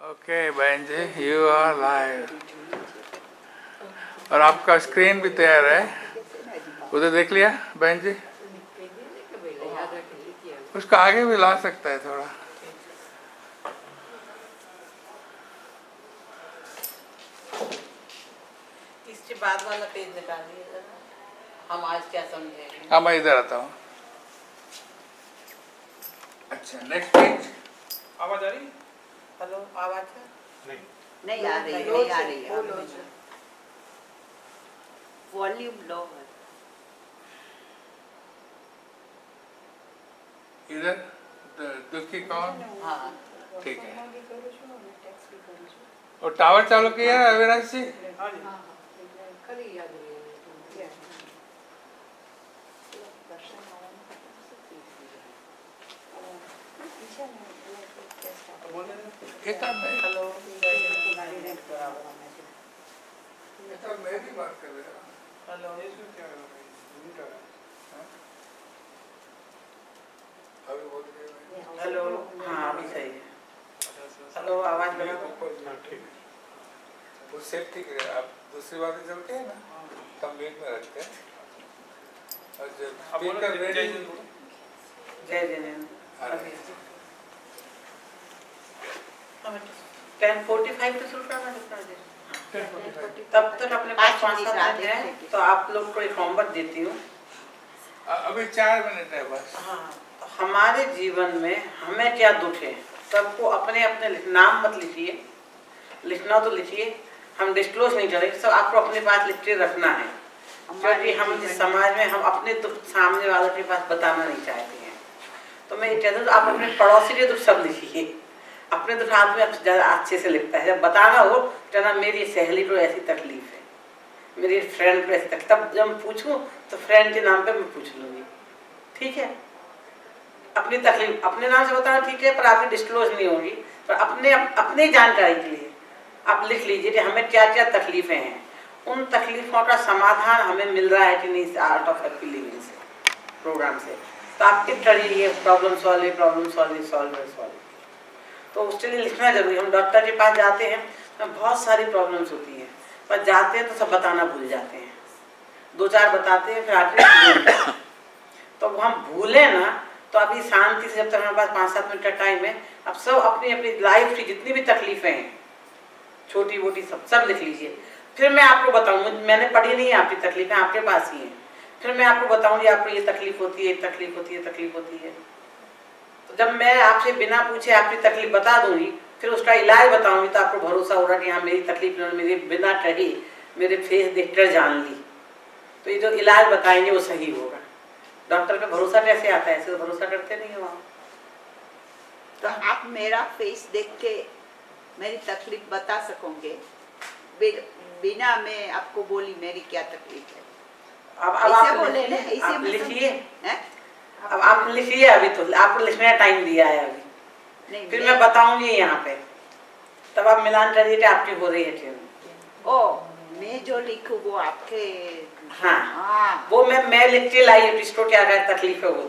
Okay बहन जी, you are live और आपका स्क्रीन भी तैयार है, उधर देख लिया बहन जी? उसका आगे भी ला सकता है थोड़ा। इसके बाद वाला पेज निकालिए जरा, हम आज क्या समझेंगे। हाँ, मैं इधर आता हूँ। अच्छा, नेक्स्ट पेज। आवाज आ रही? हेलो, आवाज है? नहीं आ रही, नहीं आ रही, वॉल्यूम लो है। इधर दुखी कौन? हाँ ठीक है। और टावर चालू किया है अविनाश जी? हाँ जी। हेलो, मैं भी बात कर रहा हूँ। हेलो, अभी बोल रहे हैं। हेलो, हाँ अभी सही है। हेलो, आवाज बढ़ा दो। वो सेफ्टी के लिए आप दूसरी बातें चलते हैं ना, तब म्यूट में रखते हैं। और जब स्पीकर रेडी, जय जैन। 10:45 तो शुरू करना है। तब तक अपने पास 5-7 मिनट है, तो आप लोग को एक होमवर्क देती हूँ। अभी 4 मिनट है बस। हाँ, तो हमारे जीवन में हमें क्या दुख है, सबको अपने अपने नाम मत लिखिए, लिखना तो लिखिए, हम डिस्क्लोज नहीं करेंगे, सब आपको अपने पास लिख के रखना है, क्योंकि हम जिस समाज में हम अपने दुख सामने वालों के पास बताना नहीं चाहते हैं। तो मैं ये कहता हूँ आप अपने पड़ोसी के दुख सब लिखिए, अपने दुख आदमी ज़्यादा अच्छे से लिखता है। जब बताना हो तो ना मेरी सहेली को ऐसी तकलीफ है, मेरी फ्रेंड को ऐसी तकलीफ, तब जब पूछूं तो फ्रेंड के नाम पे मैं पूछ लूँगी, ठीक है। अपनी तकलीफ अपने नाम से बताना ठीक है, पर आपकी डिस्क्लोज नहीं होगी, पर अपने जानकारी के लिए आप लिख लीजिए कि हमें क्या क्या तकलीफें हैं, उन तकलीफों का समाधान हमें मिल रहा है कि नहीं आर्ट ऑफ हैप्पी लिविंग से, प्रोग्राम से। तो आप किस करिए प्रॉब्लम सॉल्व, तो उसके लिए लिखना जरूरी। हम डॉक्टर के पास जाते हैं तो बहुत सारी प्रॉब्लम्स होती हैं, पर जाते हैं तो सब बताना भूल जाते हैं, 2-4 बताते हैं फिर आखिर तो हम भूले ना। तो अभी शांति से, जब तक हमारे पास 5-7 मिनट का टाइम है, अब सब अपनी अपनी लाइफ की जितनी भी तकलीफें हैं छोटी मोटी सब लिख लीजिए। फिर मैं आपको बताऊँ, मैंने पढ़ी नहीं है आपकी तकलीफें, आपके पास ही हैं, फिर मैं आपको बताऊँगी आपको ये तकलीफ होती है, तकलीफ होती है। तो जब मैं आपसे बिना पूछे आपकी तकलीफ बता दूंगी, फिर उसका इलाज बताऊंगी, तो आपको भरोसा होगा कि हाँ मेरी तकलीफ मेरे बिना कही मेरे फेस देखकर जान ली, तो ये जो इलाज बताएंगे वो सही होगा। डॉक्टर पे भरोसा कैसे आता है, ऐसे तो भरोसा करते नहीं हो आप। तो आप मेरा फेस देख के मेरी तकलीफ बता सकोगे बिना मैं आपको बोली मेरी क्या तकलीफ है। अब आप बोले ना, आप लिखिए, अब आप लिखिए, अभी तो आपको लिखने का टाइम दिया है अभी, नहीं, फिर मैं बताऊंगी यहाँ पे, तब आप मिलान करिए कि आपकी हो रही है ट्रेनिंग। ओ मैं जो लिखूँ वो आपके, हाँ वो मैं लिख के लाई, इसको क्या तकलीफ है वो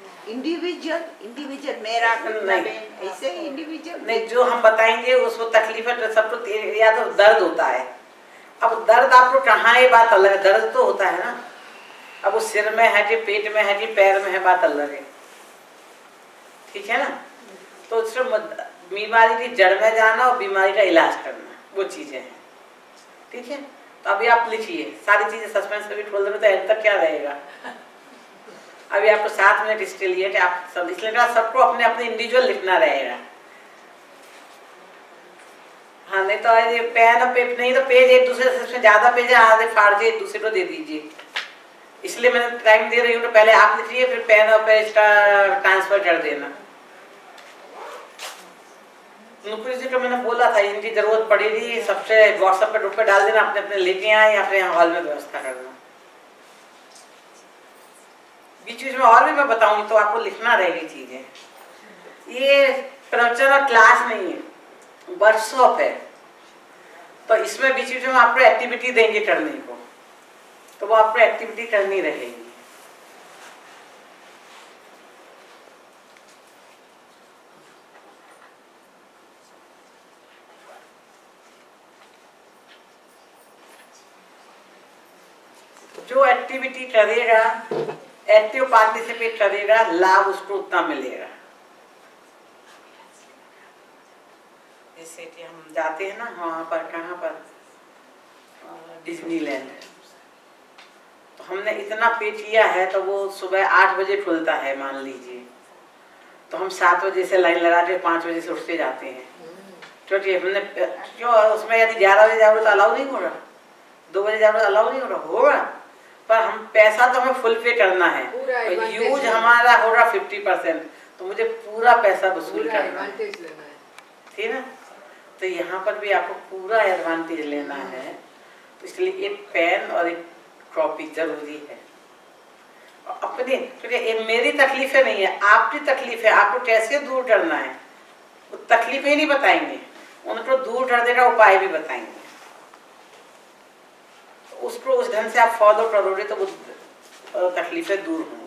इंडिविजुअल मेरा नहीं, ऐसे इंडिविजुअल नहीं, जो हम बताएंगे उसको तकलीफ है, सबको या तो दर्द होता है। अब दर्द आपको कहाँ है बात अलग है, दर्द तो होता है ना, अब वो सिर में है कि पेट में है कि पैर में है बात अलग है, ठीक है ना। तो बीमारी की जड़ में जाना और बीमारी का इलाज करना वो चीजें हैं, ठीक है। तो अभी आप लिखिए सारी चीजें, सस्पेंस कभी खोल देंगे तो एंड तक क्या रहेगा। अभी आपको 7 मिनट इसके लिए कि आप सब लिख लेना, सबको अपने अपने इंडिविजुअल लिखना रहेगा। हाँ, नहीं तो ये पेन और पेपर नहीं तो पेज एक दूसरे से ज्यादा पेज है, आधे फाड़ के एक दूसरे को दे दीजिए, इसलिए मैंने टाइम दे रही हूँ। तो पहले आप लिखिए, फिर पेन और पेज का ट्रांसफर कर देना। नुपुर जी को मैंने बोला था इनकी जरूरत पड़ेगी, सबसे व्हाट्सएप पे ग्रुप पे डाल देना, अपने अपने लेके आए या फिर यहाँ हॉल में व्यवस्था करना। बीच बीच में और भी मैं बताऊंगी, तो आपको लिखना रहेगी चीजें। ये प्रवचन और क्लास नहीं है, वर्कशॉप है, तो इसमें बीच बीच में आपको एक्टिविटी देंगे करने को, तो वो आपको एक्टिविटी करनी रहेगी। जो एक्टिविटी करेगा, एक्टिव पार्टिसिपेट करेगा, लाभ उसको उतना मिलेगा। जैसे कि हम जाते हैं ना वहाँ पर, कहाँ पर, डिज्नीलैंड, तो हमने इतना पे किया है तो वो सुबह 8 बजे खुलता है मान लीजिए, तो हम 7 बजे से लाइन लगा के 5 बजे से उठ के जाते हैं, क्योंकि हमने क्यों उसमें यदि 11 बजे जाओगे तो अलाउ नहीं हो रहा, 2 बजे जाओगे तो अलाउ नहीं हो रहा, होगा, पर हम पैसा तो हमें फुल पे करना है, यूज हमारा हो रहा 50%, तो मुझे पूरा पैसा वसूल करना है, ठीक है। तो यहाँ पर भी आपको पूरा एडवांटेज लेना है, तो इसलिए एक पेन और एक कॉपी जरूरी है। अपनी, क्योंकि मेरी तकलीफें नहीं है, आपकी तकलीफ है, आपको कैसे दूर करना है वो तकलीफें ही नहीं बताएंगे, उनको दूर करने का उपाय भी बताएंगे, तो उसको उस ढंग से आप फॉलो करोगे तो वो तकलीफें दूर होंगी।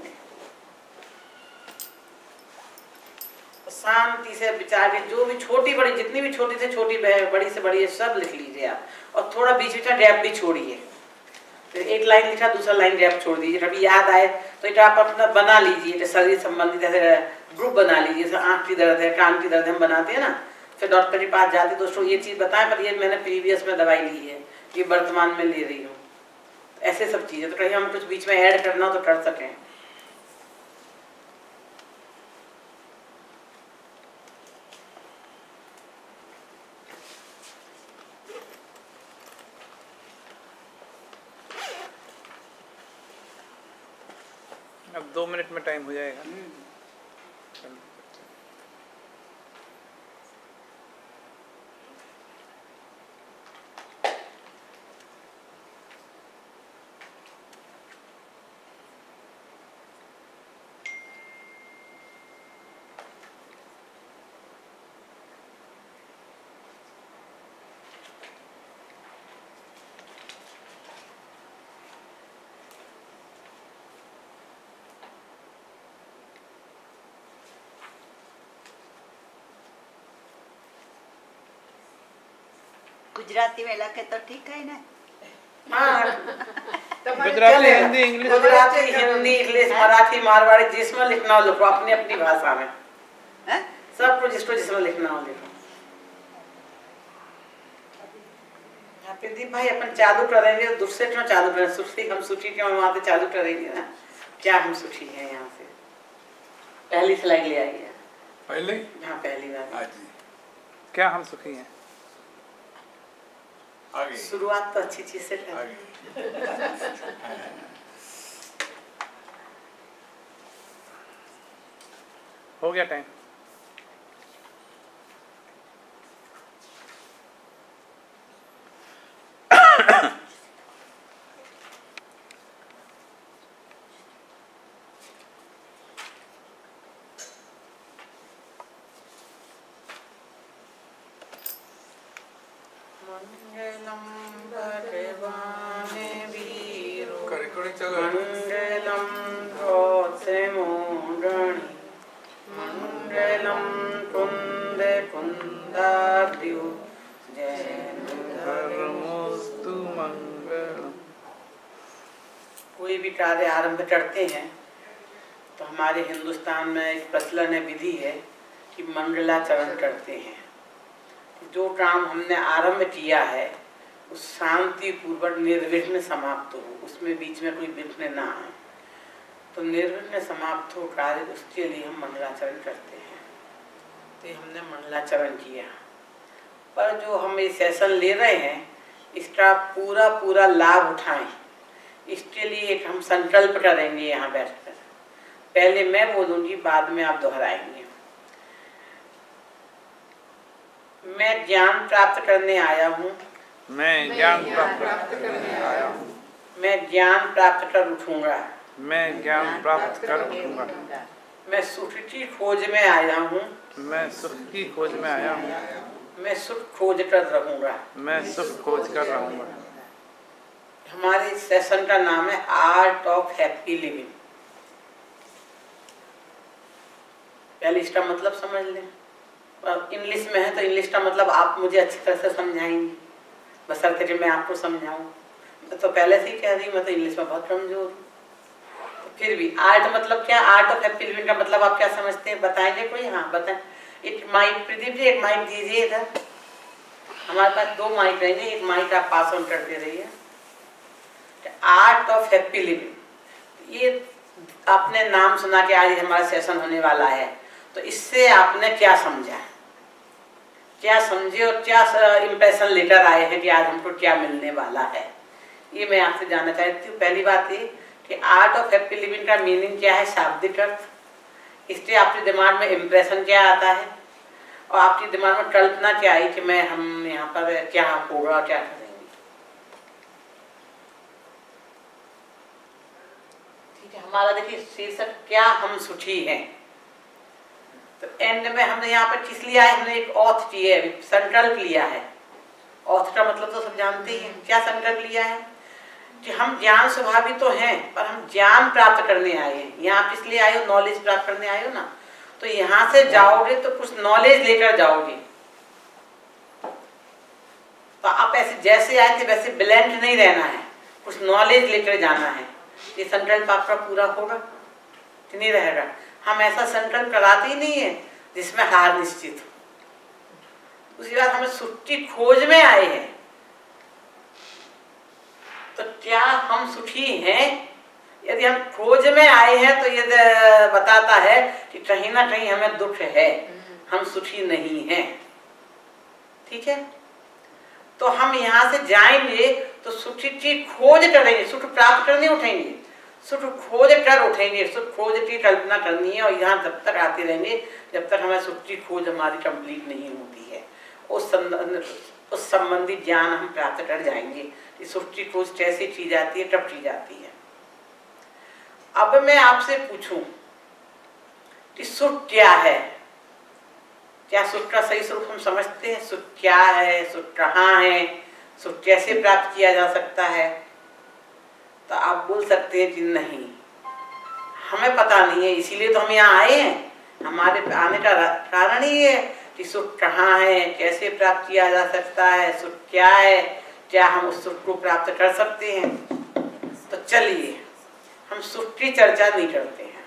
शांति से विचार के जो भी छोटी बड़ी, जितनी भी छोटी से छोटी बड़ी से बड़ी है सब लिख लीजिए आप, और थोड़ा बीच बीच में गैप भी छोड़िए, तो एक लाइन लिखा दूसरा लाइन गैप छोड़ दीजिए, कभी याद आए तो एक आप अपना बना लीजिए, शरीर संबंधित जैसे ग्रुप बना लीजिए, जैसे आँख की दर्द है, कान की दर्द है, हम बनाते हैं ना, फिर डॉक्टर के पास जाते दोस्तों ये चीज़ बताएं, पर ये मैंने प्रीवियस में दवाई ली है, ये वर्तमान में ले रही हूँ, ऐसे सब चीज़ें, तो कहीं हम कुछ बीच में ऐड करना हो तो कर सकें। अब 2 मिनट में टाइम हो जाएगा। गुजराती में लखे तो ठीक है ना? हाँ, गुजराती, हिंदी, इंग्लिश, गुजराती, हिंदी, इंग्लिश, मराठी, मारवाड़ी, जिसमें लिखना हो लिखो, अपनी अपनी भाषा में, सबको जिसको जिसमें लिखना हो लिखो। प्रदीप भाई अपन चालू करेंगे, दूसरे क्यों चालू करें, सुखी हम सुखी क्यों वहाँ से चालू करेंगे ना, क्या हम सुखी हैं यहाँ से, पहली स्लाइड ले आइए। पहले? हाँ पहली बार। क्या हम सुखी हैं? शुरुआत तो अच्छी चीज से करें। हो गया टाइम। कोई भी कार्य आरंभ करते हैं तो हमारे हिंदुस्तान में एक प्रचलन है, विधि है कि मंगलाचरण करते हैं। जो काम हमने आरंभ किया है उस शांति पूर्वक निर्विघ्न समाप्त हो, उसमें बीच में कोई विघ्न ना आए, तो निर्विघ्न समाप्त हो कार्य, उसके लिए हम मंगलाचरण करते हैं। तो हमने मंगलाचरण किया, पर जो हम ये सेशन ले रहे हैं इसका पूरा पूरा लाभ उठाएं, इसके लिए एक हम संकल्प करेंगे यहाँ बैठकर। पहले मैं बोलूँगी, बाद में आप दोहराएंगे। मैं ज्ञान प्राप्त करने आया हूँ, मैं ज्ञान प्राप्त करने आया हूँ, मैं ज्ञान प्राप्त कर उठूंगा, मैं ज्ञान प्राप्त कर उठूंगा, मैं सुख की खोज में आया हूँ, मैं सुख की खोज में आया हूँ, मैं सुख खोज कर रहूंगा, मैं सुख खोज कर रहूंगा। हमारे सेशन का नाम है आर्ट ऑफ हैप्पी लिविंग। पहले इसका मतलब समझ लें, इंग्लिश में है तो इंग्लिश का मतलब आप मुझे अच्छी तरह से समझाएंगे, बशर्ते कि मैं आपको समझाऊं। तो पहले से ही कह रही हूँ, मैं तो इंग्लिश में बहुत कमजोर हूँ। तो फिर भी आर्ट मतलब क्या, आर्ट ऑफ हैप्पी लिविंग का मतलब आप क्या समझते हैं, बताएंगे कोई? हाँ बताएं। एक माइक, प्रदीप जी एक माइक दीजिए इधर, हमारे पास 2 माइक रहेंगे, एक माइक आप पास ऑन करते रहिए। आर्ट ऑफ हैप्पी लिविंग, ये आपने नाम सुना कि आज हमारा सेशन होने वाला है, तो इससे आपने क्या समझा, क्या समझे और क्या इंप्रेशन लेकर आए हैं कि आज हमको क्या मिलने वाला है, ये मैं आपसे जानना चाहती हूँ। पहली बात ये कि आर्ट ऑफ हैप्पी लिविंग का मीनिंग क्या है, शाब्दिक अर्थ, इससे आपके दिमाग में इंप्रेशन क्या आता है और आपके दिमाग में कल्पना क्या आई कि मैं हम यहाँ पर क्या होगा, क्या करेंगे। ठीक है, हमारा देखिए शीर्षक क्या हम सुखी हैं। तो एंड में हमने यहाँ पर किस लिया है, हमने एक ऑथ की है, संकल्प लिया है। ऑथ का मतलब तो सब जानते ही हैं, क्या संकल्प लिया है कि हम ज्ञान स्वभावी तो हैं पर हम ज्ञान प्राप्त करने आए हैं। यहाँ आप इसलिए आए हो, नॉलेज प्राप्त करने आए हो ना, तो यहाँ से जाओगे तो कुछ नॉलेज लेकर जाओगे। तो आप ऐसे जैसे आए थे वैसे ब्लैंक नहीं रहना है, कुछ नॉलेज लेकर जाना है। ये संकल्प आपका पूरा होगा कि नहीं रहेगा? हम ऐसा संकल्प कराते ही नहीं है जिसमें हार निश्चित हो। उसके बाद हमें सुखी खोज में आए हैं, तो क्या हम सुखी हैं? यदि हम खोज में आए हैं तो ये बताता है कि कहीं ना कहीं हमें दुख है, हम सुखी नहीं हैं। ठीक है, तो हम यहाँ से जाएंगे तो सुख की खोज करेंगे, सुख प्राप्त करने उठेंगे, सुख खोज कर उठेंगे, सुख खोज की कल्पना करनी है। और यहाँ जब तक आते रहेंगे जब तक हमें सुख की खोज हमारी कंप्लीट नहीं होती है, उस संबंधी ज्ञान हम प्राप्त कर जाएंगे कि सुख की खोज कैसे की जाती है, कब की जाती है। अब मैं आपसे पूछूं कि सुख क्या है, क्या सुख का सही स्वरूप हम समझते हैं? सुख क्या है, सुख कहाँ है, सुख कैसे प्राप्त किया जा सकता है? तो आप बोल सकते हैं कि नहीं, हमें पता नहीं है, इसीलिए तो हम यहाँ आए हैं। हमारे आने का कारण ही है कि सुख कहाँ है, कैसे प्राप्त किया जा सकता है, सुख क्या है, क्या हम उस सुख को प्राप्त कर सकते हैं। तो चलिए हम सुख की चर्चा नहीं करते हैं।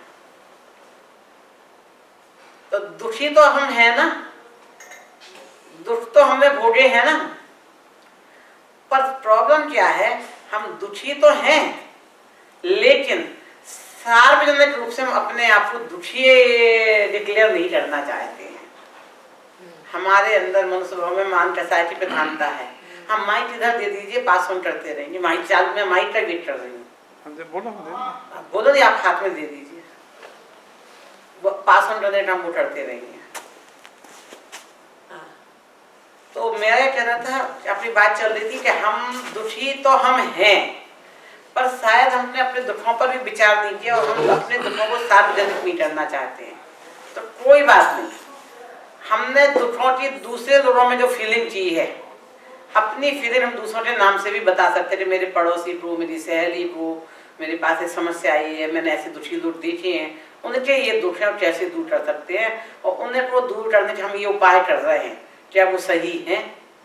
तो दुखी तो हम हैं ना, दुख तो हमने भोगे हैं ना, पर प्रॉब्लम क्या है, हम दुखी तो हैं लेकिन सार्वजनिक रूप से हम अपने आप को दुखी डिक्लेयर नहीं करना चाहते हैं। हमारे अंदर मनुष्य भाव में मान सोसाइटी पे थामता है। हम माइक इधर दे दीजिए, पास ऑन करते रहेंगे, माइक चालू, में माइक का वेट कर रही हूँ। बोलो नहीं, आप हाथ में दे दीजिए, पास ऑन करने का हम वो करते रहेंगे। तो मेरा ये कहना था, अपनी बात चल रही थी कि हम दुखी तो हम हैं, पर शायद हमने अपने दुखों पर भी विचार नहीं किया और हम अपने दुखों को सार्वजनिक नहीं करना चाहते हैं। तो कोई बात नहीं, हमने दुखों की दूसरे लोगों में जो फीलिंग की है, अपनी फीलिंग हम दूसरों के नाम से भी बता सकते हैं कि मेरे पड़ोसी को, मेरी सहेली को, मेरे पास एक समस्या आई है, मैंने ऐसे दुखी लोग देखे हैं, उनके ये दुख है, कैसे दूर कर सकते हैं, और उन्हें को दूर करने के हम ये उपाय कर रहे हैं, क्या वो सही है?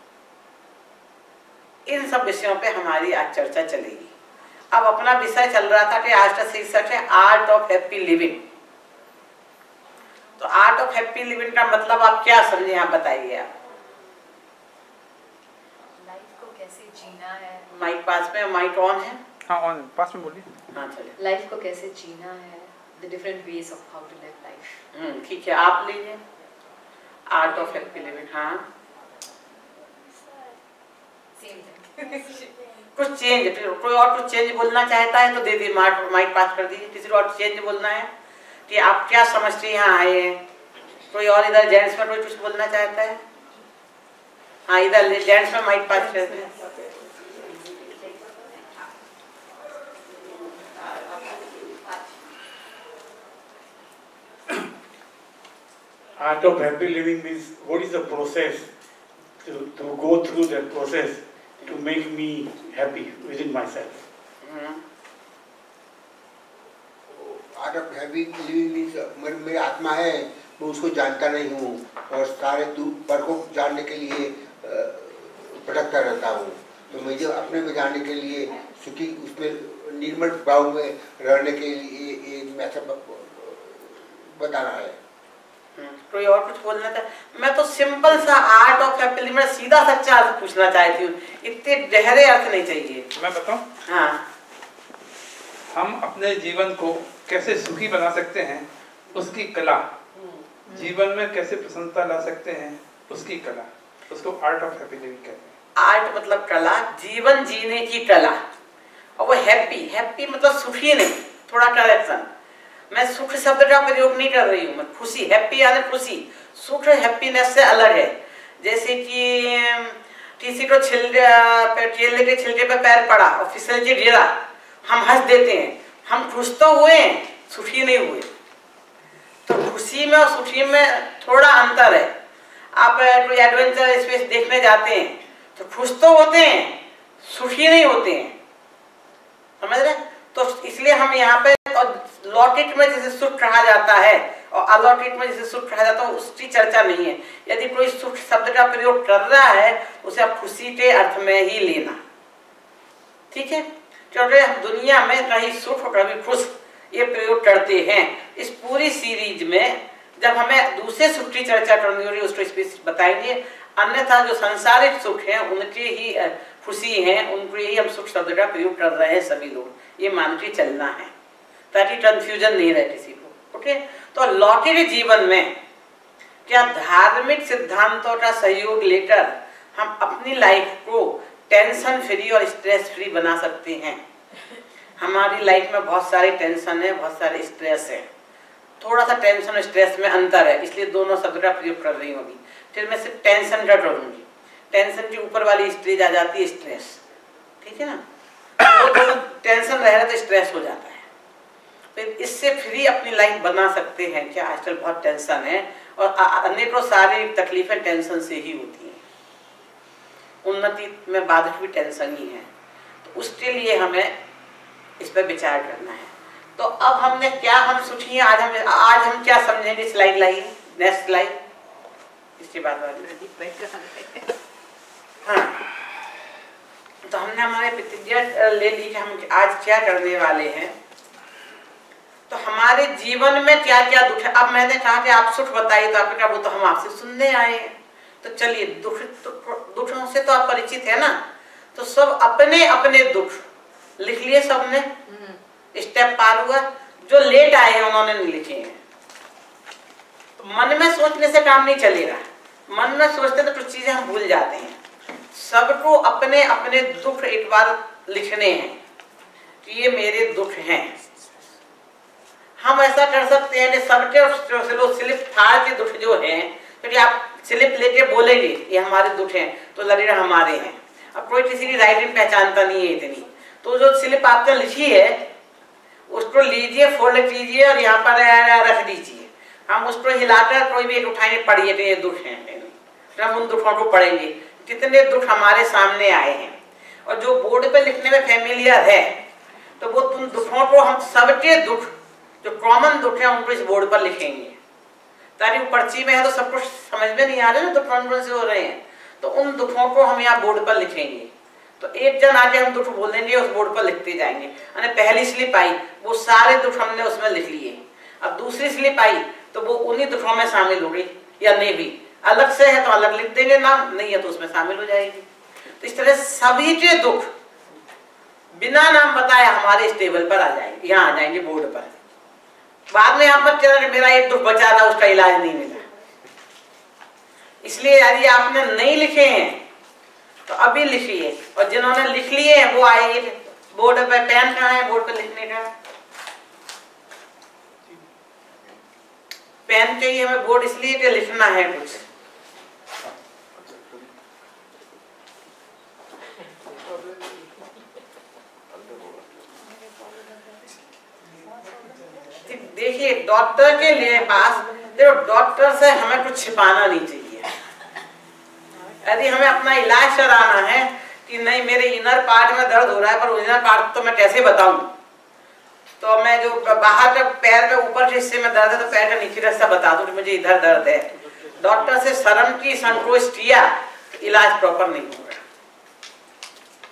इन सब विषयों पे हमारी आज चर्चा चलेगी। अब अपना विषय चल रहा था कि आज का शीर्षक है आर्ट ऑफ हैप्पी लिविंग। तो आर्ट ऑफ हैप्पी लिविंग का मतलब आप क्या समझे, आप बताइए। आप लाइफ को कैसे जीना है, माइक पास में, माइक ऑन है? हाँ ऑन, पास में बोलिए। हाँ चलिए। लाइफ को कैसे जीना है, the different ways of how to live life. ठीक है, आप लीजिए आर्ट ऑफ हैप्पी लिविंग। हाँ सेम थिंग। कुछ चेंज, कोई और कुछ चेंज बोलना चाहता है तो दे दी, माइक पास कर दीजिए। किसी को और चेंज बोलना है कि आप क्या समझते हैं यहाँ आए हैं? कोई और इधर जेंट्स में कोई कुछ बोलना चाहता है? हाँ इधर जेंट्स में माइक पास कर दें। Art of happy living means what is the process to go through that process to make me happy within myself. Art of happy living means मेरी आत्मा है, मैं उसको जानता नहीं हूँ और सारे दुख पर को जानने के लिए भटकता रहता हूँ। तो मुझे अपने में जाने के लिए सुखी उसमें निर्मल भाव में रहने के लिए ये मैसेज बताना है। कोई और कुछ बोलना था? मैं तो सिंपल सा आर्ट ऑफ हैप्पीनेस में सीधा सच्चा अर्थ पूछना चाहती हूँ, इतने गहरे अर्थ नहीं चाहिए। मैं बताऊं? हाँ, हम अपने जीवन को कैसे सुखी बना सकते हैं उसकी कला, जीवन में कैसे प्रसन्नता ला सकते हैं उसकी कला, उसको आर्ट ऑफ हैप्पी लिविंग कहते हैं। आर्ट मतलब कला, जीवन जीने की कला, और वो हैप्पी मतलब सुखी नहीं। थोड़ा करेक्शन, मैं सुख शब्द का प्रयोग नहीं कर रही हूँ, मैं खुशी, हैप्पी यानी खुशी। सुख हैप्पीनेस से अलग है। जैसे कि किसी को केले के छिलके पे पैर पड़ा और फिसल के गिरा, हम हंस देते हैं, हम खुश तो हुए, सुखी नहीं हुए। तो खुशी में और सुखी में थोड़ा अंतर है। आप कोई एडवेंचर स्पेस देखने जाते हैं तो खुश तो होते हैं, सुखी नहीं होते हैं, समझ रहे? तो इसलिए हम यहाँ पे, और लौकिक में जिसे सुख कहा जाता है और अलौकिक में जिसे सुख कहा जाता है उसकी चर्चा नहीं है। यदि कोई सुख शब्द का प्रयोग कर रहा है उसे आप खुशी के अर्थ में ही लेना, ठीक है? क्योंकि हम दुनिया में कहीं सुख और कभी खुश ये प्रयोग करते हैं। इस पूरी सीरीज में जब हमें दूसरे सुख की चर्चा करनी होगी उसको स्पेसिफिक बताएंगे, अन्यथा जो सांसारिक सुख हैं उनकी ही खुशी है, उनके ही हम सुख शब्द का प्रयोग कर रहे हैं सभी लोग, ये मान के चलना है ताकि कंफ्यूजन नहीं रहे किसी को। ओके, तो लौकिक जीवन में क्या धार्मिक सिद्धांतों का सहयोग लेकर हम अपनी लाइफ को टेंशन फ्री और स्ट्रेस फ्री बना सकते हैं? हमारी लाइफ में बहुत सारे टेंशन है, बहुत सारे स्ट्रेस है। थोड़ा सा टेंशन और स्ट्रेस में अंतर है, इसलिए दोनों शब्द का प्रयोग कर रही होगी। फिर मैं सिर्फ टेंशन का करूंगी। टेंशन के ऊपर वाली स्टेज आ जाती है स्ट्रेस, ठीक है ना? तो टेंशन रह तो स्ट्रेस हो जाता है। फिर इससे फ्री अपनी लाइफ बना सकते हैं क्या? आजकल बहुत टेंशन है और अनेकों सारी तकलीफें टेंशन से ही होती हैं। उन्नति में बाधक भी टेंशन ही है। तो उसके लिए हमें इस पर विचार करना है। तो अब हमने क्या, हम सुखी हैं, आज हम क्या समझेंगे? स्लाइड लाइए, नेक्स्ट स्लाइड, इसके बाद हाँ, तो हमने हमारे प्रतिज्ञा ले ली कि हम आज क्या करने वाले हैं। तो हमारे जीवन में क्या क्या दुख है। अब मैंने कहा कि आप सुख बताइए, तो आपने कहा वो तो हम आपसे सुनने आए हैं। तो चलिए, दुखों से तो आप परिचित है ना, तो सब अपने अपने दुख लिख लिए सबने, स्टेप पार हुआ। जो लेट आए हैं उन्होंने नहीं लिखे हैं। तो मन में सोचने से काम नहीं चलेगा, मन में सोचते तो कुछ चीजें हम भूल जाते हैं। सबको अपने अपने दुख एक बार लिखने हैं कि ये मेरे दुख हैं। हम ऐसा कर सकते हैं कि सबके स्लिप फाड़ के दुख जो हैं, क्योंकि आप स्लिप लेके बोलेंगे ये हमारे दुख हैं तो लगेगा हमारे हैं। अब कोई किसी की राइटिंग पहचानता नहीं है इतनी, तो जो स्लिप आपने लिखी है उसको लीजिए, फोल्ड कीजिए और यहाँ पर रख दीजिए। हम उसको हिलाकर कोई भी एक उठाएंगे, पढ़िए कि ये दुख हैं। हम उन दुखों को पढ़ेंगे, कितने दुख हमारे सामने आए हैं। और जो बोर्ड पे लिखने में फेमिलियर है तो वो उन दुखों को, हम सबके दुख जो कॉमन दुख है उनको इस बोर्ड पर लिखेंगे, ताकि वो पर्ची में है तो सबको समझ में नहीं आ रहे ना तो कौन कौन से हो रहे हैं। तो उन दुखों को हम यहाँ बोर्ड पर लिखेंगे। तो एक जन आके हम दुख बोलेंगे, उस बोर्ड पर लिखते जाएंगे। यानी पहली स्लिप आई, वो सारे दुख हमने उसमें लिख लिए। अब दूसरी स्लिप आई तो वो उन्हीं दुखों में शामिल हो गई, या नहीं भी अलग से है तो अलग लिख देंगे नाम, नहीं है तो उसमें शामिल हो जाएगी। तो इस तरह सभी के दुख बिना नाम बताए हमारे इस टेबल पर आ जाएंगे, यहाँ आ जाएंगे बोर्ड पर। बाद में आप मत कहना मेरा एक दुख बचा रहा उसका इलाज नहीं मिला। इसलिए यदि आपने नहीं लिखे हैं तो अभी लिखिए, और जिन्होंने लिख लिए हैं वो आएंगे बोर्ड पर। पेन कहाँ है बोर्ड पर लिखने का? पेन चाहिए हमें बोर्ड इसलिए कि लिखना है कुछ। देखिए, डॉक्टर के लिए पास देखो, डॉक्टर से हमें कुछ छिपाना नहीं चाहिए। यदि हमें अपना इलाज कराना है कि नहीं मेरे इनर पार्ट में दर्द हो रहा है, पर इनर पार्ट तो मैं कैसे बताऊं? तो मैं जो बाहर के पैर में ऊपर के हिस्से में दर्द है तो पैर का नीचे का हिस्सा बता दूं कि मुझे इधर दर्द है। डॉक्टर से शर्म की संकोच किया, इलाज प्रॉपर नहीं होगा।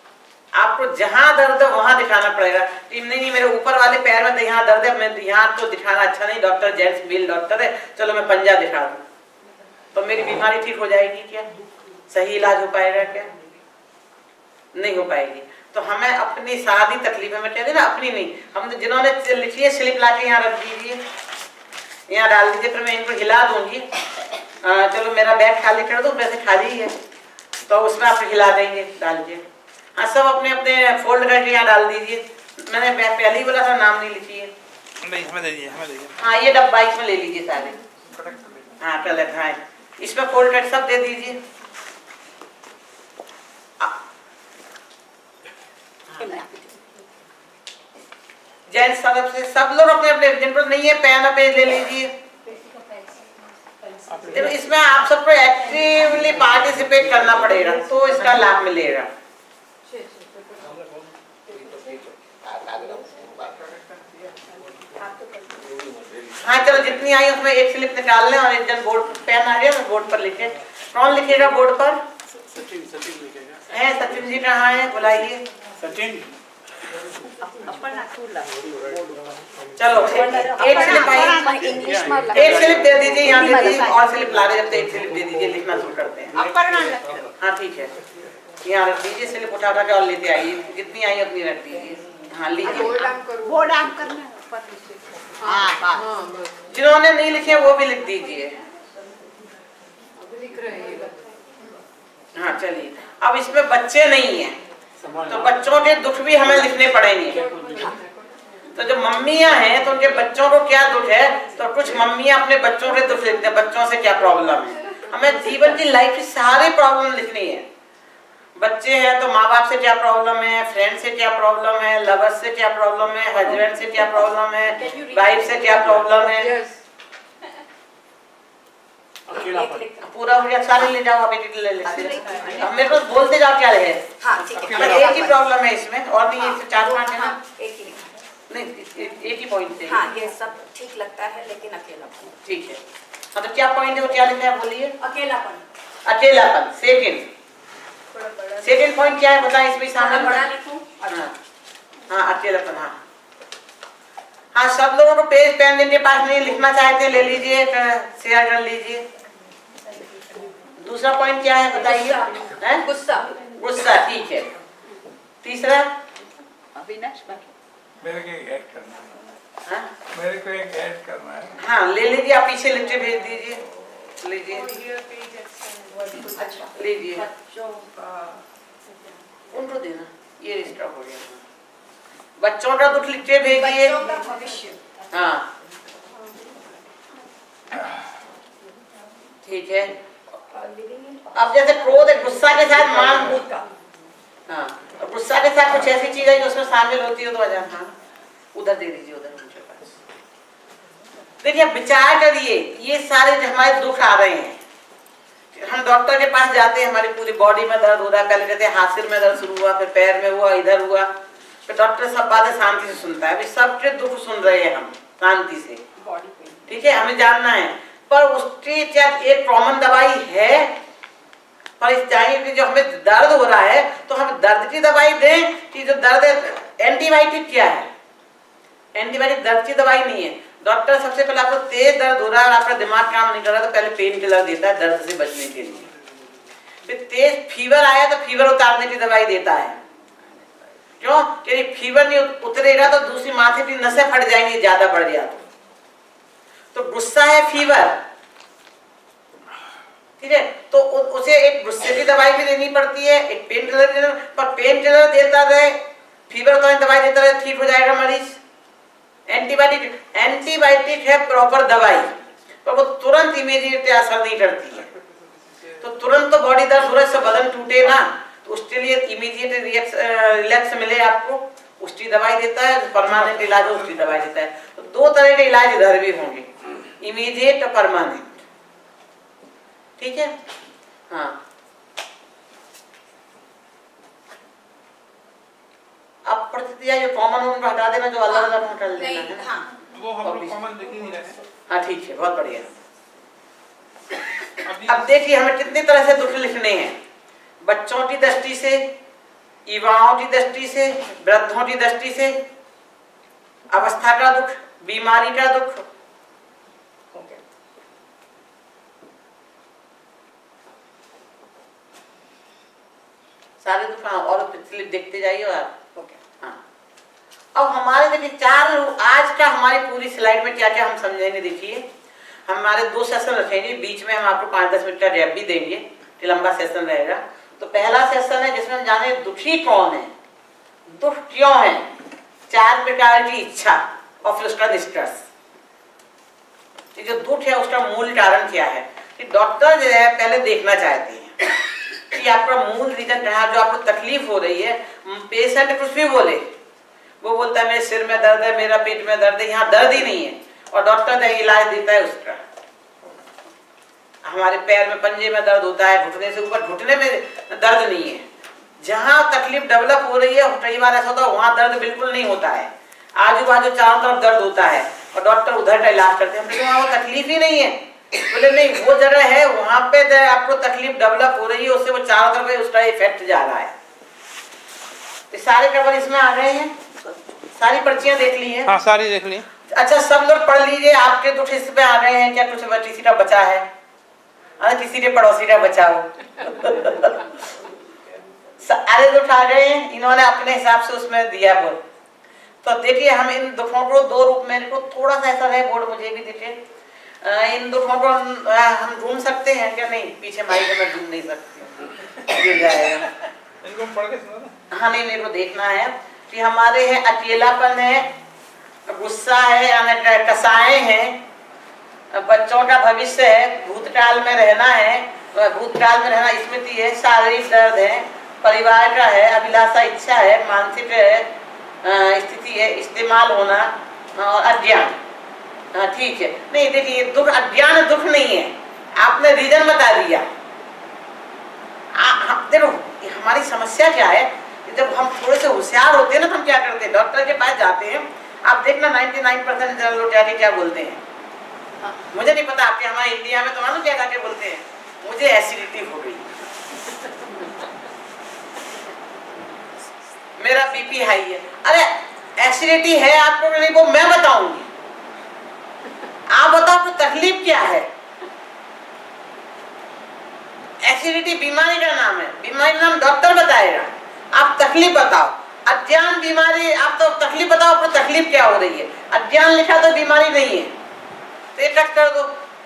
आपको जहाँ दर्द है वहाँ दिखाना पड़ेगा। नहीं मेरे ऊपर वाले पैर में यहाँ दर्द है, मैं यहाँ तो दिखाना अच्छा नहीं, डॉक्टर जेंट्स मेल डॉक्टर है, चलो मैं पंजा दिखा दूँ, तो मेरी बीमारी ठीक हो जाएगी क्या? सही इलाज हो पाएगा क्या? नहीं हो पाएगी। तो हमें अपनी सारी तकलीफें में कहते ना, अपनी नहीं, हम तो जिन्होंने लिखी है स्लिप ला के यहाँ रख दीजिए, यहाँ डाल दीजिए, फिर मैं इनको हिला दूंगी। चलो मेरा बैग खाली कर दो, वैसे खाली है तो उसमें आप हिला देंगे, डाल दीजिए। हाँ सब अपने अपने फोल्ड करके यहाँ डाल दीजिए। मैंने पहले ही बोला था नाम नहीं लिखिए। हमें दीजिए, हमें दीजिए। हाँ ये डब्बा इसमें ले लीजिए सारे। हाँ पहले हाँ इसमें फोल्ड कर सब दे दीजिए। जेंट्स तरफ से सब लोग अपने अपने, जिन पर नहीं है पेन पेज ले लीजिए। इसमें आप सबको एक्टिवली पार्टिसिपेट करना पड़ेगा तो इसका लाभ मिलेगा। हाँ चलो जितनी आई उसमें एक स्लिप निकाल लें और एक जन बोर्ड पेन आ गया तो बोर्ड पर लिखे। कौन लिखेगा बोर्ड पर? सचिन लिखेगा। है सचिन जी कहाँ है, बुलाइए। सचिन चलो एक स्लिप आई, एक स्लिप दे दीजिए, यहाँ दे दीजिए और स्लिप ला रहे, जब तक एक स्लिप दे दीजिए, लिखना शुरू करते हैं। हाँ ठीक है, यहाँ रख दीजिए, स्लिप उठा के और लेते आइए, जितनी आई उतनी रख दीजिए। हाँ लीजिए, बोर्ड ऑन करना। जिन्होंने नहीं लिखे वो भी लिख दीजिए। हाँ चलिए, अब इसमें बच्चे नहीं है तो बच्चों के दुख भी हमें लिखने पड़ेंगे। तो जो मम्मियां हैं तो उनके बच्चों को क्या दुख है, तो कुछ मम्मियां अपने बच्चों के दुख लिखते हैं, बच्चों से क्या प्रॉब्लम है। हमें जीवन की लाइफ की सारी प्रॉब्लम लिखनी है। बच्चे हैं तो माँ बाप से क्या प्रॉब्लम है, फ्रेंड से क्या प्रॉब्लम है, लवर से क्या प्रॉब्लम है, हस्बैंड से क्या प्रॉब्लम है, वाइफ से क्या प्रॉब्लम है। पूरा हो गया, सारे ले जाओ, आप एक ले लेते। अब मेरे को बोलते जाओ क्या है। एक ही प्रॉब्लम है इसमें और नहीं, इससे 4-5 है ना, नहीं एक ही पॉइंट है। हाँ ये सब ठीक लगता है लेकिन अकेलापन। ठीक है, मतलब क्या पॉइंट है वो, क्या लिखा है बोलिए? अकेलापन। अकेलापन सेकंड पॉइंट क्या है बताएं, इसमें शामिल बड़ा लिखूं? हाँ अकेलापन। हाँ हाँ सब लोगों को पेज पेन जिनके पास नहीं लिखना चाहते हैं ले लीजिए, शेयर कर लीजिए। दूसरा पॉइंट क्या है बताइए? गुस्सा। गुस्सा ठीक है। तीसरा अविनाश मेरे को एक ऐड करना है। हाँ? मेरे को एक ऐड करना है। हाँ ले लीजिए, आप पीछे लिख भेज दीजिए, लीजिए अच्छा लीजिए, बच्चों का उनको देना, ये स्टॉप हो गया। बच्चों का दुख लिख के भेजिए। बच्चों का भविष्य। हाँ ठीक है। अब जैसे क्रोध है, गुस्सा के साथ मान, हाँ और गुस्सा के साथ कुछ ऐसी चीज है जो उसमें शामिल होती है तो वजह, हाँ उधर दे दीजिए, उधर उनके पास। देखिए विचार करिए, ये सारे जो हमारे दुख आ रहे हैं, हम डॉक्टर के पास जाते हैं, हमारी पूरी बॉडी में दर्द हो रहा है, पहले कहते हैं हाथ सिर में दर्द शुरू हुआ, फिर पैर में हुआ, इधर हुआ, फिर डॉक्टर सब बातें शांति से सुनता है। सबके दुख सुन रहे हैं हम शांति से, ठीक है, हमें जानना है। पर उसकी क्या एक कॉमन दवाई है, पर इस चाहिए कि जो हमें दर्द हो रहा है तो हम दर्द की दवाई दें कि जो दर्द है, एंटीबायोटिक क्या है? एंटीबायोटिक दर्द की दवाई नहीं है। डॉक्टर सबसे पहले आपको तेज दर्द हो रहा है और आपका दिमाग काम नहीं कर रहा तो पहले पेन किलर देता है दर्द से बचने के लिए। फिर तेज फीवर आया तो फीवर उतारने की दवाई देता है। क्यों? यदि फीवर नहीं उतरेगा तो दूसरी माथे की नसें फट जाएंगी, ज्यादा बढ़ गया तो गुस्सा है फीवर, ठीक है, तो उसे एक गुस्से की दवाई भी देनी पड़ती है, एक पेन किलर भी देना, पर पेन किलर देता रहे, फीवर तो दवाई देता रहे, ठीक हो जाएगा मरीज। एंटीबायोटिक है प्रॉपर दवाई, पर वो तुरंत इमीडिएट असर नहीं करती है। तो तुरंत तो बॉडी दर्द हो रहा है, सब बदन टूटे ना, तो उसके लिए इमीडिएट रिलैक्स मिले आपको, उसकी दवाई देता है। परमानेंट इलाज उसकी दवाई देता है। तो दो तरह के इलाज इधर भी होंगे, इमीडिएट और परमानेंट, ठीक है। हाँ अब प्रतिक्रिया जो कॉमन उनको हटा देना, जो अलग अलग हटा देना है। हाँ वो हम लोग कॉमन लिख ही नहीं रहे। हाँ ठीक है, बहुत बढ़िया। अब देखिए हमें कितनी तरह से दुख लिखने हैं। बच्चों की दृष्टि से, युवाओं की दृष्टि से, वृद्धों की दृष्टि से, अवस्था का दुख, बीमारी का दुख। ओके, सारे दुख। हाँ, और स्लिप देखते जाइए आप। ओके, हाँ। अब हमारे देखिए चार, आज का हमारी पूरी स्लाइड में क्या क्या हम समझेंगे। देखिए हमारे 2 सेशन रखेंगे, बीच में हम आपको 5-10 मिनट का गैप भी देंगे, कि लंबा सेशन रहेगा। तो पहला सेशन है जिसमें हम जाने दुखी कौन है, दुख क्यों है, 4 प्रकार की इच्छा और फिर उसका निष्कर्ष। जो दुख है उसका मूल कारण क्या है, कि डॉक्टर जो है पहले देखना चाहते हैं कि आपका मूल रीजन कहाँ, जो आपको तकलीफ हो रही है। पेशेंट कुछ भी बोले, वो बोलता है मेरे सिर में दर्द है, मेरा पेट में दर्द है, यहाँ दर्द ही नहीं है, और डॉक्टर ने इलाज देता है उसका। हमारे पैर में, पंजे में दर्द होता है, घुटने से ऊपर, घुटने में दर्द नहीं है। जहां तकलीफ डेवलप हो रही है कई बार ऐसा होता है वहां दर्द बिल्कुल नहीं होता है, आजू बाजू चारों तरफ दर्द होता है, और डॉक्टर उधर का इलाज करते हैं, लेकिन वहां वो तकलीफ ही नहीं है। बोले नहीं, वो जगह है वहां पे आपको तकलीफ डेवलप हो रही है, उससे वो चारों तरफ उसका इफेक्ट जा रहा है। तो सारे कवर इसमें आ गए हैं, सारी पर्चियां देख ली हैं? हाँ, सारी देख ली। अच्छा, सब लोग पढ़ लीजिए। आपके दुख इस पे आ गए हैं क्या? कुछ किसी का बचा है? किसी के पड़ोसी का बचा हो? सारे दुख आ गए हैं, इन्होंने अपने हिसाब से उसमें दिया बोल। तो देखिए हम इन दुखों को 2 रूप में, को थोड़ा सा ऐसा है बोर्ड मुझे भी देखिए, इन दुखों को हम ढूंढ सकते हैं क्या? नहीं, पीछे माइक में ढूंढ नहीं सकते, गिर जाएगा। इनको पढ़ के सुना। हाँ, नहीं, मेरे को देखना है कि हमारे हैं अकेलापन है, गुस्सा है, कसाएं हैं, बच्चों का भविष्य है, भूतकाल में रहना है, भूतकाल में रहना, स्मृति है, शारीरिक दर्द है, परिवार का है, अभिलाषा इच्छा है, मानसिक स्थिति है, इस्तेमाल होना, और अज्ञान। ठीक है। नहीं देखिए, दुख अज्ञान दुख नहीं है, आपने रीजन बता दिया। देखो हमारी समस्या क्या है, जब हम थोड़े से होशियार होते हैं ना, तो हम क्या करते हैं, डॉक्टर के पास जाते हैं। आप देखना 99% लोग जाके क्या बोलते हैं, मुझे नहीं पता आपके हमारे इंडिया में तो मानो क्या जाके बोलते हैं, मुझे एसिडिटी हो गई, मेरा बीपी हाई है। अरे एसिडिटी है आपको नहीं, वो मैं बताऊंगी, आप बताओ आपको तकलीफ क्या है। एसिडिटी बीमारी का नाम है, बीमारी का नाम डॉक्टर बताएगा, आप तकलीफ बताओ। अज्ञान बीमारी, आप तो तकलीफ बताओ, आपको तकलीफ क्या हो रही है। अज्ञान लिखा तो बीमारी नहीं है, तो ये टच कर दो।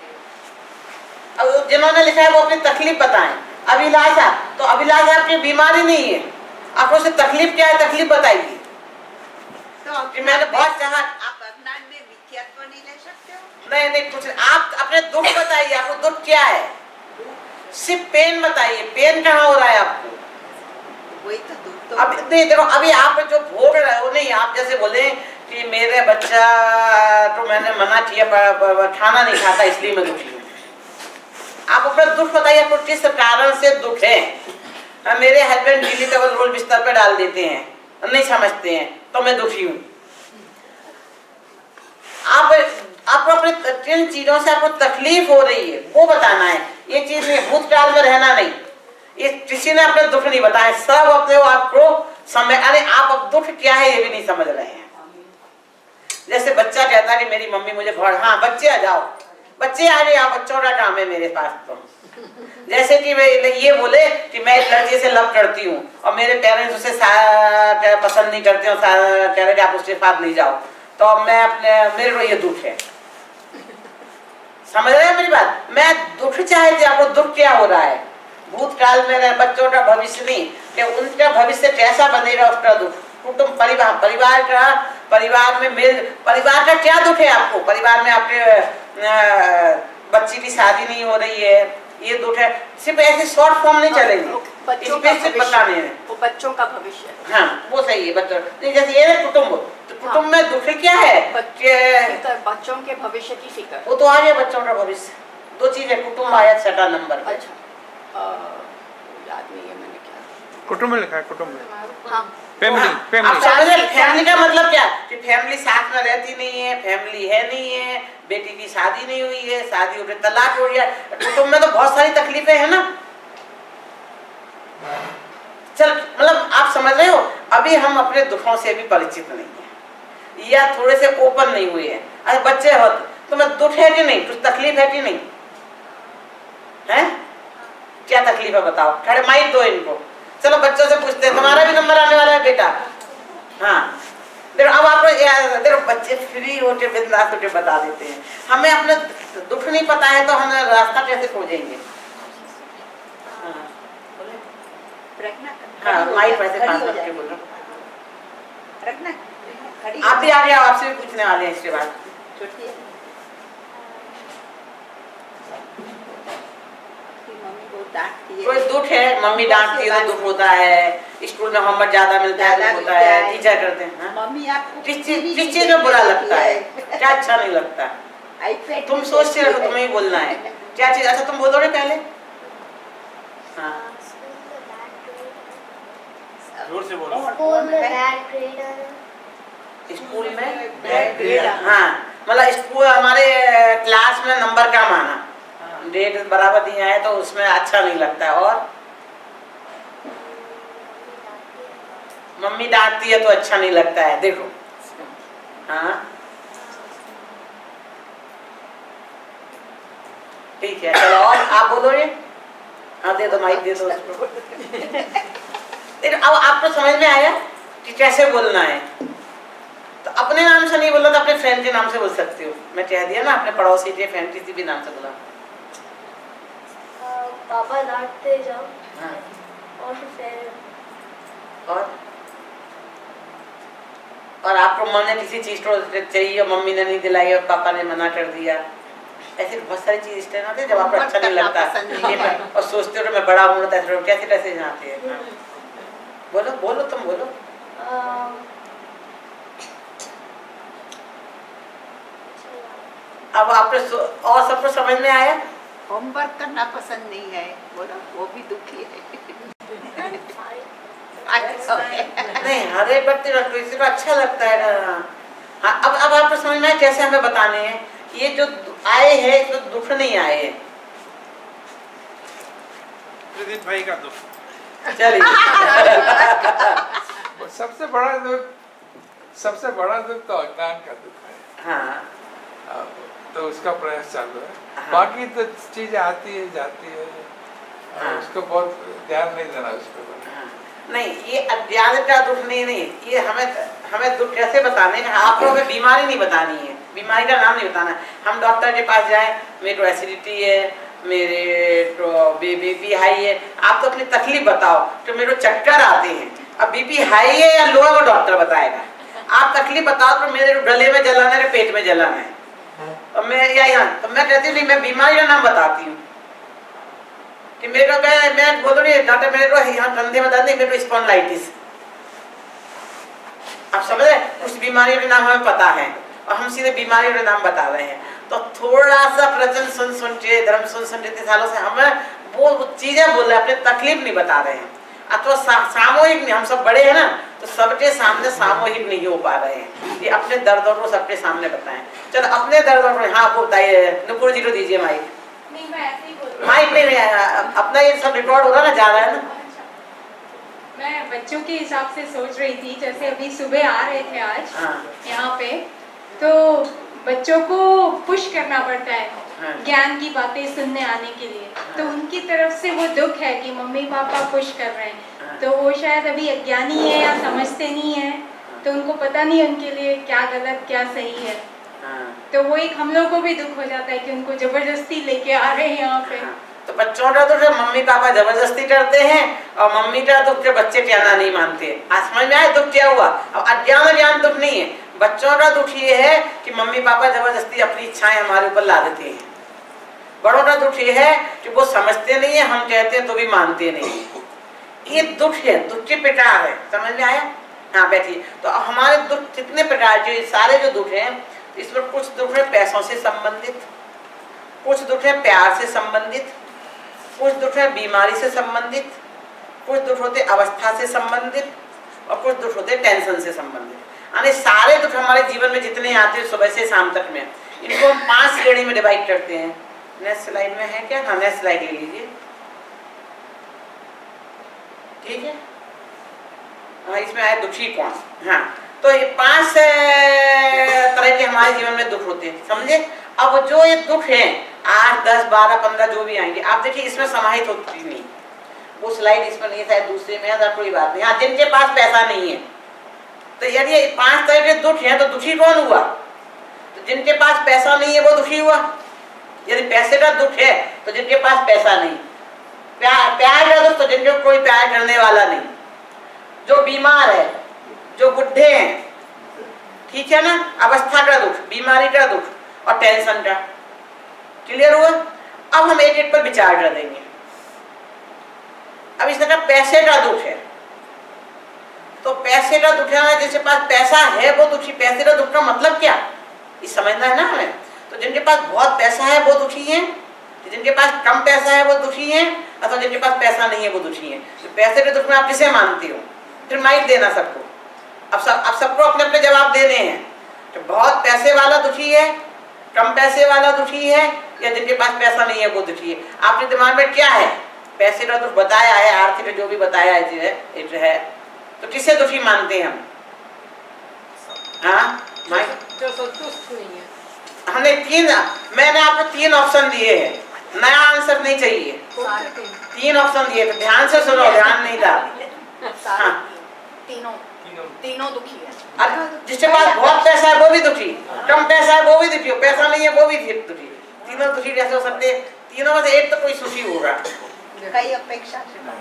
अब जिन्होंने लिखा है वो अपनी तकलीफ बताएं। अभिलाषा, तो अभिलाषा आपकी बीमारी नहीं है, आपको से तकलीफ क्या है, तकलीफ बताइए। तो मैंने बहुत चाहा, आप अज्ञान में विख्यात्व नहीं ले सकते हो? नहीं कुछ, आप अपने दुख बताइए, आपको दुख क्या है, सिर्फ पेन बताइए, पेन कहाँ हो रहा है आपको, वही तो दुख। तो अब नहीं देखो, अभी आप जो भोग रहे हो, नहीं आप जैसे बोले कि मेरे बच्चा तो मैंने मना किया, खाना नहीं खाता इसलिए मैं दुखी हूँ। आप अपना दुख बताइए, आपको किस कारण से दुख है। मेरे हस्बैंड दिल्ली डबल रोल बिस्तर पे डाल देते हैं, नहीं समझते हैं, तो मैं दुखी हूँ। आपको अपने किन चीजों से आपको तकलीफ हो रही है वो बताना है। ये चीज नहीं, भूतकाल में रहना नहीं, ये किसी ने अपने दुख नहीं बताए, सब अपने आपको समझ। अरे आप अब दुख क्या है ये भी नहीं समझ रहे हैं। जैसे बच्चा कहता है कि मेरी मम्मी मुझे घर, हाँ बच्चे आ जाओ, बच्चे आ गए, आप बच्चों का काम है मेरे पास। तो जैसे कि ये बोले कि मैं एक लड़की से लव करती हूँ और मेरे पेरेंट्स उसे पसंद नहीं करते, कह रहे कि आप उसके साथ नहीं जाओ, तो मैं अपने, मेरे को ये दुख है। समझ रहे हैं मेरी बात? मैं दुख चाहती, आपको दुख क्या हो रहा है, भूतकाल में बच्चों का भविष्य नहीं, कि उनका भविष्य कैसा बनेगा उसका दुख। कुटुंब, परिवार, परिवार में परिवार का क्या दुख है आपको, परिवार में आपके बच्ची की शादी नहीं हो रही है, ये दुख है। सिर्फ ऐसे शॉर्ट फॉर्म नहीं चलेंगे, बच्चों का भविष्य। हाँ वो सही है, बच्चों नहीं, जैसे ये कुटुंब, तो कुटुंब में दुख क्या है, बच्चों के भविष्य की फिक्र। वो तो आ गया बच्चों का भविष्य, 2 चीजें, कुटुंब आया 6 नंबर पे। अच्छा, याद नहीं है मैंने क्या, कुटुंब में लिखा है, कुटुंब में, हाँ फैमिली। फैमिली का मतलब क्या, कि फैमिली साथ में रहती नहीं है, फैमिली है नहीं है, बेटी की शादी नहीं हुई है, शादी हो गई, तलाक हो गया। कुटुंब में तो बहुत सारी तकलीफें हैं ना, चल मतलब आप समझ रहे हो, अभी हम अपने दुखों से भी परिचित नहीं है या थोड़े से ओपन नहीं हुए हैं। अरे बच्चे हो तुम्हें दुख है कि नहीं, कुछ तकलीफ है कि नहीं है? क्या तकलीफ है बताओ, खड़े माइक दो इनको। चलो बच्चों से पूछते हैं, तुम्हारा भी नंबर आने वाला है बेटा। हाँ देखो अब आप देखो बच्चे फ्री होके बिंदास होके बता देते हैं। हमें अपना दुख नहीं पता है तो हम रास्ता कैसे खोजेंगे? हाँ माइक वैसे पास रख बोलो। रखना आप भी आ गए, आपसे भी पूछने वाले हैं इसके बाद। कोई दुख है, मम्मी डांटती है तो दुख होता है, स्कूल में होमवर्क ज्यादा मिलता है दुख होता है, टीचर करते हैं। मम्मी आपको किस चीज में बुरा लगता है, क्या अच्छा नहीं लगता? तुम सोचते रहो, तुम्हें ही बोलना है क्या चीज अच्छा तुम बोलोगे पहले। हाँ जोर से बोलो। स्कूल में बैड ग्रेड, हाँ मतलब स्कूल हमारे क्लास में नंबर कम आना, ग्रेड बराबर दिया है तो उसमें अच्छा नहीं लगता है। और मम्मी डांटती है तो अच्छा नहीं लगता है, देखो। हाँ ठीक है चलो और आप बोलोगे। हाँ दे दो माइक दे दो उसको। अब आपको समझ में आया कि कैसे बोलना है। तो अपने नाम से नहीं बोलना तो अपने फ्रेंड के नाम से बोल सकते हो। मैं कह दिया ना, अपने पड़ोसी के फ्रेंड किसी भी नाम से बोला। पापा डांटते जाओ। हाँ। और फिर और आपको मन में किसी चीज को चाहिए, मम्मी ने नहीं दिलाई और पापा ने मना कर दिया, ऐसे बहुत सारी चीज इस तरह जब आपको अच्छा नहीं लगता और सोचते हो मैं बड़ा हूँ तो कैसे कैसे जाते हैं। बोलो बोलो तुम बोलो। अब आपने और सबको समझ में आया? होमवर्क करना पसंद नहीं है, बोलो वो भी दुखी है। नहीं हर एक व्यक्ति को इसी को अच्छा लगता है ना। हाँ अब आपको समझ में आया कैसे हमें बताने हैं। ये जो आए हैं तो दुख नहीं आए हैं। प्रदीप भाई का दुख, चलिए सबसे बड़ा दुख तो अज्ञान का दुख है। हाँ तो उसका प्रयास चालू है। हाँ। बाकी तो चीजें आती है जाती है, हाँ। उसको बहुत ध्यान नहीं देना उस पर। नहीं ये अज्ञान का दुख नहीं, ये हमें दुख कैसे बताने हैं। आप लोगों को बीमारी नहीं बतानी है, बीमारी का नाम नहीं बताना है। हम डॉक्टर के पास जाएं, मेरे को एसिडिटी है, मेरे तो बीपी हाई है, आप तो अपनी तकलीफ बताओ। तो मेरे को चक्कर आते हैं, अब बीपी हाई है या लो है वो डॉक्टर बताएगा। आप तकलीफ बताओ तो मेरे को गले में जलाना है, पेट में जलाना है, और मैं तो मैं कहती हूँ नहीं, मैं बीमारी का नाम बताती हूँ कि मेरे को मैं बोलो नहीं डॉक्टर मेरे को यहाँ कंधे में दर्द नहीं, मेरे को स्पॉन्डिलाइटिस। आप समझ रहे, उस बीमारी के नाम हमें पता है और हम सीधे बीमारी के नाम बता रहे हैं। तो थोड़ा सा प्रवचन सुन के धर्म सुन इतने सालों से हमें वो चीजें बोल रहे हैं, अपने तकलीफ नहीं बता रहे हैं। अथवा सामूहिक नहीं, हम सब बड़े हैं ना तो सबके सामने सामूहिक नहीं हो पा रहे हैं। ये अपने दर्दों को सबके सामने बताएं। चलो अपने दर्दों को हाँ वो बताइए। नुपुर जी को दीजिए माइक। नहीं मैं ऐसे ही बोल माइक नहीं अपना ये सब रिकॉर्ड हो रहा ना, जा रहा है ना। मैं बच्चों के हिसाब से सोच रही थी, जैसे अभी सुबह आ रहे थे आज यहाँ पे, तो बच्चों को पुश करना पड़ता है ज्ञान की बातें सुनने आने के लिए। तो उनकी तरफ से वो दुख है कि मम्मी पापा पुश कर रहे हैं, तो वो शायद अभी अज्ञानी है या समझते नहीं है, तो उनको पता नहीं उनके लिए क्या गलत क्या सही है। तो वो एक हम लोग को भी दुख हो जाता है कि उनको जबरदस्ती लेके आ रहे हैं यहाँ पे। तो बच्चों का दुख मम्मी पापा जबरदस्ती करते हैं और मम्मी का दुख के बच्चे कहना नहीं मानते। आज समझ में आया दुख क्या हुआ? अब अज्ञान ज्ञान दुख नहीं है, बच्चों का दुख ये है कि मम्मी पापा जबरदस्ती अपनी इच्छाएं हमारे ऊपर ला देते हैं। बड़ों का दुख ये है कि वो समझते नहीं है, हम कहते हैं तो भी मानते नहीं। ये दुख है, दुख के प्रकार है। समझ में आया? हाँ बैठिए। तो हमारे दुख कितने प्रकार के, सारे जो दुख है इसमें कुछ दुख है पैसों से संबंधित, कुछ दुख है प्यार से संबंधित, कुछ दुख है बीमारी से संबंधित, कुछ दुख होते अवस्था से संबंधित और कुछ दुख होते टेंशन से संबंधित। यानी सारे दुख हमारे जीवन में जितने आते हैं सुबह से शाम तक में, इनको हम 5 श्रेणी में डिवाइड करते हैं। नेक्स्ट स्लाइड में है क्या? हाँ नेक्स्ट स्लाइड ले लीजिए। ठीक है हाँ, इसमें आए दुखी कौन। हाँ, तो ये 5 तरह के हमारे जीवन में दुख होते हैं, समझे। अब जो ये दुख है 8, 10, 12, 15 जो भी आएंगे, आप देखिए इसमें समाहित होती नहीं, वो स्लाइड इसमें नहीं है, शायद दूसरे में है, कोई बात नहीं। हाँ, जिनके पास पैसा नहीं है, तो यदि ये 5 तरह के दुख हैं तो दुखी कौन हुआ? तो जिनके पास पैसा नहीं है वो दुखी हुआ। यदि पैसे का दुख है तो जिनके पास पैसा नहीं। प्यार का दुख तो जिनके कोई प्यार करने वाला नहीं, जो बीमार है, जो बुढ़े हैं, ठीक है ना, अवस्था का दुख, बीमारी का दुख और टेंशन का। क्लियर हुआ? अब हम एक एक पर विचार कर देंगे। अब इसने कहा पैसे का दुख है, तो पैसे का दुख है, जिसके पास पैसा है वो दुखी। पैसे का दुख का मतलब क्या, ये समझना है ना हमें। तो जिनके पास बहुत पैसा है वो दुखी हैं, जिनके पास कम पैसा है वो दुखी हैं, अथवा जिनके पास पैसा नहीं है वो दुखी हैं। तो पैसे के दुख में आप किसे मानते हो? फिर माइक देना सबको। अब सबको अपने अपने जवाब देने हैं। तो बहुत पैसे वाला दुखी है, कम पैसे वाला दुखी है, या जिनके पास पैसा नहीं है वो दुखी है। आपके दिमाग में क्या है? पैसे का दुख बताया है, आर्थिक जो भी बताया है, तो किसे दुखी मानते हैं हम? हाँ, जो संतुष्ट नहीं है। हमने मैंने आपको 3 ऑप्शन दिए हैं, नया आंसर नहीं चाहिए। 3 ऑप्शन दिए थे, ध्यान से सुनो, ध्यान नहीं था। हाँ, तीनों दुखी है। जिसके पास बहुत पैसा है वो भी दुखी, कम पैसा है वो भी दुखी, पैसा नहीं है वो भी दुखी। तीनों दुखी कैसे हो सकते? तीनों में से एक तो कोई सुखी होगा। कई अपेक्षा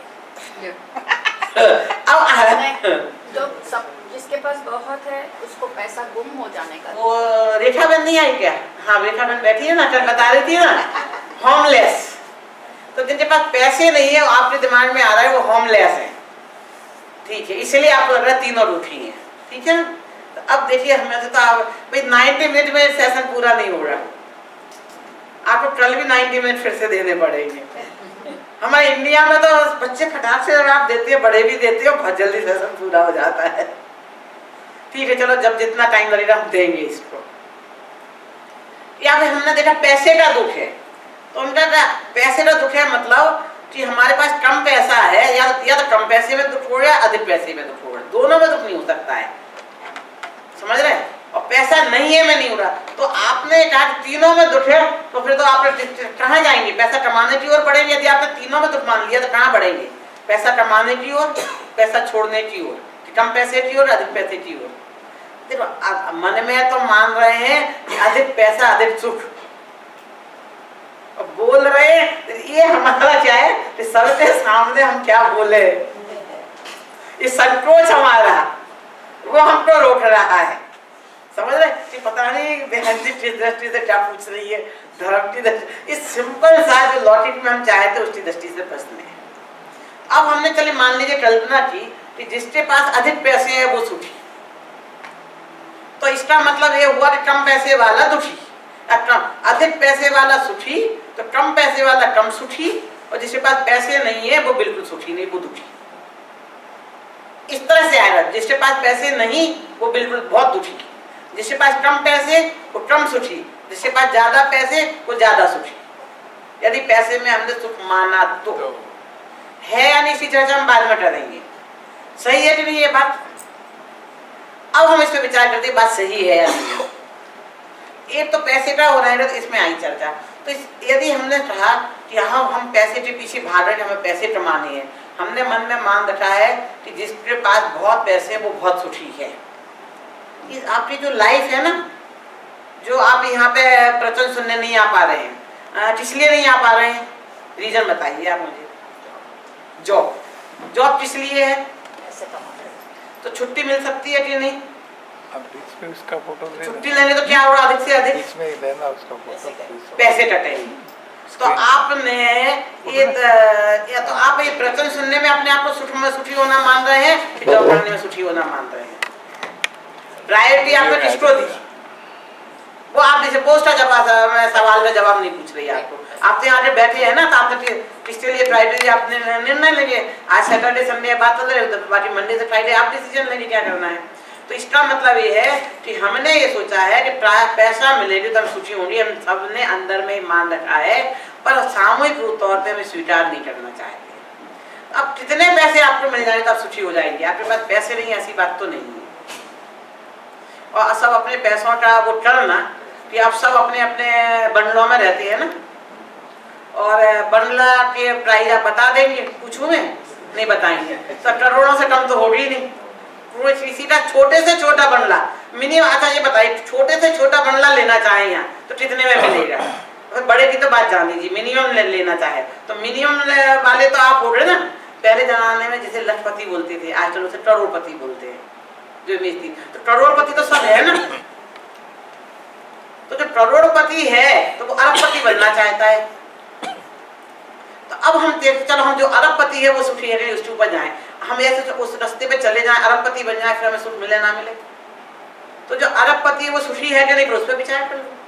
जो सब जिसके पास बहुत है उसको पैसा गुम हो जाने का। वो रेखा बहन नहीं आई क्या? हाँ, रेखा बहन बैठी है ना, कल बता रही थी ना, होमलेस। तो जिनके पास पैसे नहीं है, आपके दिमाग में आ रहा है वो होमलेस है, ठीक है, इसलिए आपको लग रहा है तीनों दुखी हैं, ठीक है। तो अब देखिए, हमें तो भाई 90 मिनट में सेशन पूरा नहीं हो रहा, आपको कल भी 90 मिनट फिर से देने पड़ेंगे। हमारे इंडिया में तो बच्चे फटाक से आप देते हो, बड़े भी देते हो, बहुत जल्दी सेशन पूरा हो जाता है। ठीक है, चलो, जब जितना टाइम लगेगा हम देंगे इसको। या फिर हमने देखा पैसे का दुख है, तो उनका पैसे का दुख है मतलब कि हमारे पास कम पैसा है, या तो कम पैसे में दुख हो या अधिक पैसे में दुख हो, दोनों में दुख नहीं हो सकता है, समझ रहे हैं। और पैसा नहीं है में नहीं हो रहा, तो आपने कहा तीनों में दुख है, तो फिर तो आप कहाँ जाएंगे? पैसा कमाने की ओर बढ़ेंगे। यदि आपने तीनों में दुख मान लिया तो कहाँ बढ़ेंगे? पैसा कमाने की ओर, पैसा छोड़ने की ओर, कम पैसे की ओर, अधिक पैसे की ओर। देखो, आप मन में तो मान रहे हैं कि अधिक पैसा अधिक सुख, और बोल रहे हैं, ये हमारा क्या है कि सबके सामने हम क्या बोले, ये संकोच हमारा, वो हमको रोक रहा है, समझ रहे कि पता नहीं बहन जी किस दृष्टि से क्या पूछ रही है, धर्म की दृष्टि, इस सिंपल सा जो लॉजिक में हम चाहते उसकी दृष्टि से प्रश्न है। अब हमने चलिए मान लीजिए कल्पना की कि जिसके पास अधिक पैसे हैं वो सुखी, तो इसका मतलब ये हुआ कि कम पैसे वाला दुखी, अधिक पैसे वाला सुखी, तो कम पैसे वाला कम सुखी, और जिसके पास पैसे नहीं है वो बिल्कुल सुखी नहीं, वो दुखी। इस तरह से आएगा, जिसके पास पैसे नहीं वो बिल्कुल बहुत दुखी, जिसके पास कम पैसे वो कम सुखी, जिसके पास ज्यादा पैसे वो ज्यादा सुखी। यदि पैसे में हमने सुख माना तो है या नहीं, इसी चर्चा हम बाद में करेंगे। सही है कि नहीं ये बात? अब हम इस पे विचार करते हैं बात सही है या नहीं। एक तो पैसे का हो रहा है, तो इसमें आई चर्चा। तो यदि हमने कहा कि हाँ हम पैसे के पीछे भाग रहे हैं, हमें पैसे कमाने हैं, हमने मन में मान रखा है कि जिसके पास बहुत पैसे वो बहुत सुखी है। आपकी जो लाइफ है ना, जो आप यहाँ पे प्रवचन सुनने नहीं आ पा रहे हैं, किसलिए नहीं आ पा रहे हैं? रीजन बताइए आप मुझे। जॉब किस लिए है? तो छुट्टी मिल सकती है कि नहीं? अब बीच में उसका फोटो छुट्टी लेने तो क्या होगा, अधिक से अधिक बीच में लेना उसका फोटो, पैसे कटेंगे। तो आपने या तो आप ये प्रवचन सुनने में अपने आप को सुख में सुखी होना मान रहे हैं, जॉब करने में सुखी होना मान रहे हैं। प्रायोरिटी आपने किसको दी? वो आप जैसे पोस्ट का जवाब, सवाल का जवाब नहीं पूछ रही है आपको। आप तो यहाँ बैठे हैं ना, तो आपने किसके लिए प्रायोरिटी आपने निर्णय लेंगे। आज सैटरडे संडे बात चल रही है, तो बाकी मंडे से फ्राइडे आप डिसीजन लेंगे क्या करना है। तो इसका मतलब ये है कि हमने ये सोचा है कि पैसा मिलेगी तो हम सुखी होंगे, हम सबने अंदर में मान रखा है, पर सामूहिक तौर पे हम स्वीकार नहीं करना चाहते। अब कितने पैसे आपको मिल जाए तो आप सुखी हो जाएंगे। आपके पास पैसे नहीं, ऐसी बात तो नहीं है। और सब अपने पैसों का वो करना कि आप सब अपने अपने बंगलों में रहते हैं ना, और बंगला के प्राइस आप बता देंगे, पूछूं मैं? नहीं बताएंगे। तो करोड़ों से कम तो होगी ही नहीं। पूरे किसी का छोटे से छोटा बंगला मिनिमम, अच्छा ये बताइए, छोटे से छोटा बंगला लेना चाहे यहाँ तो कितने में मिलेगा? बड़े की तो बात जान लीजिए, मिनिमम लेना चाहे तो मिनिमम वाले तो आप हो गए ना। पहले जमाने में जिसे लखपति बोलते थे, आजकल उसे करोड़पति बोलते हैं जो इमेज थी। तो करोड़पति तो सब है ना, तो जो करोड़पति है तो वो अरबपति बनना चाहता है। तो अब हम चलो, हम जो अरबपति है वो सुखी है, उसके ऊपर जाए, हम ऐसे उस रास्ते पे चले जाएं, अरबपति बन जाए, फिर हमें सुख मिले ना मिले। तो जो अरबपति है वो सुखी है कि नहीं, उस पर विचार कर लो।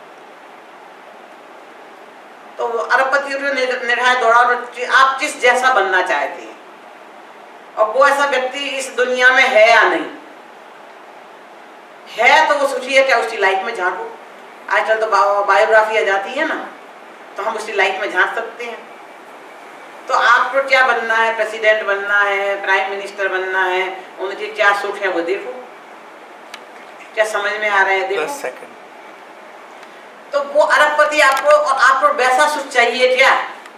तो अरबपति निर्णय दौड़ा, आप किस जैसा बनना चाहते हैं और वो ऐसा व्यक्ति इस दुनिया में है या नहीं है, तो वो सुखी है क्या, उसकी लाइफ में झांको। आजकल तो बायोग्राफी आ जाती है ना, तो हम उसकी लाइफ में झांक सकते हैं। तो आपको क्या बनना है, प्रेसिडेंट बनना है, प्राइम मिनिस्टर बनना है, उनके क्या सुख है वो देखो, क्या समझ में आ रहे हैं, देखो। 10 सेकंड। तो वो अरबपति आपको, और आपको वैसा सुख चाहिए क्या?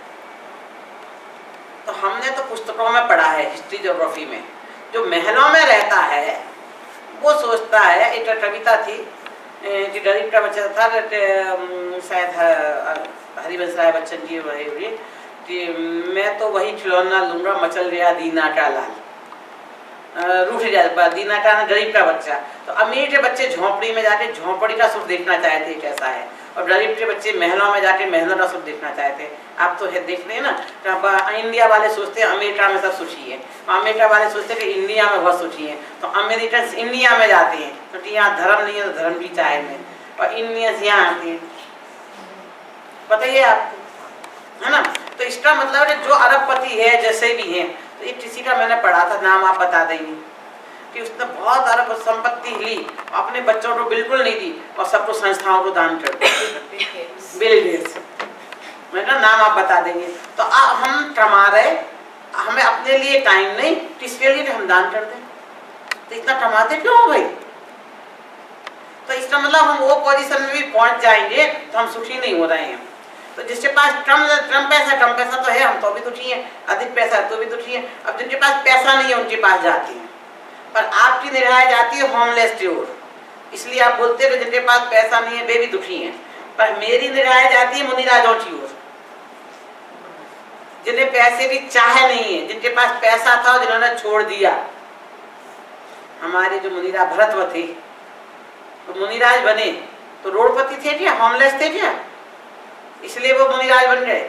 तो हमने तो पुस्तकों में पढ़ा है, हिस्ट्री ज्योग्राफी में, जो महलों में रहता है वो सोचता है, एक कविता थी कि गरीब का बच्चा था, शायद हरिवंश राय बच्चन की हुई कि मैं तो वही खिलौना लूंगा मचल गया दीना का लाल, रूठ गया दीना का गरीब का बच्चा। तो अमीर के बच्चे झोंपड़ी में जाके झोंपड़ी का सुख देखना चाहते कैसा है, और गरीब के बच्चे महलों में जाके महलों का सुख देखना चाहते हैं। आप तो है देखते हैं ना, इंडिया वाले सोचते हैं अमेरिका में सब सुखी है, अमेरिका वाले सोचते हैं कि इंडिया में बहुत सुखी है, तो अमेरिकन इंडिया में जाते हैं क्योंकि तो यहाँ धर्म नहीं है, तो धर्म की चाय में, और इंडियंस यहाँ आते हैं। बताइए आपको, है ना। तो इसका मतलब है जो अरबपति है जैसे भी है, तो एक किसी का मैंने पढ़ा था, नाम आप बता देंगे, कि उसने बहुत अरब संपत्ति ली, अपने बच्चों को बिल्कुल नहीं दी और सबको संस्थाओं को दान कर दिया। बिल गेट्स, मैं ना नाम आप बता देंगे। तो हम कमा रहे, हमें अपने लिए टाइम नहीं, किसके लिए हम दान कर दें? तो इतना कमाते क्यों हो भाई? तो इसका मतलब हम वो पोजीशन में भी पहुंच जाएंगे तो हम सुखी नहीं हो रहे हैं। तो जिसके पास कम पैसा तो है, हम तो भी दुखी हैं, अधिक पैसा है तो भी दुखी हैं। अब जिनके पास पैसा नहीं है उनके पास जाती हैं, पर आपकी निगाह जाती है होमलेस की ओर, इसलिए आप बोलते हैं जिनके पास पैसा नहीं है वे भी दुखी हैं। पर मेरी निगाह जाती है मुनिराजों की ओर, जिन्हें पैसे की चाह नहीं है, जिनके पास पैसा था जिन्होंने छोड़ दिया। हमारे जो मुनिराज भरतव थे तो मुनिराज बने, तो रोडपति थे क्या, होमलेस थे क्या? इसलिए वो मुनिराज बन गए।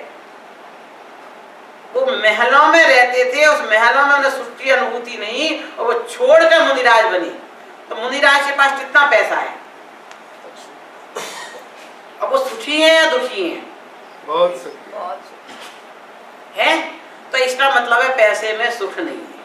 वो महलों में रहते थे, उस महलों में उन्हें सुख की अनुभूति नहीं, और वो छोड़कर मुनिराज बनी। तो मुनिराज के पास कितना पैसा है, अब वो सुखी है या दुखी है? बहुत सुखी है। तो इसका मतलब है पैसे में सुख नहीं है।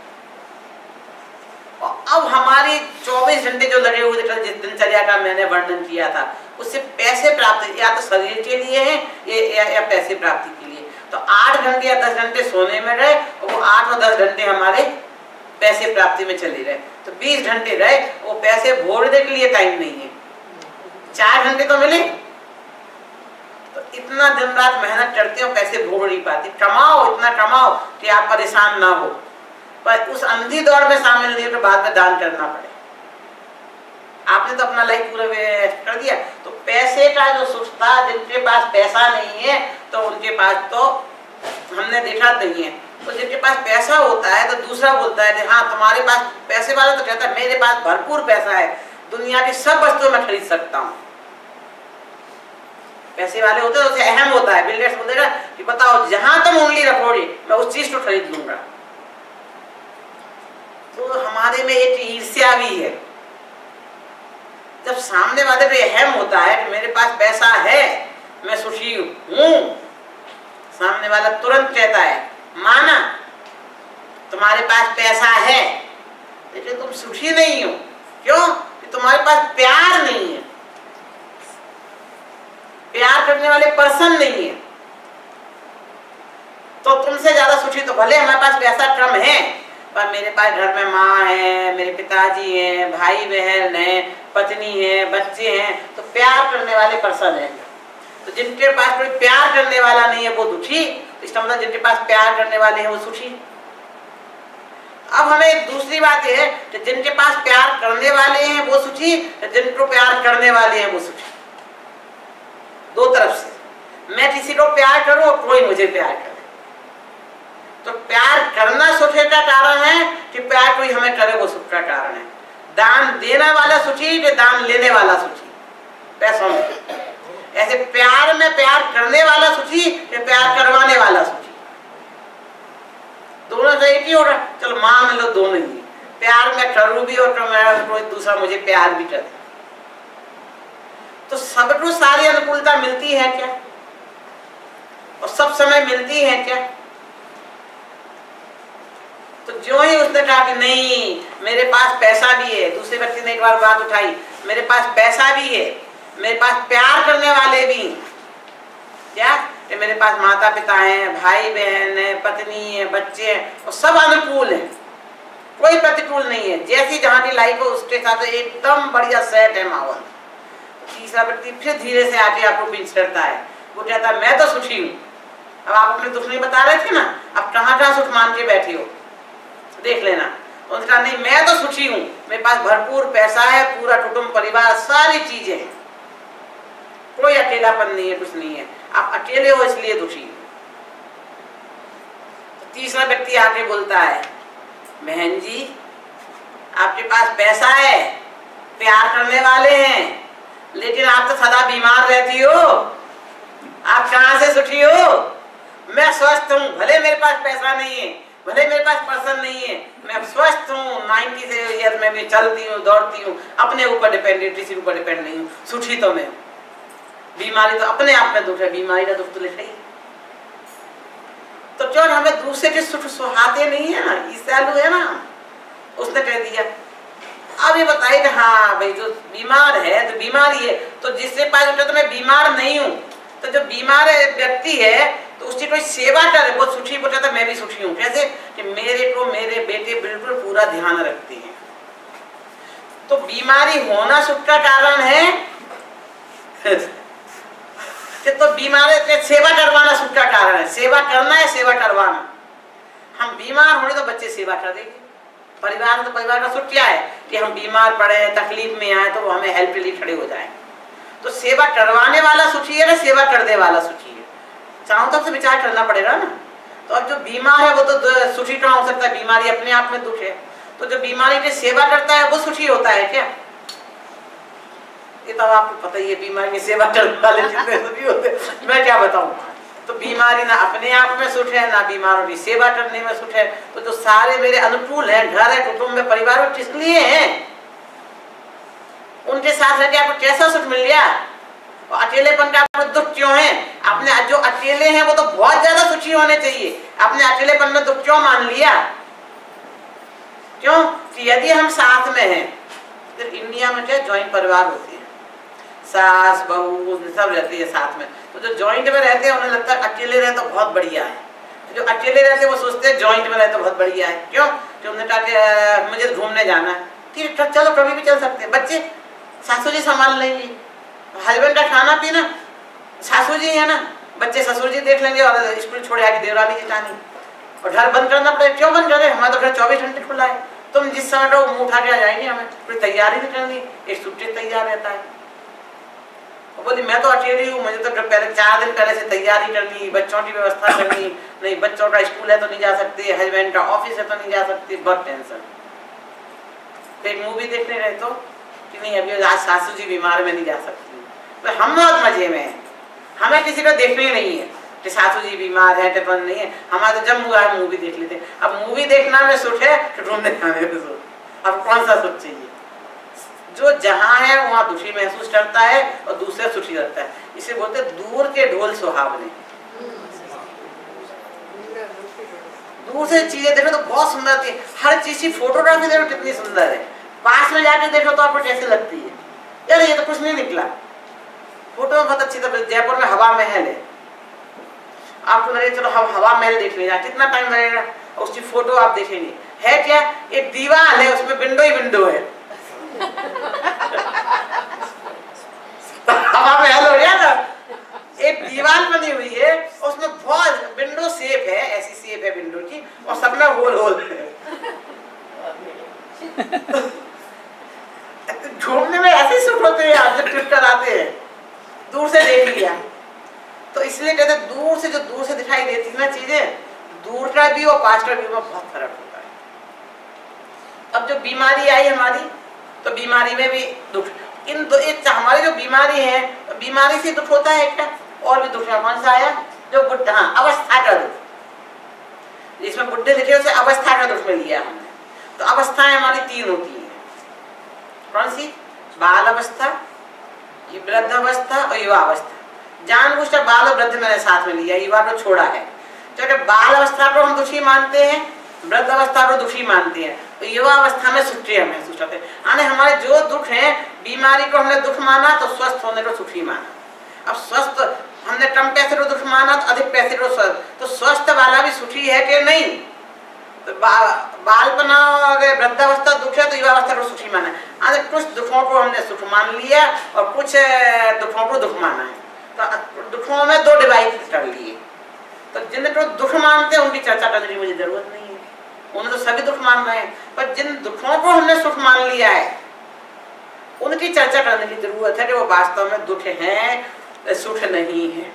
और अब हमारी 24 घंटे जो लगे हुए थे, जिस दिनचर्या का मैंने वर्णन किया था, उससे पैसे प्राप्त या तो शरीर के लिए है या पैसे प्राप्ति के लिए। तो 8 घंटे या 10 घंटे सोने में रहे, और वो 8 और 10 घंटे हमारे पैसे प्राप्ति में चले रहे, तो 20 घंटे रहे, वो पैसे भोगने के लिए टाइम नहीं है। 4 घंटे तो मिले, तो इतना दिन रात मेहनत करते हो, पैसे भोग नहीं पाते। कमाओ, इतना कमाओ कि आप परेशान ना हो, पर उस अंधी दौड़ में शामिल नहीं हो तो बाद में दान करना पड़े। आपने तो अपना लाइफ पूरा वेस्ट कर दिया। तो पैसे का जो सुख था, जिनके पास पैसा नहीं है तो उनके पास तो हमने देखा नहीं है। तो जिनके पास पैसा होता है तो दूसरा बोलता है कि हाँ तुम्हारे पास, पैसे वाला तो कहता है मेरे पास भरपूर पैसा है, दुनिया की सब वस्तुएं मैं खरीद सकता हूँ। पैसे वाले होते हैं तो उसे अहम होता है, बिल गेट्स बोलेगा कि बताओ जहां तुम उंगली रखोगे मैं उस चीज को खरीद लूंगा। तो हमारे में एक ईर्ष्या भी है। जब सामने वाले पे अहम होता है कि मेरे पास पैसा है, मैं सुखी हूं, सामने वाला तुरंत कहता है माना तुम्हारे पास पैसा है लेकिन तुम सुखी नहीं हो। क्यों? कि तुम्हारे पास प्यार नहीं है, प्यार करने वाले पर्सन नहीं है। तो तुमसे ज्यादा सुखी तो भले हमारे पास पैसा कम है, पर मेरे पास घर में माँ है, मेरे पिताजी हैं, भाई बहन है, पत्नी है, बच्चे हैं, तो प्यार करने वाले पर्सन है। तो जिनके पास कोई प्यार करने वाला नहीं है वो दुखी, इसका मतलब जिनके पास प्यार करने वाले हैं वो सुखी। अब हमें दूसरी बात यह है कि जिनके पास प्यार करने वाले हैं वो सुखी, जिनको प्यार करने वाले हैं वो सुखी। दो तरफ से, मैं किसी को प्यार करूं और कोई मुझे प्यार करे। तो प्यार करना सुख का कारण है कि प्यार कोई हमें करे वो सुख का कारण है। दान देने वाला सुखी कि दान लेने वाला सुखी पैसों में। ऐसे प्यार में प्यार करने वाला सुखी कि प्यार करवाने वाला सुखी। दोनों से एक ही होगा। चलो मान लो दोनों ही, प्यार में करूं भी और कोई दूसरा मुझे प्यार भी करे, तो सबको सारी अनुकूलता मिलती है क्या? और सब समय मिलती है क्या? तो जो ही उसने कहा कि नहीं मेरे पास पैसा भी है, दूसरे व्यक्ति ने एक बार बात उठाई, मेरे पास पैसा भी है, मेरे पास प्यार करने वाले भी, क्या कि मेरे पास माता पिता हैं, भाई बहन है, पत्नी है, बच्चे हैं, और सब अनुकूल है, कोई प्रतिकूल नहीं है। जैसी जहाँ की लाइफ हो उसके साथ एकदम बढ़िया सेट है माहौल। तीसरा व्यक्ति फिर धीरे से आके आपको पिंच करता है, वो कहता है मैं तो सुखी हूँ। अब आप अपने दुख नहीं बता रहे थे ना, अब कहाँ कहाँ सुख मान के बैठी हो, देख लेना। उनका नहीं मैं तो सुखी हूँ, मेरे पास भरपूर पैसा है, पूरा कुटुंब परिवार, सारी चीजें हैं, कोई अकेलापन नहीं है, कुछ नहीं है, आप अकेले हो इसलिए दुखी हो। तो तीसरा व्यक्ति आके बोलता है बहन जी आपके पास पैसा है, प्यार करने वाले हैं, लेकिन आप तो सदा बीमार रहती हो, आप कहाँ से सुखी हो? मैं स्वस्थ हूँ, भले मेरे पास पैसा नहीं है, भले मेरे पास पर्सन नहीं है, मैं स्वस्थ हूँ, 90 से ईयर में भी चलती हूँ, दौड़ती हूँ, अपने ऊपर डिपेंडेंट, किसी ऊपर डिपेंड नहीं हूँ, सुखी तो मैं हूँ। बीमारी तो अपने आप में दुख है, बीमारी का दुख तो लेते ही। तो क्यों हमें दूसरे के सुख सुहाते नहीं है ना, ईर्ष्यालु है ना, उसने कह दिया। अब ये बताइए कि हाँ भाई जो बीमार है तो बीमारी है, तो जिससे पास तो मैं बीमार नहीं हूँ, तो जो बीमार व्यक्ति है तो उसकी कोई सेवा करे, वो सुखी बोलता था मैं भी सुखी हूँ। कैसे कि मेरे को मेरे बेटे बिल्कुल पूरा ध्यान रखते हैं। तो बीमारी होना सुख का कारण है तो बीमार सेवा करवाना सुख का कारण है। सेवा करना है, सेवा करवाना। हम बीमार होने तो बच्चे सेवा कर देंगे, परिवार तो परिवार का सुख क्या है कि हम बीमार पड़े, तकलीफ में आए तो वो हमें हेल्प के लिए खड़े हो जाए। तो सेवा करवाने वाला सुखी है ना, सेवा करने वाला सुखी है? चारों तरफ से विचार करना पड़ेगा ना। तो अब जो बीमार है वो तो सुखी कहाँ हो सकता है, बीमारी अपने आप में दुख है। तो जो बीमारी की सेवा करता है वो सुखी होता है क्या? ये तो आपको पता ही है, बीमारी की सेवा करने वाले जितने सुखी होते, मैं क्या बताऊं। तो बीमारी ना अपने आप में सुख है, ना बीमारों की सेवा करने में सुख है। तो जो सारे मेरे अनुकूल हैं, घर है, कुटुंब है, परिवार है, किस लिए हैं? उनके साथ रहकर आपको कैसा सुख मिल गया? और अकेलेपन का आपको दुख क्यों है? अपने जो अकेले हैं वो तो बहुत ज्यादा सुखी होने चाहिए, आपने अकेलेपन में दुख क्यों मान लिया? क्यों कि यदि हम साथ में हैं, तो इंडिया में क्या जॉइंट परिवार होती है, सास बहू सब रहती है साथ में। तो जो जॉइंट में रहते हैं उन्हें लगता है अकेले रहे तो बहुत बढ़िया है, जो अकेले रहते हैं वो सोचते हैं जॉइंट में रहे तो बहुत बढ़िया है। क्यों? जो उन्हें कहा कि मुझे घूमने जाना है, ठीक है चलो कभी भी चल सकते हैं, बच्चे सासू जी संभाल लेंगी, हस्बैंड का खाना पीना सासू जी है ना, बच्चे ससुर जी देख लेंगे, और स्कूल छोड़े आके देवरानी जितानी, और घर बंद करना पड़ेगा। क्यों बंद करे? हमारा तो घर 24 घंटे खुला है, तुम जिस समय रहो मुँह उठा के आ जाएंगे, हमें कोई तैयारी नहीं करनी, एक सूटकेस तैयार रहता है। बोली मैं तो अकेली हूँ, मुझे तो पहले 4 दिन पहले से तैयारी करनी, बच्चों की व्यवस्था करनी, नहीं बच्चों का स्कूल है तो नहीं जा सकती, हस्बैंड का ऑफिस है तो नहीं जा सकती, बहुत टेंशन। एक मूवी देखने गए तो कि नहीं अभी आज सासू जी बीमार में नहीं जा सकती, तो हम बहुत मजे में हैं, हमें किसी को देखने नहीं है कि सासू जी बीमार है, टिफन नहीं है, हमारा तो जब मूवी देख लेते। अब मूवी देखना में सुख है कि ढूंढने जाने में सुख? अब कौन सा सुख चाहिए? जो जहाँ है वहाँ दुखी महसूस करता है और दूसरे सुखी रहता है। इसे बोलते दूर के ढोल सुहावने। दूर से चीजें देखो तो बहुत सुंदर थी, हर चीज की फोटोग्राफी देखो कितनी सुंदर है, पास में जाके देखो तो आपको कैसी लगती है, यार ये तो कुछ नहीं निकला, फोटो में बहुत अच्छी तरह। जयपुर में हवा महल है, आपको लगेगा चलो हम हवा महल देख ले जाए, कितना टाइम लगेगा, उसकी फोटो आप देखेंगे, है क्या एक दीवार है उसमें विंडो ही विंडो है तो हवा महल हो गया ना, एक दीवार बनी हुई है उसमें बहुत विंडो शेप है, ऐसी शेप है विंडो की और सब में होल होल है घूमने में ऐसे सूट होते हैं आप जब ट्रिप कराते हैं, दूर से देख लिया तो इसलिए कहते हैं दूर से, जो दूर से दिखाई देती ना चीजें, दूर का व्यू और पास का व्यू में बहुत फर्क होता है। अब जो बीमारी आई हमारी, तो बीमारी में भी दुख, इन दो एक हमारी जो बीमारी है, बीमारी से दुख होता है क्या, और भी दुख है, कौन सा आया जो बुढ़ा, हाँ अवस्था का दुख, जिसमें बुढ़े लिखे उसे अवस्था का दुख में लिया हमने। तो अवस्थाएं हमारी 3 होती है, कौन सी, बाल अवस्था, वृद्ध अवस्था और युवा अवस्था। जानबूझकर बाल और वृद्ध मैंने साथ में लिया, युवा को छोड़ा है, क्योंकि बाल अवस्था को हम दुखी मानते हैं, वृद्ध अवस्था को दुखी मानते हैं, तो युवा अवस्था में सुखी हम महसूस करते हैं। यानी हमारे जो दुख है, बीमारी को हमने दुख माना तो स्वस्थ होने को सुखी माना। अब स्वस्थ हमने कम पैसे को दुख माना तो अधिक पैसे को स्वस्थ, तो स्वस्थ वाला भी सुखी है कि नहीं, तो बालपना और वृद्धावस्था दुख है तो युवावस्था को सुखी माना है। कुछ दुखों को हमने सुख मान लिया और कुछ दुखों को दुख माना है, तो दुखों में 2 डिवाइड कर लिए। तो जिनको दुख मानते हैं उनकी चर्चा करने की मुझे जरूरत नहीं है, उन्हें तो सभी दुख मान रहे हैं, पर जिन दुखों को हमने सुख मान लिया है उनकी चर्चा करने की जरूरत है कि वो वास्तव में दुख है, सुख नहीं है।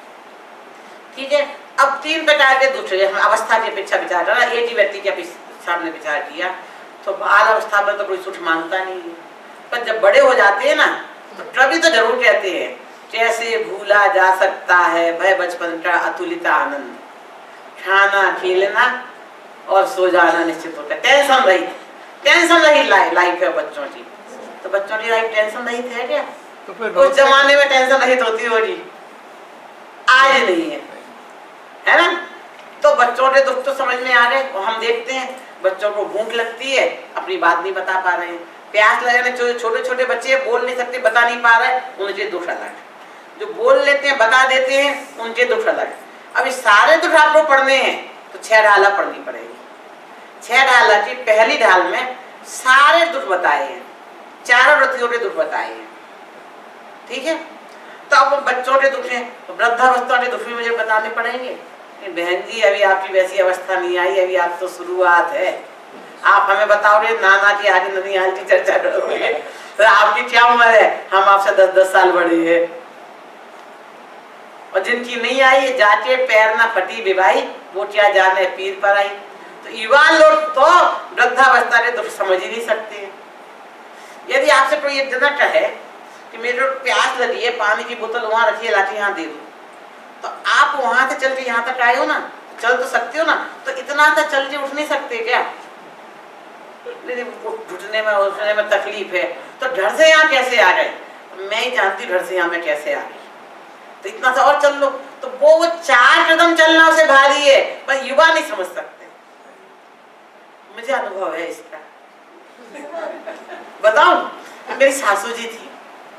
ठीक है, अब 3 प्रकार के दुख है, हम अवस्था की अपेक्षा विचार करना, एक ही व्यक्ति के सामने विचार किया तो बाल अवस्था में तो कोई सुख मानता नहीं है, पर जब बड़े हो जाते हैं ना तो कभी तो जरूर कहते हैं कैसे भूला जा सकता है वह बचपन का अतुलित आनंद, खाना खेलना और सो जाना निश्चित होता है, टेंशन रही लाइफ है बच्चों की। तो बच्चों की लाइफ टेंशन रहित है क्या, तो फिर उस जमाने में टेंशन रहित होती होगी, आज नहीं है ना। तो बच्चों के दुख तो समझ में आ गए, और हम देखते हैं बच्चों को भूख लगती है, अपनी बात नहीं बता पा रहे हैं, प्यास लगे, छोटे छोटे बच्चे बोल नहीं सकते, बता नहीं पा रहे, उनके दुख अलग, जो बोल लेते हैं बता देते हैं उनके दुख अलग। अब इस सारे दुख आपको पढ़ने हैं तो 6 ढाला पढ़नी पड़ेगी। 6 ढाला की पहली ढाल में सारे दुख बताए हैं, 4 वृत्तियों के दुख बताए हैं। ठीक है, तो अब बच्चों के दुख हैं तो वृद्धावस्था के दुख भी मुझे बताने पड़ेंगे। बहन जी अभी आपकी वैसी अवस्था नहीं आई, अभी आप तो शुरुआत है, आप हमें बताओगे नाना की आगे ननिहाल की चर्चा करोगे, तो आपकी क्या उम्र है, हम आपसे 10-10 साल बड़े हैं। और जिनकी नहीं आई जाके पैर ना फटी विवाही, वो क्या जाने पीर पर आई। तो युवा लोग तो वृद्धावस्था के दुख समझ ही नहीं सकते। यदि आपसे कोई एक जना कहे कि मेरे प्यास लगी है, पानी की बोतल वहां रखी है, लाठी यहाँ दे दो, तो आप वहां से चल के यहाँ तक आए हो ना, चल तो सकते हो ना, तो इतना तक चल के उठ नहीं सकते क्या, घुटने में उठने में तकलीफ है, तो घर से यहाँ कैसे आ गए, मैं ही जानती घर से यहाँ में कैसे आ गई, तो इतना सा और चल लो। तो वो 4 कदम चलना उसे भारी है, पर युवा नहीं समझ सकते। मुझे अनुभव है इसका, बताऊं, मेरी सासू जी थी,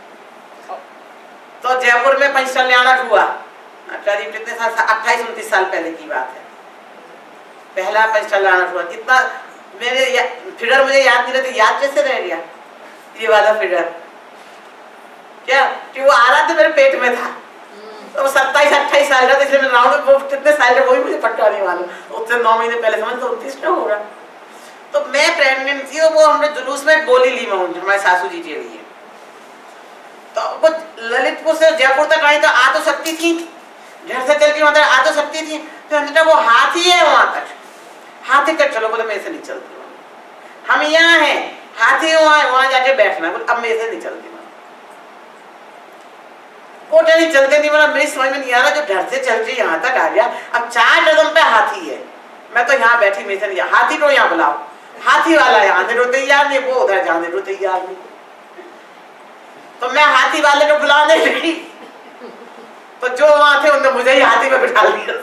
तो जयपुर में पंचकल्याण हुआ, करीब कितने साल, 28-29 साल पहले की बात है, पहला पंचकल्याण हुआ। कितना मेरे फिगर मुझे याद नहीं रहती, याद कैसे रह गया ये वाला फिगर, क्या कि वो आ रहा था मेरे पेट में था, तो 27-28 साल का, इसलिए मैं राउंड वो कितने साल का वो भी मुझे पक्का नहीं मालूम, उससे 9 महीने पहले समझ तो 29 का होगा। तो मैं प्रेग्नेंट थी, वो हमने जुलूस में गोली ली माउंट हमारे सासू जी के लिए, तो वो ललितपुर से जयपुर तक आई तो आ तो सकती थी, घर से चल के वहां तक आ तो सकती थी, तो हमने कहा वो हाथी है वहां तक, हाथी तक चलो, बोले मेरे से नहीं चलती, हम यहाँ हैं, हाथी वहां जाके बैठना, बोले अब मेरे से नहीं चलती, कोटे नहीं चलते नहीं, बोला मेरी समझ में नहीं आ रहा, जो घर से चल के यहाँ तक आ गया, अब 4 कदम पे हाथी है, मैं तो यहाँ बैठी, मेरे से नहीं, हाथी को यहाँ बुलाओ, हाथी वाला यहाँ से तैयार नहीं, वो उधर जाने को तैयार नहीं, तो मैं हाथी वाले को बुलाने गई, तो जो वहां थे उन्होंने मुझे ही हाथी में बिठा लिया।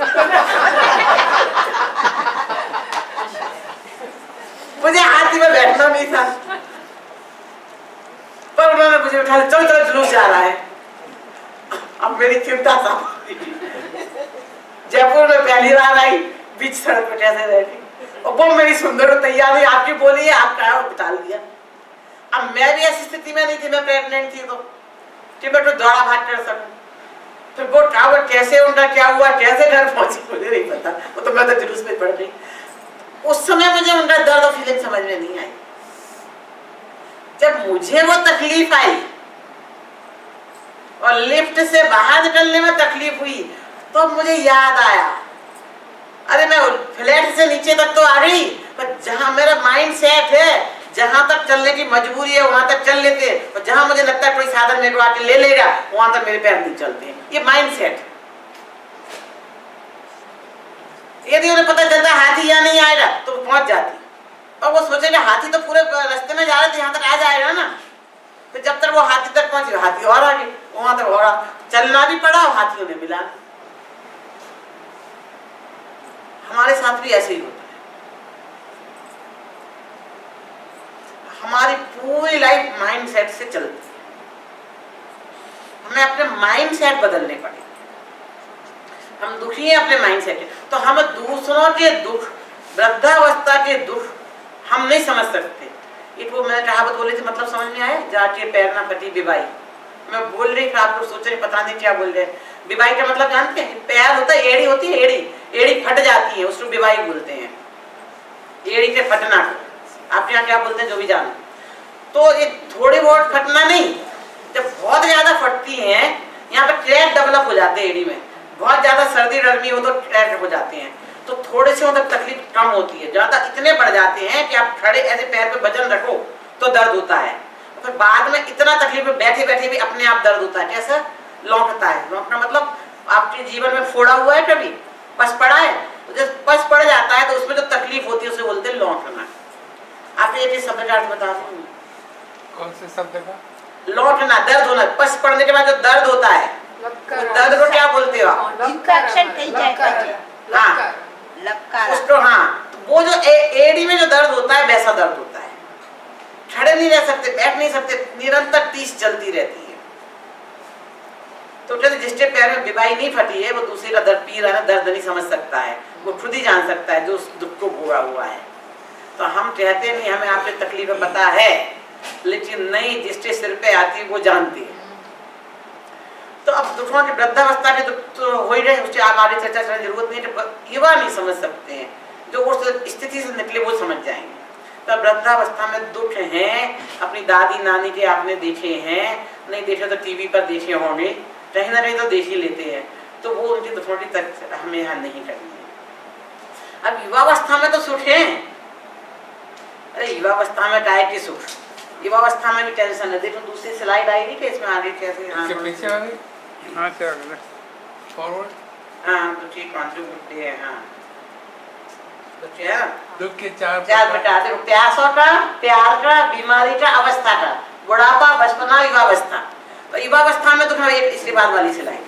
मुझे हाथी में बैठना नहीं था, पर उन्होंने मुझे बिठा लिया, चलो चलो जुलूस जा रहा है। अब मेरी चिंता था, जयपुर में पहली बार आई, बीच सड़क पर कैसे बैठी, और वो मेरी सुंदर तैयारी आपकी बोली है, आपका बिता लिया। अब मैं भी ऐसी स्थिति में नहीं थी, मैं प्रेग्नेंट थी तो कि मैं तो दौड़ा भाग कर सकूं। फिर वो कैसे उनका क्या हुआ, कैसे घर पहुंची मुझे नहीं पता, वो तो मैं तो जुलूस में पड़ गई। उस समय मुझे उनका दर्द और फीलिंग समझ में नहीं आई। जब मुझे वो तकलीफ आई और लिफ्ट से बाहर निकलने में तकलीफ हुई तो मुझे याद आया, अरे मैं फ्लैट से नीचे तक तो आ गई, पर जहां मेरा माइंड सेट है, जहां तक चलने की मजबूरी है वहां तक चल लेते, और जहां मुझे लगता है कोई साधन मेरे को आके ले लेगा वहां तक मेरे पैर नहीं चलते। ये माइंड सेट। यदि उन्हें पता चलता हाथी यहाँ नहीं आएगा तो वो पहुंच जाती, और वो सोचेगा हाथी तो पूरे रास्ते में जा रहे थे, यहाँ तक आ जाएगा ना। तो जब तक वो हाथी तक पहुंचे, हाथी और आगे, वहां तक और चलना भी पड़ा और हाथियों ने मिला। हमारे साथ भी ऐसे ही होता है। हमारी पूरी लाइफ माइंड सेट से चलती है। हमें अपने माइंड सेट बदलने पड़े। हम दुखी हैं अपने माइंड सेट, तो हम दूसरों के दुख, वृद्धावस्था के दुख हम नहीं समझ सकते। एक वो मैंने कहावत बोली थी, मतलब समझ में आया, जाके पैर ना फटी बिबाई। मैं बोल रही थी, आप लोग सोच रहे पता नहीं क्या बोल रहे हैं। बिबाई का मतलब जानते हैं? पैर होता है, एड़ी होती है, एड़ी फट जाती है, उसको बिबाई बोलते हैं। एड़ी के फटना, आप यहाँ क्या बोलते हैं जो भी जानो। तो ये थोड़ी बहुत फटना नहीं, जब बहुत ज्यादा फटती है, यहाँ पर क्रैक डेवलप हो जाते हैं एड़ी में। बहुत ज्यादा सर्दी गर्मी हो तो क्रैक हो जाते हैं, तो थोड़े से मतलब तकलीफ कम होती है। ज्यादा इतने बढ़ जाते हैं कि आप खड़े ऐसे पैर पे वजन रखो तो दर्द होता है, फिर बाद में इतना तकलीफ में बैठे बैठे भी अपने आप दर्द होता है। कैसा? लौटता है। लौटना मतलब आपके जीवन में फोड़ा हुआ है, कभी पस पड़ा है, तो जब पस पड़ जाता है तो उसमें जो तकलीफ होती है उसे बोलते हैं लौटना। आप ये शब्द का अर्थ बता दूं? कौन से शब्द का? लौटना, दर्द होना। पस पड़ने के बाद जो दर्द होता है, दर्द को क्या बोलते हो आप? उसको, हाँ, वो जो एड़ी में जो दर्द होता है वैसा दर्द होता है। खड़े नहीं रह सकते, बैठ नहीं सकते, निरंतर टीस चलती रहती है। तो जिसके पैर में बिबाई नहीं फटी है वो दूसरे का दर्द पी रहा है, दर्द नहीं समझ सकता है, वो खुद ही जान सकता है जो उस दुख को भोगा हुआ है। तो हम कहते नहीं हमें आपकी तकलीफ पता है, लेकिन नहीं, जिसके सिर पे आती है वो जानती है। तो अब दुखों की वृद्धावस्था के दुख तो हो ही रहे, उससे हमारी चर्चा करने की जरूरत नहीं है। युवा नहीं समझ सकते हैं, जो उस स्थिति से निकले वो समझ जाएंगे। तो वृद्धावस्था में दुख हैं, अपनी दादी नानी के आपने देखे हैं, नहीं देखे तो टीवी पर देखे होंगे, कहीं ना कहीं तो देख ही लेते हैं। तो वो उनकी दुखों की तक हमें यहाँ नहीं करनी है। अब युवावस्था में तो सुख है, अरे युवावस्था में काय की सुख, युवावस्था में भी टेंशन है। देखो दूसरी स्लाइड आएगी कि इसमें आगे कैसे, पीछे आगे, हाँ से आगे फॉरवर्ड, हाँ तो ठीक, कॉन्ट्रीब्यूट है। हाँ दुख के चार बता दे, प्यासों का, प्यार का, बीमारी का, अवस्था का, बुढ़ापा, बचपना, युवावस्था। तो युवावस्था में तो हम एक इसके बाद वाली स्लाइड,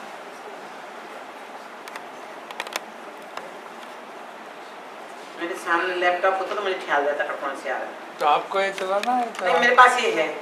मेरे सामने लैपटॉप होता तो मुझे ख्याल रहता था कौन से आ रहा है। तो आपको ये चलाना है? नहीं, मेरे पास ये है।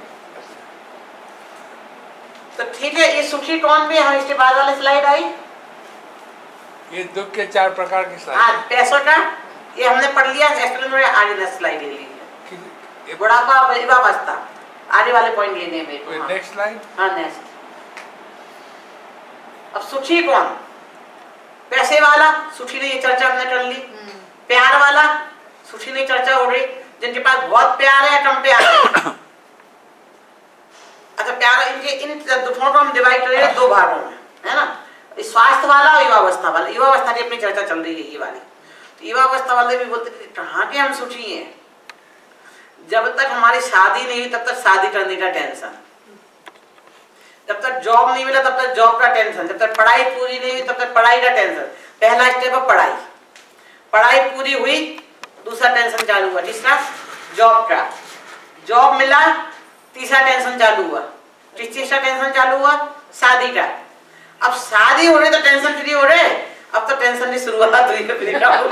तो ठीक है, ये सुखी कौन भी है, इसके बाद वाली स्लाइड आई। ये दुख के चार प्रकार की स्लाइड। हाँ, पैसों का ये हमने पढ़ लिया, आगे नेक्स्ट स्लाइड ले लीजिए। बुढ़ापा, युवावस्था, आगे वाले पॉइंट लेने में। Next slide. हाँ नेक्स्ट। अब सुखी कौन? पैसे वाला सुखी नहीं, चर्चा हमने कर ली। प्यार वाला सुखी नहीं, चर्चा हो रही। जिनके पास बहुत प्यार है, कम प्यार है। अच्छा, प्यार, इनके इन दुखों को हम डिवाइड करेंगे दो भागों में, है ना? स्वास्थ्य वाला और युवावस्था वाला। युवावस्था की अपनी चर्चा चल रही है ये वाली। तो युवावस्था वाले भी बोलते हैं कहाँ के हम सुखी हैं। जब तक हमारी शादी नहीं हुई तब तक शादी करने का टेंशन, जब तक जॉब नहीं मिला तब तक जॉब का टेंशन, जब तक पढ़ाई पूरी नहीं हुई तब तक पढ़ाई का टेंशन। पहला स्टेप है पढ़ाई, पढ़ाई पूरी हुई, दूसरा टेंशन चालू हुआ, तीसरा जॉब का, जॉब मिला, तीसरा टेंशन चालू हुआ, तीसरा टेंशन चालू हुआ शादी का। अब शादी हो रही तो टेंशन फ्री हो रहे, अब तो टेंशन की शुरुआत हुई है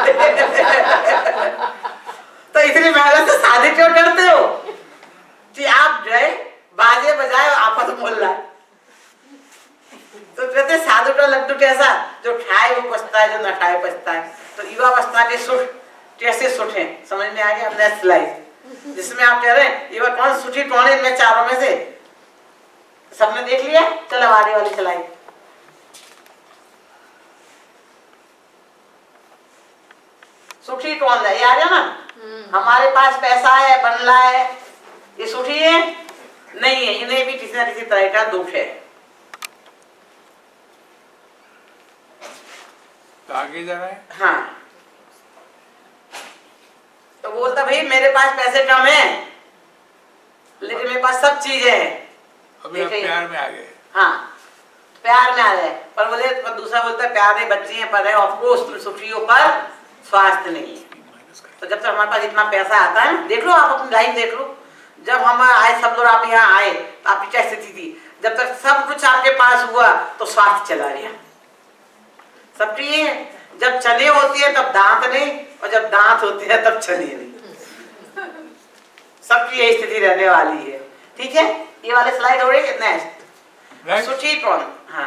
तो इतनी मेहनत से शादी क्यों करते हो कि आप गए बाजे बजाए आफत बोल रहा है। तो कहते साधु का लड्डू कैसा, जो खाए वो पछता है, जो न खाए पछता है। तो युवावस्था के सुख कैसे सुख है, समझ में आ गया। नेक्स्ट स्लाइड, जिसमें आप कह रहे हैं युवा कौन सुखी कौन है इनमें चारों में से, सबने देख लिया। चलो आगे वाली चलाई। सुखी कौन है, ये आ गया ना। हमारे पास पैसा है, बंगला है, ये सुखी है नहीं है, इन्हें भी किसी न किसी तरह का दुख है। तो आगे जा रहा है। हाँ, तो बोलता भाई मेरे पास पैसे कम है लेकिन मेरे पास सब चीजें हैं। अभी आप प्यार में आ गए। हाँ, प्यार में आ गए। पर बोले, पर दूसरा बोलता है प्यार है, बच्चे हैं, पर है ऑफकोर्स सुखियों पर स्वास्थ्य नहीं है। तो जब तक हमारे पास इतना पैसा आता है, देख लो आप अपनी लाइफ देख लो, जब हम आए सब लोग, आप यहाँ आए तो आपकी क्या स्थिति थी। जब तक सब कुछ आपके पास हुआ तो स्वास्थ्य चला गया सबकी। जब चने होती है तब दांत नहीं, और जब दांत होते हैं तब चने नहीं। सबकी यही स्थिति रहने वाली है। ठीक है, ये वाले स्लाइड हो रही है। नेक्स्ट, सुखी कौन। हाँ,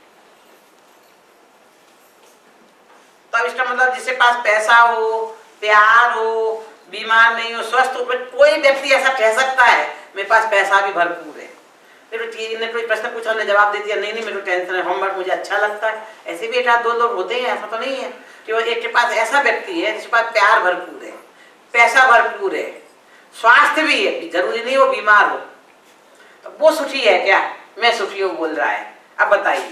तो इसका मतलब जिसके पास पैसा हो, प्यार हो, बीमार नहीं हो, स्वस्थ हो, कोई व्यक्ति ऐसा कह सकता है मेरे पास पैसा भी भरपूर है। फिर ने कोई प्रश्न पूछा, हमने जवाब दे दिया नहीं नहीं मेरे को टेंशन है, होमवर्क मुझे अच्छा लगता है। ऐसे भी एक आध दो लोग होते हैं, ऐसा तो नहीं है कि वो एक के पास ऐसा व्यक्ति है जिसके पास प्यार भरपूर है, पैसा भरपूर है, स्वास्थ्य भी है, जरूरी नहीं वो बीमार हो। तो वो सुखी है क्या? मैं सुखी हूँ बोल रहा है। अब बताइए,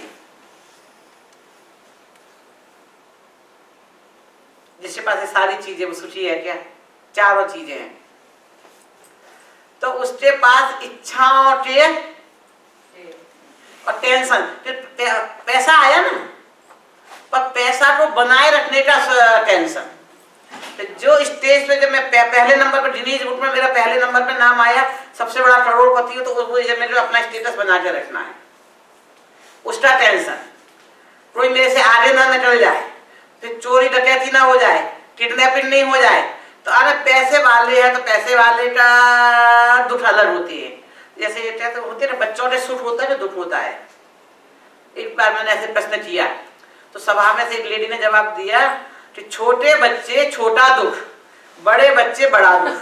जिसके पास ये सारी चीजें वो सुखी है क्या? चारों चीजें हैं तो उसके पास इच्छाओं के और टेंशन। पैसा आया ना, पर पैसा को बनाए रखने का टेंशन। तो जो स्टेज पे जब मैं पहले नंबर पर गिनीज बुक में मेरा पहले नंबर पे नाम आया, सबसे बड़ा करोड़पति हो, तो वो मेरे को अपना स्टेटस बना के रखना है, उसका टेंशन। कोई मेरे से आगे ना निकल जाए, फिर चोरी डकैती ना हो जाए, किडनैपिंग नहीं हो जाए। तो अरे पैसे वाले हैं तो पैसे वाले का दुख अलग होती है। जैसे ये कहते होते हैं ना, बच्चों के सुख होता है जो दुख होता है। एक बार मैंने ऐसे प्रश्न किया तो सभा में से एक लेडी ने जवाब दिया कि छोटे बच्चे छोटा दुख, बड़े बच्चे बड़ा दुख।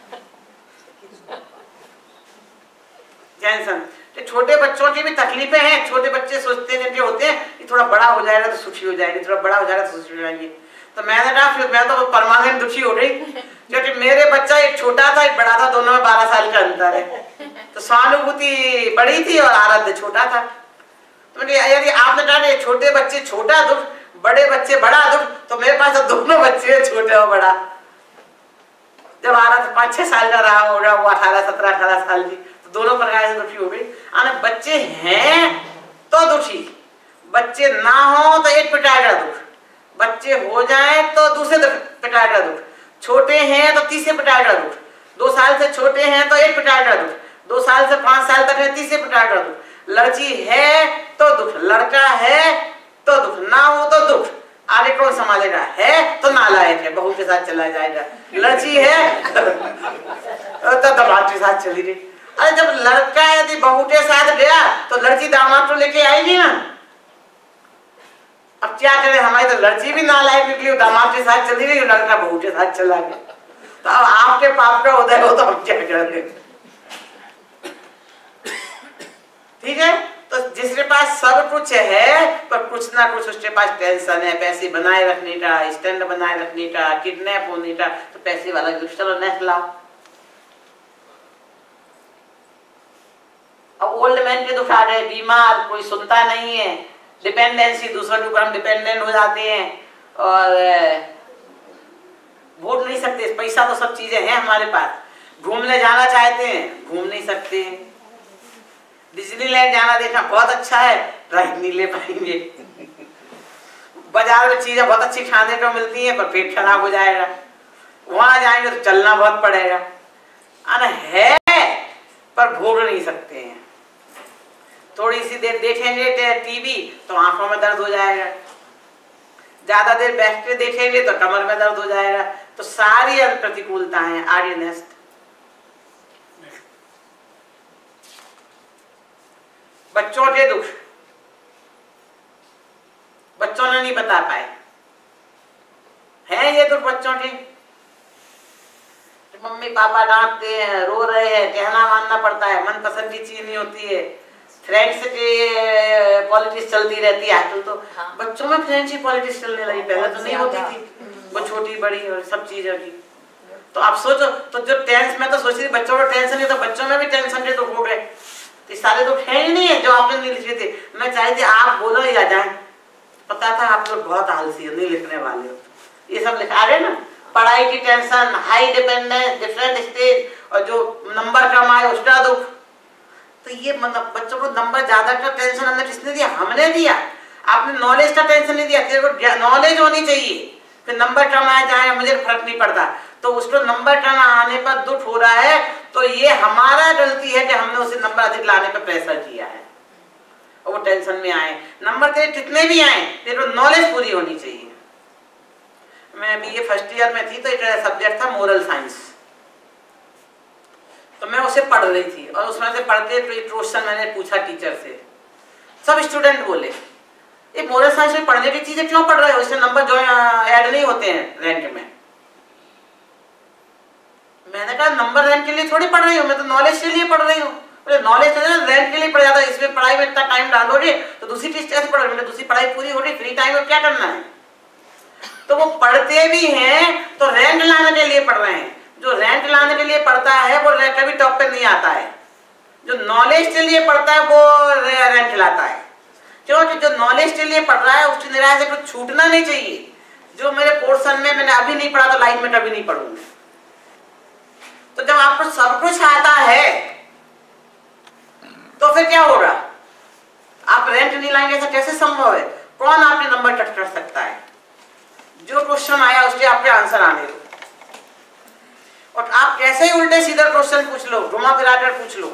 टेंशन, छोटे बच्चों की भी तकलीफें हैं। छोटे बच्चे सोचते हैं कि होते हैं कि थोड़ा बड़ा हो जाएगा तो सुखी हो जाएगी, थोड़ा बड़ा हो जाएगा तो सुखी हो जाएंगे। तो मैंने कहा फिर मैं तो परमानेंट दुखी हो गई, क्योंकि मेरे बच्चा एक छोटा था एक बड़ा था, दोनों में 12 साल का अंतर है। तो सहानुभूति बड़ी थी और आराध्य छोटा था। तो यदि आपने कहा छोटे बच्चे छोटा दुख, बड़े बच्चे बड़ा दुख, तो मेरे पास तो दोनों बच्चे छोटे और बड़ा। जब आराध्य 5-6 साल का रहा होगा, वो 18-17-18 साल की, तो दोनों प्रकार से दुखी हो गई। बच्चे हैं तो दुखी, बच्चे ना हो तो एक प्रकार का दुख, बच्चे हो जाए तो दूसरे प्रकार का दुख, छोटे हैं तो तीसरे प्रकार का दुख, 2 साल से छोटे हैं तो एक प्रकार का दुख, 2 साल से 5 साल तक है तीसरे प्रकार का दुख, लड़की है तो दुख, लड़का है तो दुख, ना हो तो दुख। आगे कौन संभालेगा? है तो नालायक है, बहू के साथ चला जाएगा, लड़की है तो दामाद के साथ चली गई। अरे जब लड़का यदि बहू के साथ गया तो लड़की दामाद को लेके आएगी ना। अब क्या करें, हमारी तो लड़की भी नालायक निकली, दामाद के साथ चली गई, लड़का बहू के साथ चला गया। तो अब आपके पाप का उदय हो तो हम क्या करेंगे? ठीक है, तो जिसके पास सब कुछ है पर कुछ ना कुछ उसके पास टेंशन है, पैसे बनाए रखने का, स्टैंड बनाए रखने का, किडनैप होने का, तो पैसे वाला चलो नेक्स्ट लाओ। अब ओल्ड मैन के दुख आ गए, बीमार, कोई सुनता नहीं है, डिपेंडेंसी, दूसरों के ऊपर हम डिपेंडेंट हो जाते हैं और भूल नहीं सकते। पैसा तो सब चीजें हैं हमारे पास, घूमने जाना चाहते हैं घूम नहीं सकते हैं, डिज्नीलैंड जाना देखना बहुत अच्छा है, राइड नहीं ले पाएंगे, बाजार में चीजें बहुत अच्छी खाने को मिलती हैं पर पेट खराब हो जाएगा, वहां जाएंगे तो चलना बहुत पड़ेगा। है पर भूल नहीं सकते हैं। थोड़ी सी देर देखेंगे टीवी तो आंखों में दर्द हो जाएगा, ज्यादा देर बैठ के देखेंगे तो कमर में दर्द हो जाएगा। तो सारी प्रतिकूलताएं। आगे नेक्स्ट, बच्चों के दुख। नहीं बता पाए। है ये तो बच्चों के मम्मी पापा डांटते हैं, रो रहे हैं, कहना मानना पड़ता है, मनपसंद की चीज नहीं होती है, फ्रेंड्स की पॉलिटिक्स चलती रहती है आजकल। तो हाँ। बच्चों में फ्रेंड्स की पॉलिटिक्स चलने लगी, पहले तो नहीं होती थी, वो छोटी बड़ी और सब चीजों की। तो आप सोचो, तो जो टेंशन, मैं तो सोच रही बच्चों को टेंशन नहीं, तो बच्चों में भी टेंशन के तो हो गए। तो सारे दुख है ही नहीं है जो आपने नहीं लिखे थे। मैं चाहती थी आप बोलो या जाए, पता था आप लोग बहुत आलसी है, नहीं लिखने वाले हो। ये सब लिखा रहे ना, पढ़ाई की tension, high dependence, different stage, और जो नंबर कम आए उसका दुख। तो ये मतलब बच्चों को नंबर ज्यादा का टेंशन हमने किसने दिया? हमने दिया। आपने नॉलेज का टेंशन नहीं दिया, तेरे को नॉलेज होनी चाहिए, फिर नंबर कम आए जाए मुझे फर्क नहीं पड़ता। तो उसको नंबर कम आने पर दुख हो रहा है, तो ये हमारा गलती है कि हमने उसे नंबर अधिक लाने पर प्रेशर किया है और वो टेंशन में आए। नंबर तेरे कितने भी आए, तेरे को नॉलेज पूरी होनी चाहिए। मैं बीए फर्स्ट ईयर में थी, तो एक सब्जेक्ट था मोरल साइंस, तो मैं उसे पढ़ रही थी और उसमें से पढ़ते तो एक क्वेश्चन मैंने पूछा टीचर से। सब स्टूडेंट बोले ये मोरल साइंस में पढ़ने की चीजें क्यों पढ़ रहे हो, इसमें नंबर जो ऐड नहीं होते हैं रैंक में। मैंने कहा नंबर रैंक के लिए थोड़ी पढ़ रही हूँ, मैं तो नॉलेज के लिए पढ़ रही हूँ। नॉलेज रैंक के लिए पढ़ जाता है, इसमें पढ़ाई में इतना टाइम डालोगे तो दूसरी चीज कैसे पढ़ रही हूँ? दूसरी पढ़ाई पूरी हो रही, फ्री टाइम में क्या करना है? तो वो पढ़ते भी हैं तो रैंक लाने के लिए पढ़ रहे हैं। जो रैंक लाने के लिए पढ़ता है वो रैंक कभी टॉप पे नहीं आता है, जो नॉलेज के लिए पढ़ता है वो रैंक लाता है। क्योंकि जो नॉलेज के लिए पढ़ रहा है उसकी निराश से कुछ छूटना नहीं चाहिए। जो मेरे पोर्शन में मैंने अभी नहीं पढ़ा तो लाइफ में कभी नहीं पढ़ूंगा। तो जब आपको सब कुछ आता है तो फिर क्या होगा? आप रैंक नहीं लाएंगे, ऐसा कैसे संभव है? कौन आपके नंबर कट कर सकता है? जो क्वेश्चन आया उसके आपके आंसर आने दो, और आप कैसे ही उल्टे सीधे क्वेश्चन पूछ लो, घुमा फिरा कर पूछ लो,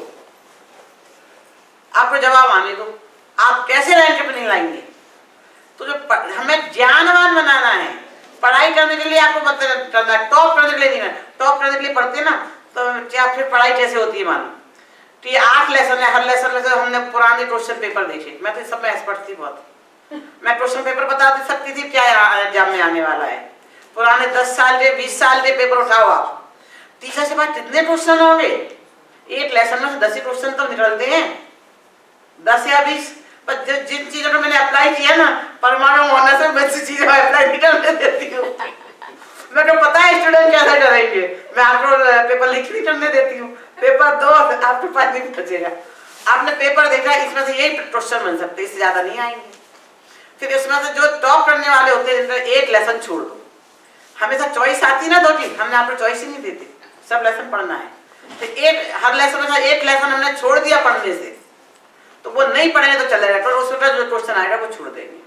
आपको जवाब आने दो। आप कैसे रैंक पे नहीं लाएंगे? तो जो हमें ज्ञानवान बनाना है, पढ़ाई करने के लिए आपको मतलब करना, टॉप करने के लिए नहीं, टॉप करने के लिए पढ़ते ना तो क्या फिर पढ़ाई कैसे होती है? मानो कि 8 लेसन है, हर लेसन में से हमने पुराने क्वेश्चन पेपर देखे। मैं तो सब में एक्सपर्ट थी बहुत, मैं क्वेश्चन पेपर बता सकती थी क्या एग्जाम में आने वाला है। पुराने 10 साल के 20 साल के पेपर उठाओ आप, टीचर से बाद कितने क्वेश्चन होंगे? एक लेसन में से 10 ही क्वेश्चन तो निकलते हैं, 10 या 20। पर जिन चीजों को मैंने अप्लाई किया ना, परमाणु होने से मैं चीजों अप्लाई नहीं करने देती हूँ। मेरे को पता है स्टूडेंट कैसा करेंगे, मैं आपको पेपर लिख नहीं करने देती हूँ। पेपर दो, आपके पास नहीं बचेगा। आपने पेपर देखा, इसमें से यही क्वेश्चन बन सकते, इससे ज्यादा नहीं आएंगे। फिर इसमें से जो टॉप करने वाले होते हैं एक लेसन छोड़ दो। हमेशा चॉइस आती ना 2-3, हमने आपको चॉइस ही नहीं देते, सब लेसन पढ़ना है। तो एक हर लेसन में से एक लेसन हमने छोड़ दिया पढ़ने से, तो वो नहीं पढ़ेंगे तो चलेगा, तो उसका जो क्वेश्चन आएगा वो छोड़ देंगे।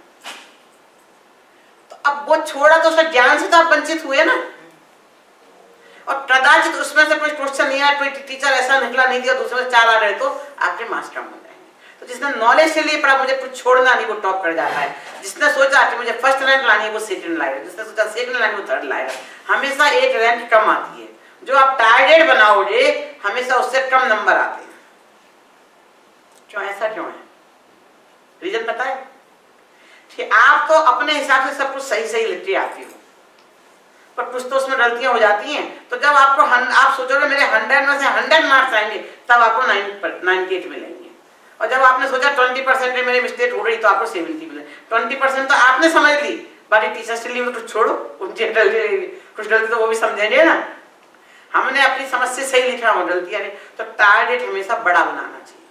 तो अब वो छोड़ा तो उसका ज्ञान से तो आप वंचित हुए ना। और कदाचित उसमें से कोई क्वेश्चन नहीं आया, कोई टीचर ऐसा निकला नहीं दिया, दूसरे में 4 आ गए, तो आपके मार्क्स कम हो जाएंगे। तो जिसने नॉलेज के लिए पढ़ा, मुझे कुछ छोड़ना नहीं, वो टॉप कर जाता है। जिसने सोचा कि मुझे फर्स्ट रैंक लानी है वो सेकंड लाएगा, जिसने सोचा सेकंड लानी वो थर्ड लाएगा। हमेशा एक रैंक कम आती है। जो आप टारगेट बनाओगे हमेशा उससे कम नंबर आते हैं। क्यों ऐसा क्यों है? रीजन पता है कि आप तो अपने हिसाब से सब कुछ सही सही लिखते आती हो, पर कुछ तो उसमें गलतियां हो जाती हैं। तो जब आपको आप सोचोगे मेरे 100 में से 100 मार्क्स आएंगे, तब आपको 98 मिलेंगे। और जब आपने सोचा 20% में मेरी मिस्टेक हो रही तो आपको 70 मिले। 20% तो आपने समझ ली, बाकी टीचर्स के लिए तो कुछ छोड़ो, उनकी कुछ गलती तो वो भी समझेंगे ना। हमने अपनी समझ से सही लिखा हो, गलतियां नहीं। तो टारगेट हमेशा बड़ा बनाना चाहिए।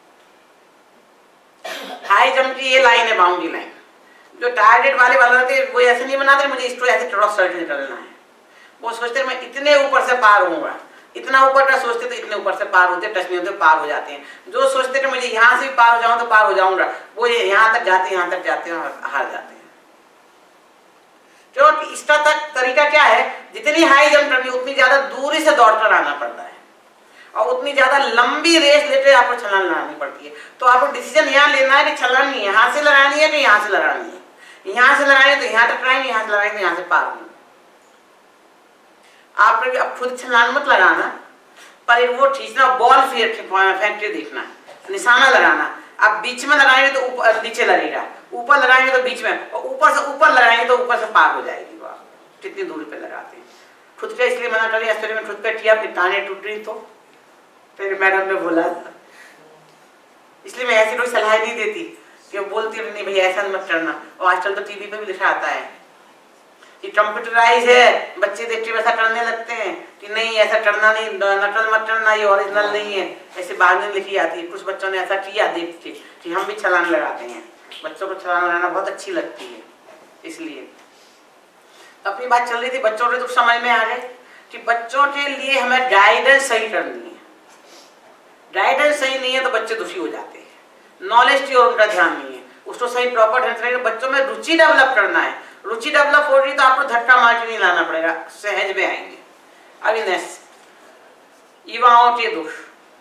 हाई जंप की ये लाइन है, बाउंड्री लाइन। जो टारगेट वाले थे वो ऐसे नहीं बनाते मुझे इसको ऐसे क्रॉस सर्च निकलना है। वो सोचते मैं इतने ऊपर से पार होऊंगा, इतना ऊपर का सोचते तो इतने ऊपर से पार होते, टच नहीं होते, पार हो जाते हैं। जो सोचते कि मुझे यहाँ से भी पार हो जाऊं तो पार हो जाऊंगा, वो यहाँ तक जाते हैं और हार जाते हैं। क्योंकि इसका तरीका क्या है? जितनी हाई जंप करनी उतनी ज्यादा दूरी से दौड़ कर आना पड़ता है और उतनी ज्यादा लंबी रेस लेकर आपको छलांग लगानी पड़ती है। तो आपको डिसीजन यहाँ लेना है कि छलांग यहाँ से लगानी है कि यहाँ से लगानी है। यहाँ से लगाएंगे तो यहाँ टकराएंगे, यहाँ से लगाएंगे तो यहाँ से पार होंगे। आप अब खुद छलांग मत लगाना, पर वो खींचना, बॉल फेंक के देखना, निशाना लगाना। आप बीच में लगाएंगे तो ऊपर नीचे लगेगा, ऊपर लगाएंगे तो बीच में, और ऊपर से ऊपर लगाएंगे तो ऊपर से पार हो जाएगी वो। आप कितनी दूरी पे लगाते हैं। खुद पे इसलिए मना करिए, एक्सपेरिमेंट खुद पे किया, फिर टांगे टूट रही तो फिर मैडम ने बोला था, इसलिए मैं ऐसी कोई सलाह नहीं देती कि वो बोलती नहीं भैया ऐसा मत करना। और आजकल तो टीवी पे भी लिखा आता है कि कंप्यूटराइज है, बच्चे देखते वैसा करने लगते हैं कि नहीं ऐसा करना नहीं, नकल मत करना, ये ओरिजिनल नहीं है, ऐसे बाद में लिखी आती है। कुछ बच्चों ने ऐसा किया देख के कि हम भी छलांग लगाते हैं। बच्चों को छलांग लगाना बहुत अच्छी लगती है। इसलिए अपनी बात चल रही थी, बच्चों के तो समझ में आ गए कि बच्चों के लिए हमें गाइडेंस सही करनी है। गाइडेंस सही नहीं है तो बच्चे दुखी हो जाते हैं, नॉलेज की ओर उनका ध्यान नहीं है, उसको सही प्रॉपर ढंग से बच्चों में रुचि डेवलप करना है। रुचि डेवलप हो रही तो आपको धक्का मार के नहीं लाना पड़ेगा, सहज में आएंगे। अभी नेक्स्ट युवाओं के दुख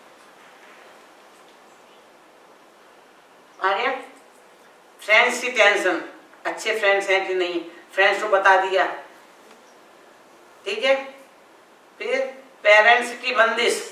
आ गया। फ्रेंड्स की टेंशन, अच्छे फ्रेंड्स हैं कि नहीं, फ्रेंड्स को बता दिया, ठीक है। फिर पेरेंट्स की बंदिश,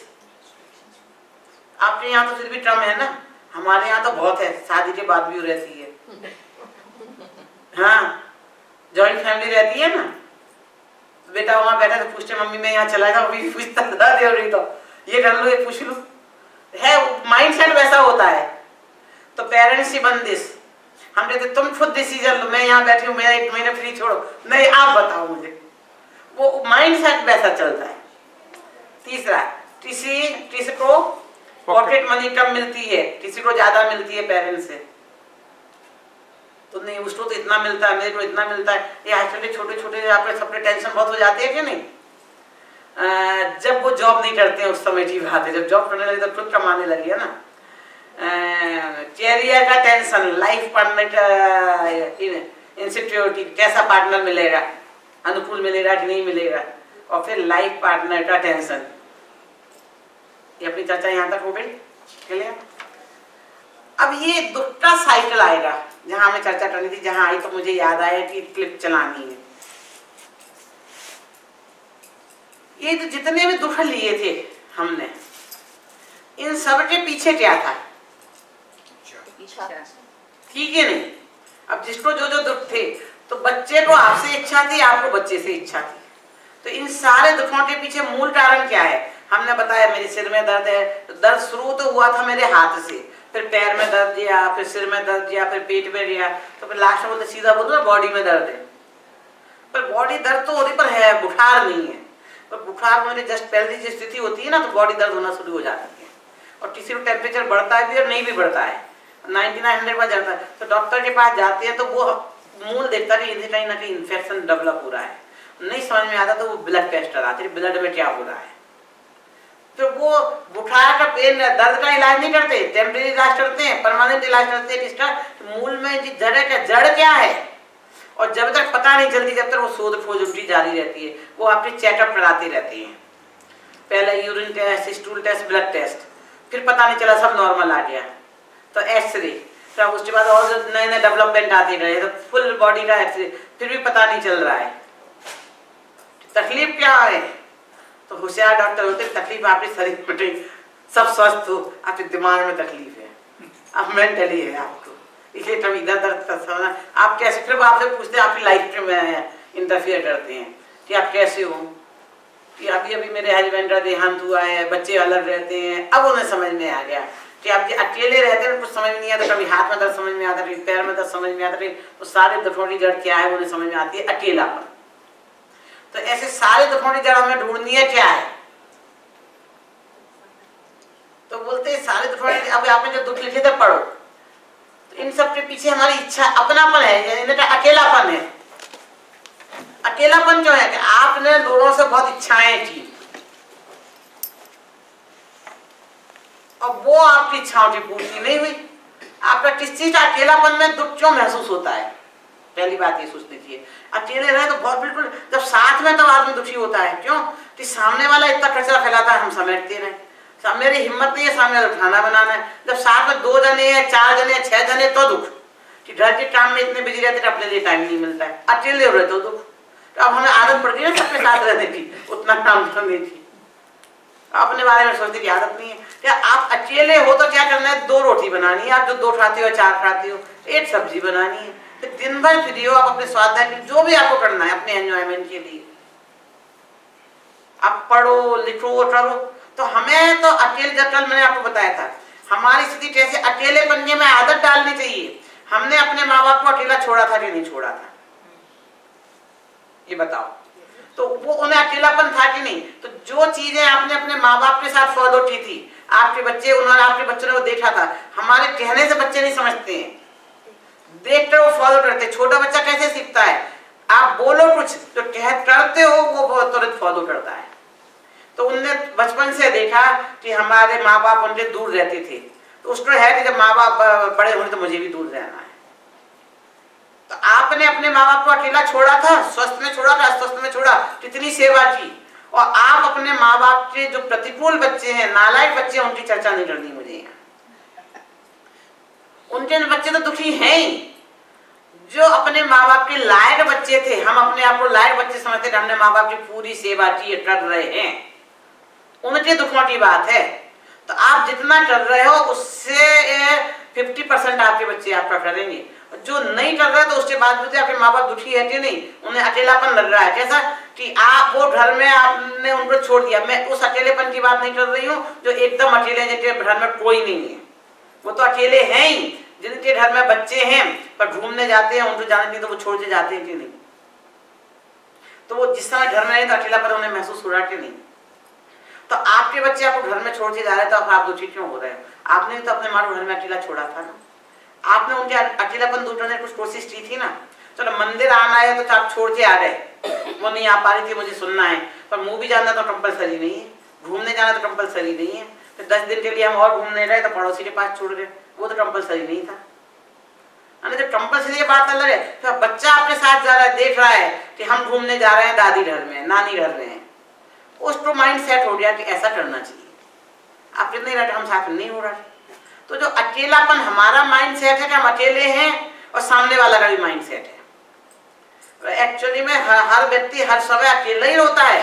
आपके यहाँ तो फिर भी कम है ना, हमारे यहाँ तो बहुत है, शादी के बाद भी रहती है। हाँ, जॉइंट फैमिली रहती है ना, तो बेटा वहां बैठा तो पूछते मम्मी मैं यहाँ चला जाऊँ, भी पूछता था रही तो ये कर लो ये पूछ लो, है माइंडसेट वैसा होता है। तो पेरेंट्स की बंदिश, हम कहते तुम खुद डिसीजन लो, मैं यहाँ बैठी हूँ, मेरा 1 महीने फ्री छोड़ो, नहीं आप बताओ मुझे, वो माइंडसेट वैसा चलता है। तीसरा, किसी को पॉकेट मनी कम मिलती है, किसी को ज्यादा मिलती है पेरेंट्स से, तो नहीं उसको तो इतना मिलता है, मेरे को इतना मिलता है। ये आजकल के छोटे छोटे आपके सबके टेंशन बहुत हो जाती है कि नहीं। जब वो जॉब नहीं करते हैं उस समय की बात है, जब जॉब करने लगे तो खुद कमाने लगी है ना। कैरियर का टेंशन, लाइफ पार्टनर का इनसिक्योरिटी, कैसा पार्टनर मिलेगा, अनुकूल मिलेगा कि नहीं मिलेगा, और फिर लाइफ पार्टनर का टेंशन। ये अपनी चर्चा यहाँ तक हो गई, क्लियर। अब ये दुख का साइकिल आएगा, जहां हमें चर्चा करनी थी, जहां आई तो मुझे याद आया कि क्लिप चलानी है। ये तो जितने भी दुख लिए थे हमने, इन सब के पीछे क्या था, ठीक है नहीं। अब जिसको जो जो दुख थे, तो बच्चे को आपसे इच्छा थी, आपको बच्चे से इच्छा थी, तो इन सारे दुखों के पीछे मूल कारण क्या है। हमने बताया मेरे सिर में दर्द है, तो दर्द शुरू तो हुआ था मेरे हाथ से, फिर पैर में दर्द दिया, फिर सिर में दर्द दिया, फिर पेट में दिया, तो फिर लास्ट में बोलते सीधा बोलते ना बॉडी में दर्द है। पर बॉडी दर्द तो होने पर है, बुखार नहीं है। पर बुखार में जस्ट पहले की स्थिति होती है ना, तो बॉडी दर्द होना शुरू हो जाती है। और किसी को टेम्परेचर बढ़ता है भी और नहीं भी बढ़ता है, 9900 पर जाता है, तो डॉक्टर के पास जाते हैं तो वो मूल देखता है इनसे कहीं ना कहीं इन्फेक्शन डेवलप हो रहा है। नहीं समझ में आता तो वो ब्लड टेस्ट कराते हैं, ब्लड में क्या हो रहा है। तो वो बुखार का पेन दर्द का इलाज नहीं करते, टेम्परेरी इलाज करते हैं, परमानेंट इलाज करते हैं। किसका, मूल में जड़ क्या है। और जब तक पता नहीं चलती, जब तक वो शोध खोज उनकी जारी रहती है, वो आपकी चेकअप कराते रहते हैं। पहले urine test, stool test, blood test, फिर पता नहीं चला सब नॉर्मल आ गया तो एक्सरे, तो उसके बाद और नए नए डेवलपमेंट आते रहे, तो फुल बॉडी का एक्सरे, फिर भी पता नहीं चल रहा है तकलीफ क्या है। तो होशियार डॉक्टर होते तकलीफ आपके शरीर में सब स्वस्थ हो, आपके दिमाग में तकलीफ है, अब मेंटली है आपको, इसलिए कभी इधर दर्द। आप कैसे, फिर आपसे पूछते हैं आपकी लाइफ में इंटरफियर करते हैं कि आप कैसे हो, कि अभी अभी मेरे हस्बैंड का देहांत हुआ है, बच्चे अलग रहते हैं। अब उन्हें समझ में आ गया कि आप अकेले रहते हैं, कुछ समझ में नहीं आता, कभी हाथ में दर्द समझ में आता, कभी पैर में दर्द समझ में आता, तो सारे दुखों की जड़ क्या है उन्हें समझ में आती है, अकेलापन। तो ऐसे सारे दुखों की जड़ हमें ढूंढनी है क्या है। तो बोलते हैं सारे दुखों, अब आपने जो दुख लिखे थे पढ़ो, तो इन सब के पीछे हमारी इच्छा, अपनापन है, इनका अकेलापन है। अकेलापन क्यों है कि आपने लोगों से बहुत इच्छाएं की और वो आपकी इच्छाओं की पूर्ति नहीं हुई। आपका किस चीज का अकेलापन में दुख क्यों महसूस होता है, पहली बात ये सोचनी चाहिए। अकेले रहे तो बहुत बिल्कुल, जब साथ में तो आदमी दुखी होता है, क्यों कि सामने वाला इतना कचरा फैलाता है, हम समेटते रहे, मेरी हिम्मत नहीं है सामने वाला खाना बनाना है। जब साथ में 2 जने हैं, 4 जने हैं, 6 जने, तो दुख कि घर के काम में इतने बिजी रहते अपने लिए टाइम नहीं मिलता है, अकेले हो रहे तो दुख। तो अब हमें आदत पड़ गई ना सबके साथ रहने की, उतना काम करने की, अपने बारे में सोचने की आदत नहीं है। क्या आप अकेले हो तो क्या करना है, 2 रोटी बनानी है, आप जो 2 खाते हो 4 खाते हो, 1 सब्जी बनानी है, फिर दिन भर फ्री हो, आप अपने स्वाध्याय के जो भी आपको करना है अपने एंजॉयमेंट के लिए, आप पढ़ो लिखो करो। तो हमें तो अकेले, जब कल मैंने आपको बताया था हमारी स्थिति कैसे अकेलेपन में आदत डालनी चाहिए। हमने अपने माँ बाप को अकेला छोड़ा था कि नहीं छोड़ा था, ये बताओ। तो वो उन्हें अकेलापन था कि नहीं? तो जो चीजें आपने अपने माँ बाप के साथ फॉलो की थी, आपके बच्चे, उन्होंने आपके बच्चों ने वो देखा था। हमारे कहने से बच्चे नहीं समझते हैं, देख कर वो फॉलो करते। छोटा बच्चा कैसे सीखता है? आप बोलो कुछ तो करते हो, वो तुरंत फॉलो करता है। तो उनने बचपन से देखा कि हमारे माँ बाप उनसे दूर रहते थे, तो उसको है कि जब माँ बाप बड़े होंगे तो मुझे भी दूर रहना है। तो आपने अपने माँ बाप को अकेला छोड़ा था, स्वस्थ में छोड़ा था, अस्वस्थ में छोड़ा, कितनी सेवा की। और आप अपने माँ बाप के जो प्रतिकूल बच्चे हैं, नालायक बच्चे हैं, उनकी चर्चा नहीं करनी मुझे यहाँ। उनके बच्चे तो दुखी हैं ही। जो अपने माँ बाप के लायक बच्चे थे, हम अपने आप को लायक बच्चे समझते थे, हमने माँ बाप की पूरी सेवा की, कर रहे हैं, उनके दुखों की बात है। तो आप जितना कर रहे हो उससे 50% आपके बच्चे आपका करेंगे। जो नहीं कर रहे तो उसके बाद भी आपके माँ बाप दुखी है कि नहीं? उन्हें अकेलापन लग रहा है। कैसा कि आप वो घर में आपने उनको छोड़ दिया। मैं उस अकेलेपन की बात नहीं कर रही हूँ जो एकदम अकेले, जिनके घर में कोई नहीं है, वो तो अकेले हैं ही। जिनके घर में बच्चे हैं पर घूमने जाते हैं, उनको जाने नहीं तो वो छोड़ के जाते हैं कि नहीं? तो वो जिस समय घर में नहीं तो अकेलापन उन्हें महसूस हो रहा है कि नहीं? तो आपके बच्चे आपको घर में छोड़ के जा रहे हैं, तो आप दुखी क्यों हो रहे हैं? आपने तो अपने माँ को घर में अकेला छोड़ा था ना। आपने उनके अकेलापन दूर करने की कुछ कोशिश की थी ना। चलो मंदिर आना है तो आप छोड़ के आ गए, वो नहीं आ पा रही थी, मुझे सुनना है। पर मूवी जाना तो कंपलसरी नहीं है, घूमने जाना तो कंपलसरी नहीं है। फिर 10 दिन के लिए हम और घूमने गए तो पड़ोसी के पास छोड़ गए, वो तो कंपलसरी नहीं था। जब कंपलसरी बात अलग है, तो बच्चा आपके साथ जा रहा है, देख रहा है कि हम घूमने जा रहे हैं, दादी घर में, नानी घर में, उसको माइंड सेट हो गया कि ऐसा करना चाहिए। आप कितने रहे हम साथ नहीं हो रहा। तो जो अकेलापन हमारा माइंड सेट है कि हम अकेले हैं, और सामने वाला का भी माइंड सेट है। एक्चुअली में हर व्यक्ति हर समय अकेला ही होता है,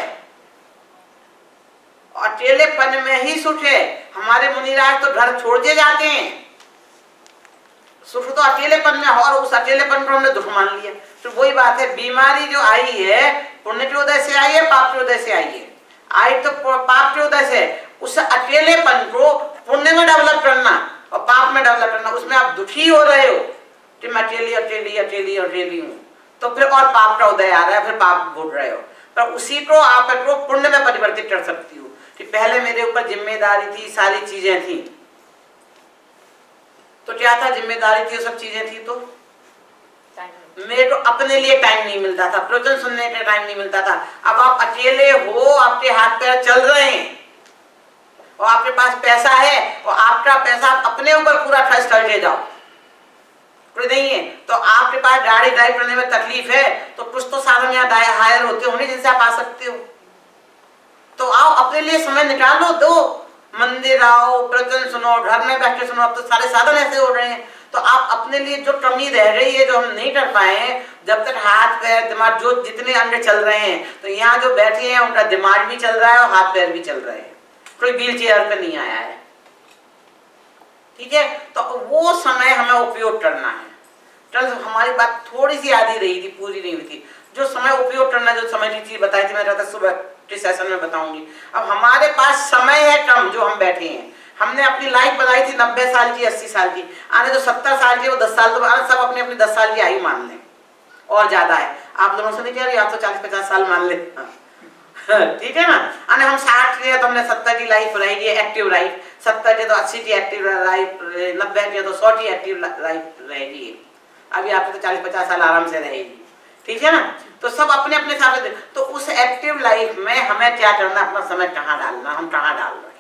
अकेलेपन में ही सुख है। हमारे मुनिराज तो घर छोड़ के जाते हैं, सुख तो अकेलेपन में, और उस अकेलेपन को हमने दुख मान लिया। तो वही बात है, बीमारी जो आई है पुण्य के उदय से आई है, पाप के उदय से आई है। आई तो पाप के उदय से, उस अकेलेपन को पुण्य में डेवलप करना और पाप में डेवलप करना, उसमें आप दुखी हो रहे हो कि मैं अकेली अकेली अकेली अकेली हूँ, तो फिर और पाप का उदय आ रहा है, फिर पाप भोग रहे हो। पर उसी को आप पुण्य में परिवर्तित कर सकती हो कि पहले मेरे ऊपर जिम्मेदारी थी, सारी चीजें थी, तो क्या था, जिम्मेदारी थी, सब चीजें थी, तो मेरे को अपने लिए टाइम नहीं मिलता था, प्रवचन सुनने का टाइम नहीं मिलता था। अब आप अकेले हो, आपके हाथ पैर चल रहे हैं और आपके पास पैसा है, और आपका पैसा आप अपने ऊपर पूरा खर्च करके जाओ, कोई नहीं है तो आपके पास गाड़ी ड्राइव करने में तकलीफ है, तो कुछ तो साधन यहाँ हायर होते होंगे जिनसे आप आ सकते हो। तो आओ, अपने लिए समय निकालो, दो, मंदिर आओ, प्रवचन सुनो, घर में बैठ के सुनो। अब तो सारे साधन ऐसे हो रहे हैं, तो आप अपने लिए जो कमी रह रही है, जो हम नहीं कर पाए हैं, जब तक हाथ पैर दिमाग जो जितने अंग चल रहे हैं, तो यहाँ जो बैठे हैं उनका दिमाग भी चल रहा है और हाथ पैर भी चल रहे हैं, कोई व्हील चेयर पे नहीं आया है, ठीक है। तो वो समय हमें उपयोग करना है। कल हमारी बात थोड़ी सी आधी रही थी, पूरी नहीं हुई थी। जो समय उपयोग करना, जो समय की चीज बताई थी, मैं रहता सुबह के सेशन में बताऊंगी। अब हमारे पास समय है कम, जो हम बैठे हैं, हमने अपनी लाइफ बनाई थी 90 साल की, 80 साल की, आने जो 70 साल की, वो 10 साल, तो सब अपनी अपनी 10 साल की आयु मान लें, और ज्यादा है। आप लोगों से नहीं कह रही, आप तो 40-50 साल मान ले, ठीक है ना। आने हम 60 की है तो हमने 70 की लाइफ रहेगी, एक्टिव लाइफ, 70 की तो 80 की एक्टिव लाइफ, 90 की तो 100 की एक्टिव लाइफ रहेगी। अभी आपको तो 40-50 साल आराम से रहेगी, ठीक है ना। तो सब अपने अपने हिसाब से। तो उस एक्टिव लाइफ में हमें क्या करना, अपना समय कहाँ डालना, हम कहाँ डाल रहे हैं,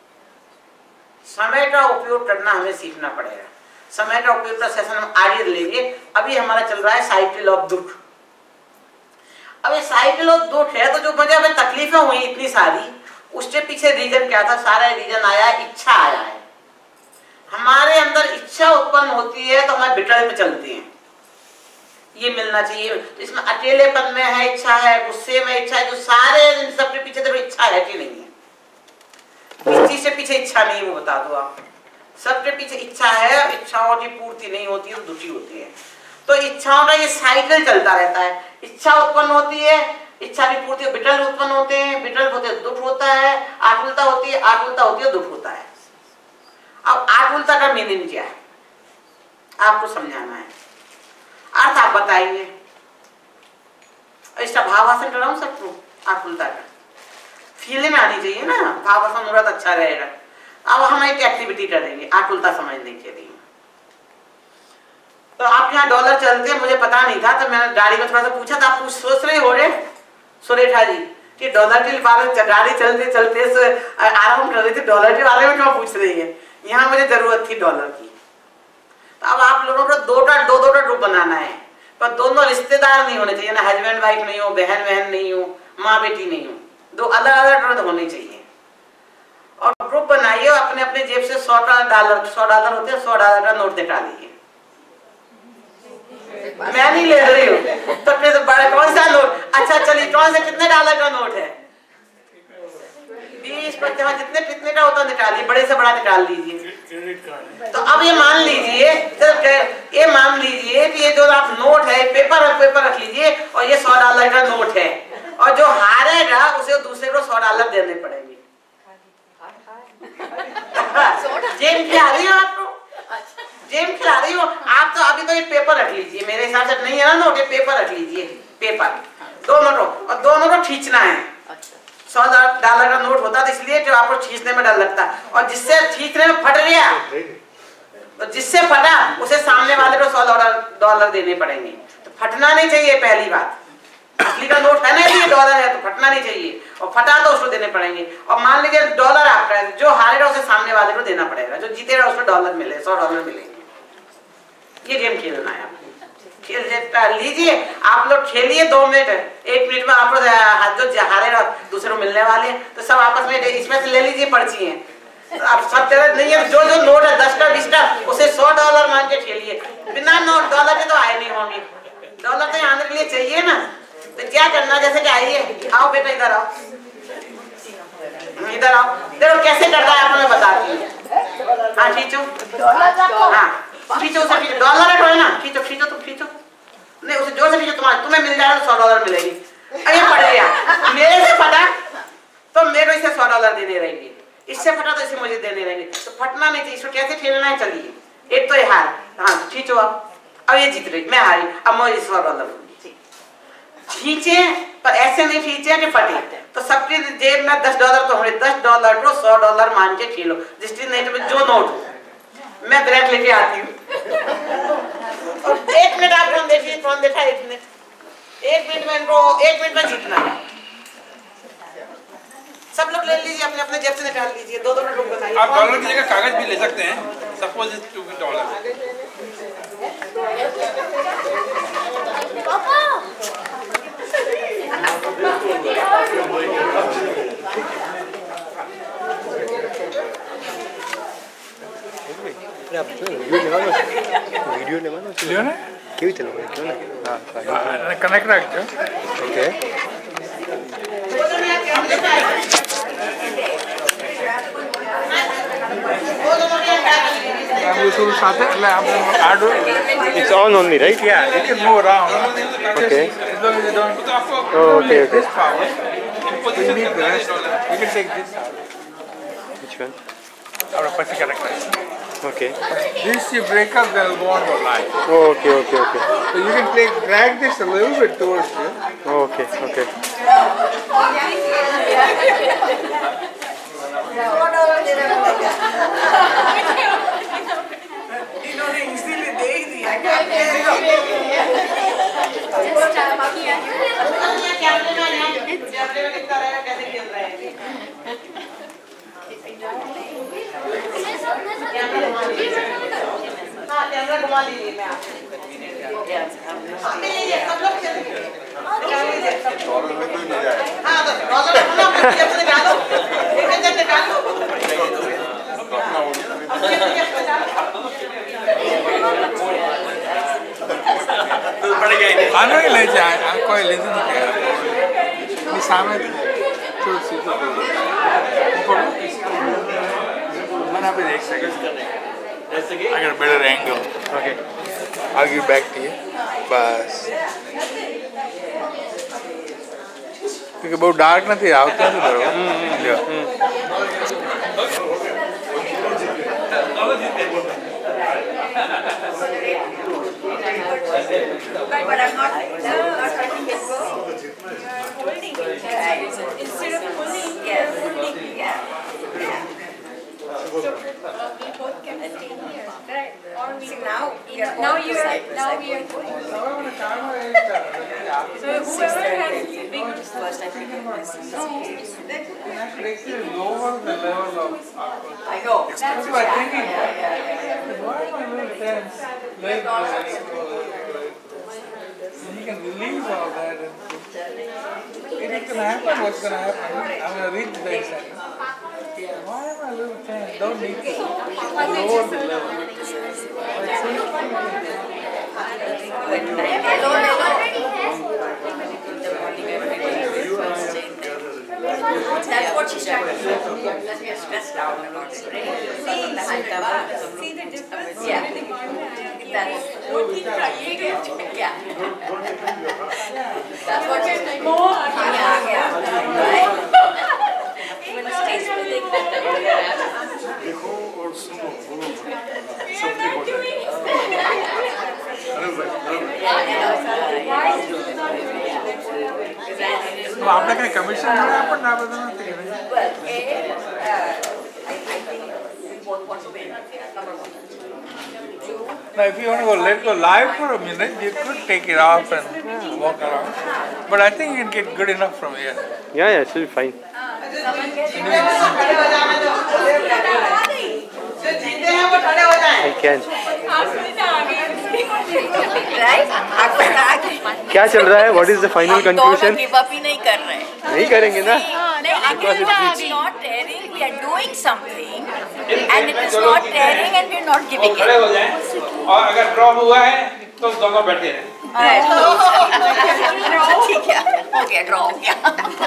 समय का उपयोग करना हमें सीखना पड़ेगा। समय का उपयोग का सेशन हम आगे लेंगे। अभी हमारा चल रहा है साइकिल ऑफ दुख। अब ये साइकिल ऑफ दुख है, तो जो वजह में तकलीफें हुई इतनी सारी, उसके पीछे रीजन क्या था? सारा रीजन आया है, इच्छा आया है। हमारे अंदर इच्छा उत्पन्न होती है तो हमारे विकल्प चलते हैं, ये मिलना चाहिए। तो इसमें अकेलेपन में है इच्छा है, गुस्से में इच्छा है, जो सारे सबके पीछे तो इच्छा है कि नहीं है? किस चीज से पीछे इच्छा नहीं, वो बता दो आप। सबके पीछे इच्छा है, इच्छाओं की पूर्ति नहीं होती है तो दुखी होती है। तो इच्छाओं का ये साइकिल चलता रहता है। इच्छा उत्पन्न होती है, इच्छा की पूर्ति विटल उत्पन्न होते हैं, विटल होते दुख होता है, आकुलता होती है, आकुलता होती है दुख होता है। अब आकुलता का मीनिंग क्या है आपको समझाना है, अर्थ आप बताइए। इसका भावासन कराऊं सबको, आकुलता का फीलिंग आनी चाहिए ना, भावासन हो रहा तो अच्छा रहेगा। अब हम एक एक्टिविटी करेंगे आकुलता समझने के लिए। तो आप यहाँ डॉलर चलते हैं, मुझे पता नहीं था, तो मैंने गाड़ी में थोड़ा सा पूछा था, आप कुछ सोच रहे हो रे सुरेखा जी कि डॉलर के बारे में गाड़ी चलते चलते आराम कर रही थी, डॉलर के बारे में क्यों पूछ रही है? यहाँ मुझे जरूरत थी डॉलर की। तो अब आप लोगों को दो दो ग्रुप बनाना है, पर दोनों रिश्तेदार नहीं होने चाहिए ना, हस्बैंड वाइफ नहीं हो, बहन बहन नहीं हो, माँ बेटी नहीं हो, दो अलग अलग ग्रुप होने चाहिए। और ग्रुप बनाइए, अपने अपने जेब से $100 होते हैं, $100 का नोट दिखा लीजिए। मैं नहीं ले रही हूँ तो फिर बड़ा कौन सा नोट? अच्छा चलिए, कौन से कितने $1 का नोट है? 20, 50, जितने कितने का होता निकालिए, बड़े से बड़ा निकाल लीजिए। तो अब ये मान लीजिए कि ये जो आप नोट है पेपर रख लीजिए, और ये $100 का नोट है, और जो हारेगा उसे दूसरे को $100 देने पड़ेंगे। जेम खिला रही हो आपको, जेम खिला रही हो आप। तो अभी तो ये पेपर रख लीजिए, मेरे हिसाब से नहीं है ना नोट, ये पेपर रख लीजिए, पेपर दोनों को खींचना है। $100 का नोट होता है इसलिए जो आपको खींचने में डर लगता है, और जिससे खींचने में फट गया, तो जिससे फटा उसे सामने वाले को $100 देने पड़ेंगे। तो फटना नहीं चाहिए पहली बात, असली का नोट है ना, ये डॉलर है तो फटना नहीं चाहिए, और फटा तो उसको देने पड़ेंगे। और मान लीजिए डॉलर आपका है, जो हारेगा उसे सामने वाले को देना पड़ेगा, जो जीतेगा उसको $100 मिले, $100 मिलेंगे। ये गेम खेलना है, खेल लीजिए आप लोग, खेलिए 2 मिनट, 1 मिनट में आप लोग जो हारेगा दूसरे को मिलने वाले, तो सब आपस में इसमें से ले लीजिए पर्ची है। अब सब तरह नहीं है, जो नोट है 10 का 20 का उसे $100 मान के खेलिए, बिना नोट डॉलर के तो आए नहीं होंगे, डॉलर तो आने के लिए चाहिए ना। तो क्या करना, जैसे कि आइए, आओ बेटा इधर आओ, इधर आओ, देखो कैसे करना है आपको मैं बताती हूँ। हाँ खींचो, हाँ खींचो, उसे $1 है ना, खींचो तुम खींचो, नहीं उसे जोर से खींचो, तुम्हें मिल जाएगा, $100 मिलेगी। अरे फट गया, मेरे से फटा तो मेरे को इसे $100 देने रहेंगे, इससे फटा तो इसे मुझे देने रहेंगे। तो फटना नहीं चाहिए, इसको कैसे खेलना है चलिए, एक तो ये हार, हाँ खींचो अब ये जीत रही, मैं हारी, अब मुझे $100 खींचे, पर ऐसे नहीं खींचे कि फटे। तो सबकी जेब में $10 तो होंगे, $10 को $100 मान के खेलो, जिसकी नेट में जो नोट मैं ब्रेक लेके आती हूँ। और 1 मिनट आप कौन देखिए, कौन देखा 1 मिनट, 1 मिनट में इनको 1 मिनट में जीतना है। सब लोग ले लीजिए, अपने अपने जेब से निकाल लीजिए, 2-2 मिनट बताइए। आप डॉलर की जगह कागज भी ले सकते हैं, सपोज इट्स $2। वीडियो लेवानो કેવી રીતે લેવાનું ક્યો ને હા કનેક્ટ રાખજો ઓકે YouTube સાથે એટલે આપણે આડો It's on only, right? Yeah, you can move around. Okay. As long as you don't. Oh, okay, okay. This power. You need the rest. You can take this out. Which one? Our first character. Okay. This you break up, they'll go on your line. Oh, okay, okay, okay. So you can drag this a little bit towards you. Oh, okay, okay. इन्होंने इसीलिए देख दिया कैसे खेल रहे हैं। हाँ camera घुमा लीजिए, मैं सब लोग चलेंगे। हाँ तो डॉलर निकालो, निकालो। आनो ही ले जाए, कोई ले नहीं गया। सामने तो सीधे मना पे देख सकते। I got a better angle. Okay. I'll give back to you. बस क्योंकि बहुत डार्क ना थी आवता है तो But I'm not letting it go. Holding it. Instead of pulling, holding. Yeah. So we both can stay here. Right. Or we now we are going. So whoever has big First I figured myself. lower the level of I know. that's what I'm thinking. Why am I a little tense? Like, you can release all that. And if it's gonna happen, what's gonna happen? I'm gonna reach the exam. Why am I a little tense? Don't need to lower the level. That's what she's trying to do. That we are stressed out about it. See the difference? Yeah. That's one thing. Yeah. That's what she's like. Yeah. Right. Even the stage music. देखो और सुनो सबके आपने क्या commission मिला आपको ना बताना चाहिए Now, if you want to let go live for a minute, you could take it off and walk around. But I think you can get good enough from here. Yeah, it should be fine. I can. क्या चल रहा है? What is the final conclusion? Give up ही नहीं कर रहे हैं। नहीं करेंगे ना? Because it's not tearing. We are doing something, and it is not tearing, and we are not giving खड़े हो जाएं और अगर ड्रॉ हुआ है तो दोनों बैठे रहें। ठीक है, हो गया ड्रॉ हो गया।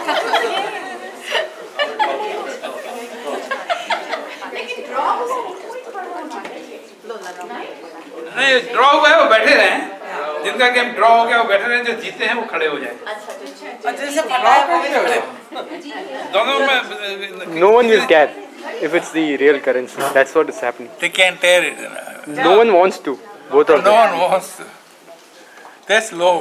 नहीं ड्रॉ हुआ है वो बैठे रहें, जिनका गेम ड्रॉ हो गया वो बैठे रहें, जो जीते हैं वो खड़े हो जाएं। दोनों में No one will care if it's the real currency. That's what is happening. They can't tear it. No one wants to. Both of No them. one wants to. That's low.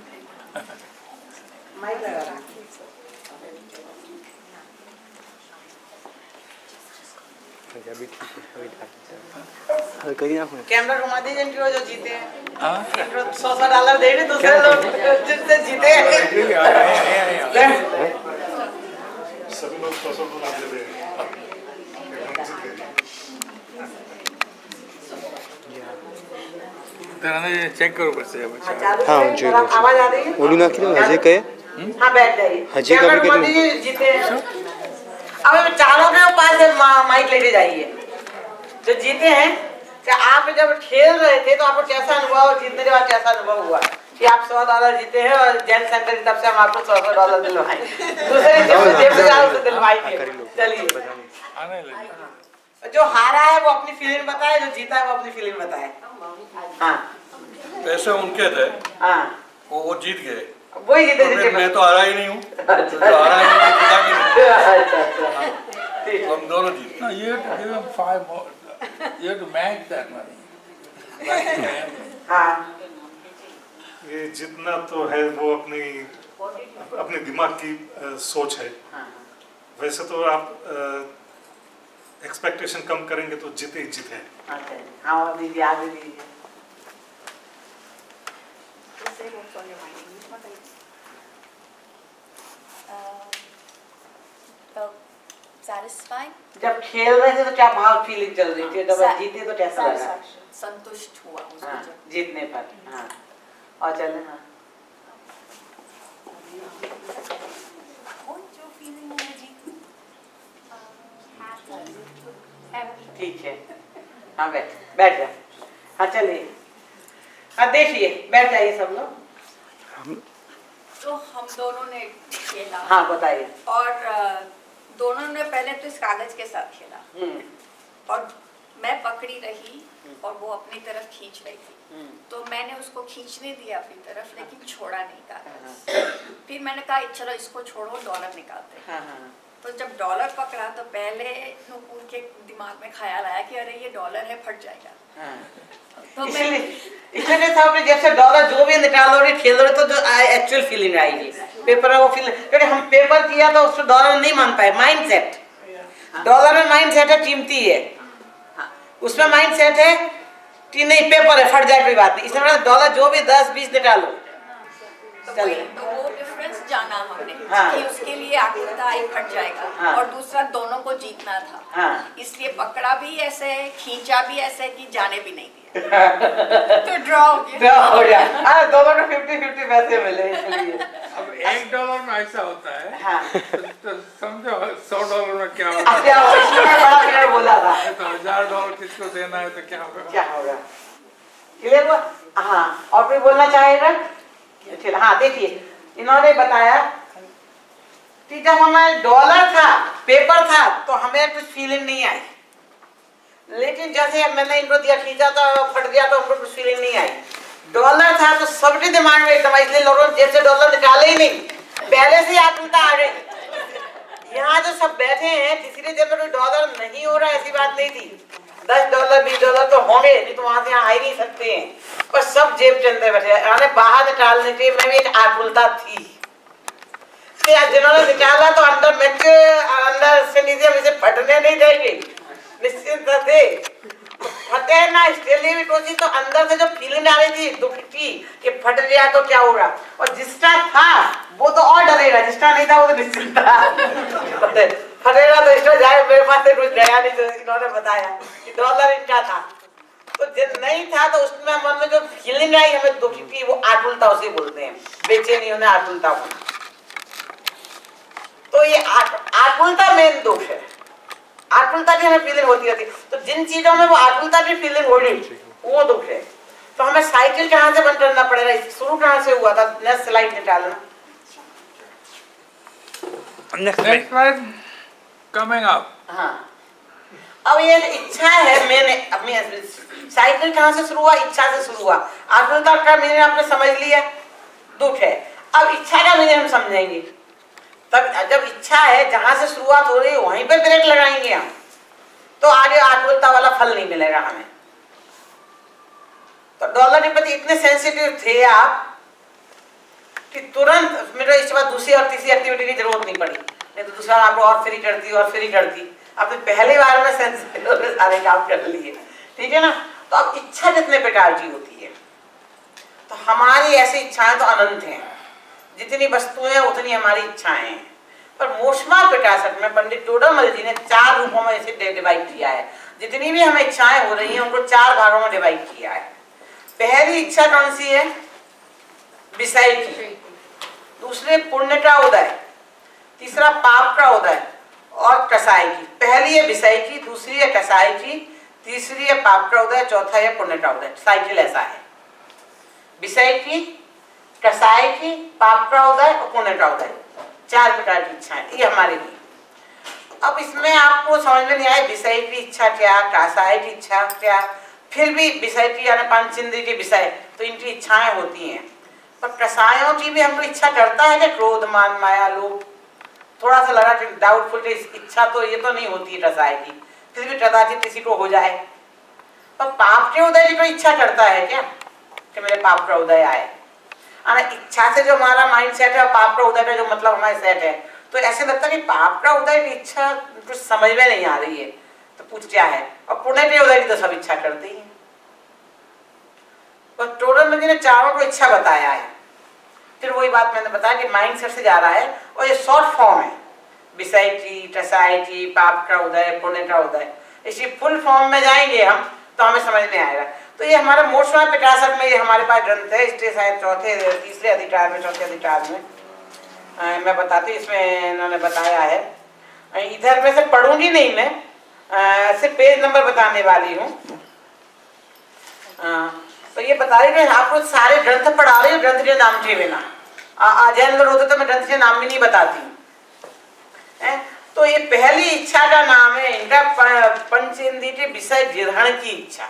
Camera घुमा दीजिए intro जो जीते हैं। Intro $100 दे रहे दूसरे लोग जिससे जीते हैं। सभी लोग $100 दे रहे हैं। चेक करो बस हाँ जी आवाज आ रही है? बोलू ना कि हजे कहे हाँ बैठ जाइए। हजे का कैमरा घुमा दीजिए जीते हैं। अब चारों के पास माइक लेके जाइए जो जीते हैं। क्या आप जब खेल रहे थे तो आपको कैसा अनुभव और जीतने के बाद कैसा अनुभव हुआ कि आप $100 जीते हैं और जैन सेंटर की तरफ से हम आपको $100 दिलवाएं, दूसरे जेब से जाओ दिलवाएंगे। चलिए जो हारा है वो अपनी फीलिंग बताए, जो जीता है वो अपनी फीलिंग बताए। हाँ पैसे उनके थे, हाँ वो जीत गए, वही जीते जीते। मैं तो हारा ही नहीं हूँ, हम दोनों जीत। No, you have to give them 5 more. You have to match that money. हाँ ये जितना तो है वो अपने दिमाग की सोच है। वैसे तो आप एक्सपेक्टेशन कम करेंगे तो जीते ही जीते हैं। हाँ दीदी आगे दीजिए। Satisfied? जब खेल रहे थे तो क्या भाव फीलिंग चल रही थी, जब जीते तो कैसा लगा? संतुष्ट हुआ हाँ, जीतने पर। हाँ और चले हाँ जो फीलिंग है जीत ठीक है। हाँ बैठ जा। हाँ चलिए हाँ देखिए बैठ जाइए सब लोग। तो हम दोनों ने खेला। हाँ बताइए। और दोनों ने पहले तो इस कागज के साथ खेला और मैं पकड़ी रही और वो अपनी तरफ खींच रही थी, तो मैंने उसको खींचने दिया अपनी तरफ, लेकिन छोड़ा नहीं कागज। फिर मैंने कहा चलो इसको छोड़ो, डॉलर निकालते हैं। तो जब डॉलर पकड़ा तो पहले नूपुर के दिमाग में ख्याल आया कि अरे ये डॉलर है, फट जाएगा। तो इसलिए जब से डॉलर जो भी निकाल रहे खेल रहे तो जो एक्चुअल फीलिंग आएगी पेपर है वो फीलिंग, क्योंकि हम पेपर किया तो उसको डॉलर नहीं मान पाए। माइंड सेट, डॉलर में माइंड सेट है कीमती है, उसमें माइंड सेट है कि नहीं पेपर है फट जाए कोई बात नहीं, इसलिए डॉलर जो भी 10-20 निकालो। तो वो डिफरेंस जाना हमने कि उसके लिए आकुलता आई फट जाएगा और दूसरा दोनों को जीतना था, इसलिए पकड़ा भी ऐसे, खींचा भी ऐसे कि जाने भी नहीं दिया। तो ड्रॉ हो गया। अरे दोनों को 50-50 पैसे मिले इसलिए। अब $1 में ऐसा होता है तो समझो $100 में क्या होगा। बड़ा बोला था तो $1000 किसको देना है तो क्या होगा। क्लियर हुआ? हाँ, और कोई बोलना चाहेगा? हाँ देखिए, इन्होंने बताया कि जब हमारे डॉलर था, पेपर था, तो हमें कुछ फीलिंग नहीं आई, लेकिन जैसे मैंने इनको दिया खींचा तो फट गया तो हमको कुछ फीलिंग नहीं आई। डॉलर था तो सबके दिमाग में एकदम, इसलिए लोगों ने जेब से डॉलर निकाले ही नहीं, पहले से आकुलता आ गई। यहाँ जो सब बैठे हैं किसी के जेब में कोई डॉलर नहीं हो रहा, ऐसी बात नहीं थी। $10 $20 तो होंगे, नहीं तो वहां से यहाँ आ ही नहीं सकते हैं, पर सब जेब के अंदर बैठे हैं। बाहर निकालने के में भी एक आकुलता थी, जिन्होंने निकाला तो अंदर से नीचे हम इसे फटने नहीं देंगे, निश्चिंत थे। फटे ना इसलिए भी कोशिश, तो अंदर से जो फीलिंग आ रही थी दुख की कि फट गया तो क्या होगा, और जिसका था वो तो और डरेगा, जिसका नहीं था वो तो निश्चिंत था। फटेगा तो इसमें जाए, मेरे पास से कुछ गया नहीं, तो इन्होंने बताया कि डॉलर इनका था, तो जब नहीं था तो उसमें मन में जो फीलिंग आई हमें दुख की, वो आकुलता उसे बोलते हैं, बेचैनी होने आकुलता को। तो ये आकुलता मेन दोष है, आकुलता की हमें फीलिंग होती रहती, तो जिन चीजों में वो आकुलता की फीलिंग हो रही वो दुख है। तो हमें साइकिल कहाँ से बंद करना पड़ेगा, शुरू कहाँ से हुआ था, नेक्स्ट स्लाइड निकालना। Next slide coming up. हाँ, अब ये इच्छा है, मैंने अपनी साइकिल कहाँ से शुरू हुआ, इच्छा से शुरू हुआ। आकुलता का मीनिंग आपने समझ लिया, दुख है। अब इच्छा का मीनिंग हम समझेंगे, तब जब इच्छा है जहां से शुरुआत हो रही है वहीं पे ब्रेक लगाएंगे हम, तो आगे आकुलता वाला फल नहीं मिलेगा हमें। तो डॉलर के प्रति इतने सेंसिटिव थे आप कि तुरंत मेरे इसके बाद दूसरी और तीसरी एक्टिविटी की जरूरत नहीं पड़ी, नहीं तो दूसरा आपको और फ्री करती और फ्री करती। आपने पहली बार में सेंसिटिव सारे काम कर लिए, ठीक है ना। तो अब इच्छा जितने प्रकार की होती है, तो हमारी ऐसी इच्छाएं तो अनंत हैं, जितनी वस्तुएं उतनी हमारी इच्छाएं हैं। पर मोक्षमार्ग प्रकाशक में पंडित टोडरमल जी ने 4 रूपों में इसे डिवाइड किया है। जितनी भी हमें इच्छाएं हो रही हैं उनको 4 भागों में डिवाइड किया है। पहली इच्छा कौन सी है, विषय की, दूसरे पुण्य का उदय, तीसरा पाप का उदय और कसाई की। पहली है विषय की, दूसरी है कसाई की, तीसरी है पाप का उदय, चौथा है पुण्य का उदय। साइकिल ऐसा है, विषय की, कसाई की, पाप का उदय और पुण्य का उदय, 4 प्रकार की इच्छाएं ये हमारे लिए। अब इसमें आपको समझ में नहीं आए विषय की इच्छा क्या, कसाई की इच्छा क्या, फिर भी विषय की यानी पंचेंद्रिय के विषय, तो इनकी इच्छाएं होती हैं। पर कसायों की भी हमको इच्छा करता है कि क्रोध मान माया लोभ, थोड़ा सा लगा कि डाउटफुल की इच्छा तो ये तो नहीं होती है कसाय की, फिर भी कदाचित किसी को हो जाए। पर पाप के उदय की कोई इच्छा करता है क्या कि मेरे पाप का उदय आए। इच्छा से जो हमारा माइंड सेट है, पाप का उदय का जो मतलब हमारे सेट है, तो ऐसे लगता है कि पाप का उदय की इच्छा कुछ समझ में नहीं आ रही है, तो पूछ क्या है। और पुण्य के उदय की तो सब इच्छा करते ही हैं। पर टोडरमल जी ने 4 को इच्छा बताया है। फिर वही बात मैंने बताया कि माइंड सेट से जा रहा है, और ये शॉर्ट फॉर्म है, विषय की, कसाई की, पाप का उदय, पुण्य का उदय। इसी फुल फॉर्म में जाएंगे हम तो हमें समझ में आएगा। तो ये हमारा मोक्षमार्ग प्रकाशक में ये हमारे पास ग्रंथ है, इसके शायद तीसरे अधिकार में, चौथे अधिकार में मैं बताती हूँ। इसमें इन्होंने बताया है, इधर में से पढ़ूंगी नहीं मैं, सिर्फ पेज नंबर बताने वाली हूँ। तो ये बता रही है आपको सारे ग्रंथ पढ़ा रही हूँ ग्रंथ के नाम के बिना। जैन लोग होते तो मैं ग्रंथ के नाम भी नहीं बताती। तो ये पहली इच्छा का नाम है इनका पंचेंद्रिय विषय ग्रहण की इच्छा।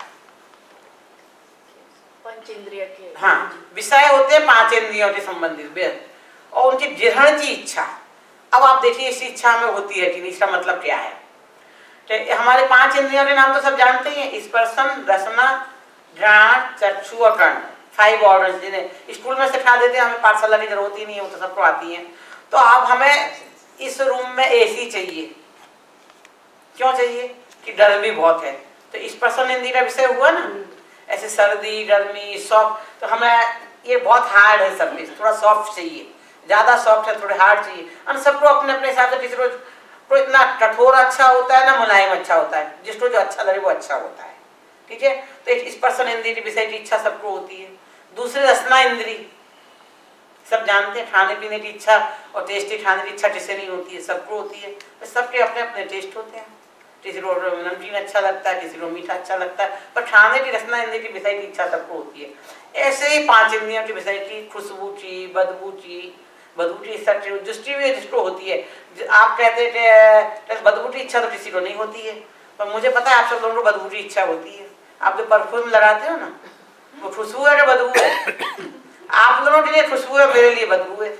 पंचेंद्रिय के हाँ, विषय होते हैं 5 इंद्रियों के संबंधित और उनकी ग्रहण की इच्छा। अब आप देखिए इस इच्छा में होती है कि इसका मतलब क्या है। तो हमारे 5 इंद्रियों के नाम तो सब जानते हैं, स्पर्शन, रसना, घ्राण, चक्षु और कर्ण, 5 ऑर्गन्स जिन्हें स्कूल में सिखा देते हैं, हमें पाठशाला की जरूरत ही नहीं है, वो तो सबको आती है। तो अब हमें इस रूम में एसी चाहिए, क्यों चाहिए कि गर्मी बहुत है, तो स्पर्शन इंद्रिय का विषय हुआ ना। ऐसे सर्दी, गर्मी, सॉफ्ट, तो हमें ये बहुत हार्ड है सर्विस, थोड़ा सॉफ्ट चाहिए, ज्यादा सॉफ्ट है, थोड़े हार्ड चाहिए। हम सबको अपने अपने हिसाब से, किसी को इतना कठोर अच्छा होता है ना मुलायम अच्छा होता है, जिसको जो अच्छा लगे वो अच्छा होता है, ठीक है। तो एक स्पर्शन इंद्रिय विषय की इच्छा सबको होती है। दूसरी रसना इंद्रिय, सब जानते हैं, खाने पीने की इच्छा और टेस्टी खाने की इच्छा किसे नहीं होती है, सबको होती है। तो सबके अपने अपने टेस्ट होते हैं, किसी को नमकीन अच्छा लगता है, किसी को मीठा अच्छा लगता है, पर खाने की रसना इंद्रिय की विषय की इच्छा सबको होती है। ऐसे ही 5 इंद्रियों की विषय की खुशबू की, बदबू की, बदबू की इच्छा दृष्टि भी जिसको होती है। आप कहते थे बदबू की इच्छा तो किसी को नहीं होती है, पर मुझे पता है आप सब लोगों को बदबू की इच्छा होती है। आप जो परफ्यूम लगाते हो ना, वो खुशबू है कि बदबू है? आप लोगों के लिए खुशबू है, मेरे लिए बदबू है।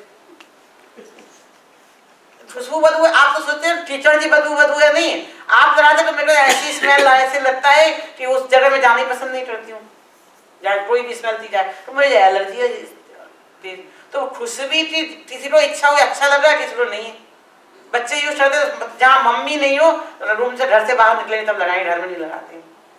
खुशबू बदबू है, आप तो सोचते हैं कीचड़ की बदबू बदबू है, नहीं है। आप लगाते तो मेरे को ऐसी स्मेल ऐसे लगता है कि उस जगह में जाना ही पसंद नहीं करती हूँ, जहाँ कोई भी स्मेल थी जाए तो मुझे एलर्जी है। तो खुशबू की किसी को इच्छा हो, अच्छा लग रहा है, किसी को नहीं है। बच्चे यूज करते, जहाँ मम्मी नहीं हो, रूम से घर से बाहर निकले तब लगाए, घर में नहीं लगाते।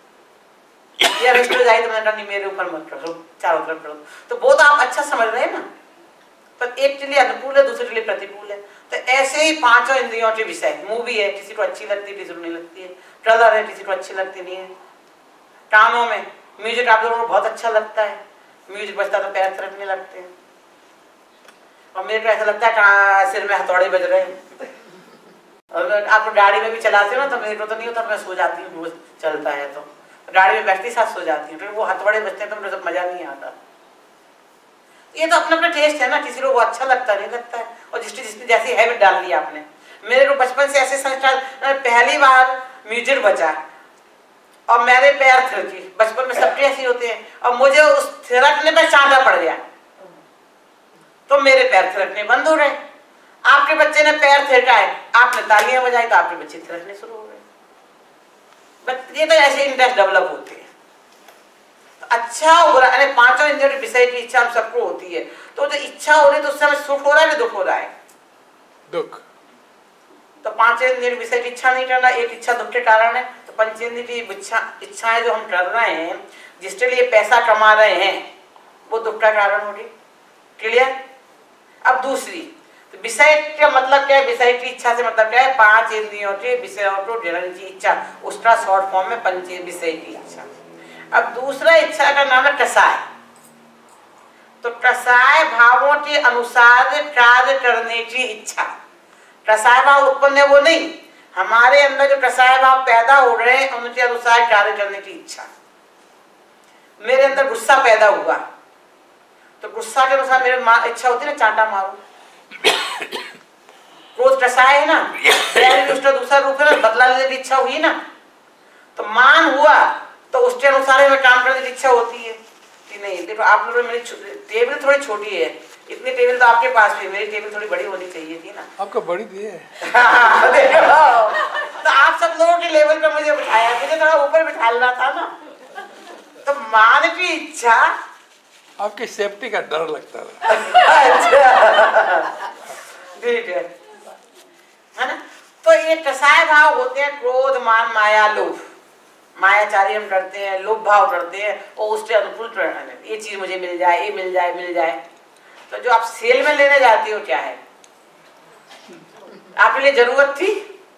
या रेस्टोरेंट जाए तो मैंने कहा नहीं मेरे ऊपर मत करो, चारों तरफ करो। तो वो तो आप अच्छा समझ रहे हैं ना, पर एक के लिए अनुकूल है, दूसरे के लिए प्रतिकूल है। तो ऐसे ही 5 इंद्रियों के विषय, मूवी है, किसी को अच्छी लगती है, किसी को नहीं लगती है। कलर है, किसी को अच्छी लगती नहीं है। कानों में म्यूजिक आप लोगों को बहुत अच्छा लगता है, म्यूजिक बजता तो पैर थिरकने लगते हैं, और मेरे को ऐसा लगता है सिर में हथौड़े बज रहे हैं। और आप गाड़ी में भी चलाते हो ना, तो मेरे को तो नहीं होता, मैं सो जाती हूँ, चलता है तो गाड़ी में बैठती साथ सो जाती हूँ, तो वो हथौड़े बजते हैं तो मुझे मजा नहीं आता। ये तो अपना अपना टेस्ट है ना, किसी को वो अच्छा लगता नहीं लगता है, और जिसकी जैसी हैबिट डाल ली आपने। मेरे को बचपन से ऐसे संस्कार, पहली बार म्यूजिक बजा और मेरे पैर थिरके, बचपन में सबके ऐसे होते हैं, और मुझे उस थिरकने पर चांटा पड़ गया तो मेरे पैर थिरकने बंद हो गए। आपके बच्चे ने पैर थिरकाए, आपने तालियां बजाई तो आपके बच्चे थिरकने शुरू हो गए। ये तो ऐसे इंटरेस्ट डेवलप होते हैं। तो अच्छा और बुरा, यानी 5 इंद्रियों के विषय की इच्छा हम सबको होती है। तो जो इच्छा हो रही है तो उससे हमें सुख हो रहा है कि दुख हो रहा है? दुख। तो 5 इंद्रियों के विषय की इच्छा नहीं करना, एक इच्छा दुख के कारण है। तो पंचेंद्रिय की इच्छाएं जो हम कर रहे हैं, जिसके लिए पैसा कमा रहे हैं, वो दुख का कारण होगी। क्लियर? अब दूसरी, तो विषय का मतलब क्या है? विषय की इच्छा से मतलब क्या है? 5 इंद्रियों के विषयों को ग्रहण की इच्छा, उसका शॉर्ट फॉर्म में पंच विषय की इच्छा। अब दूसरा इच्छा का नाम है कसाय। तो कसाय भावों के अनुसार कार्य करने की इच्छा। कसाय भाव उत्पन्न है वो नहीं, हमारे अंदर जो कसाय भाव पैदा हो रहे हैं उनके अनुसार कार्य करने की इच्छा। मेरे अंदर गुस्सा पैदा हुआ तो गुस्सा के अनुसार मेरी इच्छा होती है ना चांटा मारो। क्रोध कसाय है ना, उसका दूसरा रूप है ना, बदला लेने की इच्छा हुई ना। तो मान हुआ तो उसके अनुसार हमें काम करने की इच्छा होती है कि नहीं। देखो आप लोगों, मेरी टेबल थोड़ी छोटी है, इतनी टेबल तो आपके पास भी, मेरी टेबल थोड़ी बड़ी होनी चाहिए थी ना। आपको बड़ी दी है। तो आप सब लोगों के लेवल पे मुझे बिठाया, मुझे थोड़ा ऊपर बिठाना था ना। तो मान की इच्छा, आपकी सेफ्टी का डर लगता था। अच्छा ठीक है ना। तो ये कसाय भाव होते हैं क्रोध, मान, माया, लोभ। मायाचारी हम करते हैं, लोभ भाव करते हैं, और उसके अनुकूल करना, ये चीज मुझे मिल जाए, ये मिल जाए, मिल जाए। तो जो आप सेल में लेने जाते हो क्या है? आपके लिए जरूरत थी,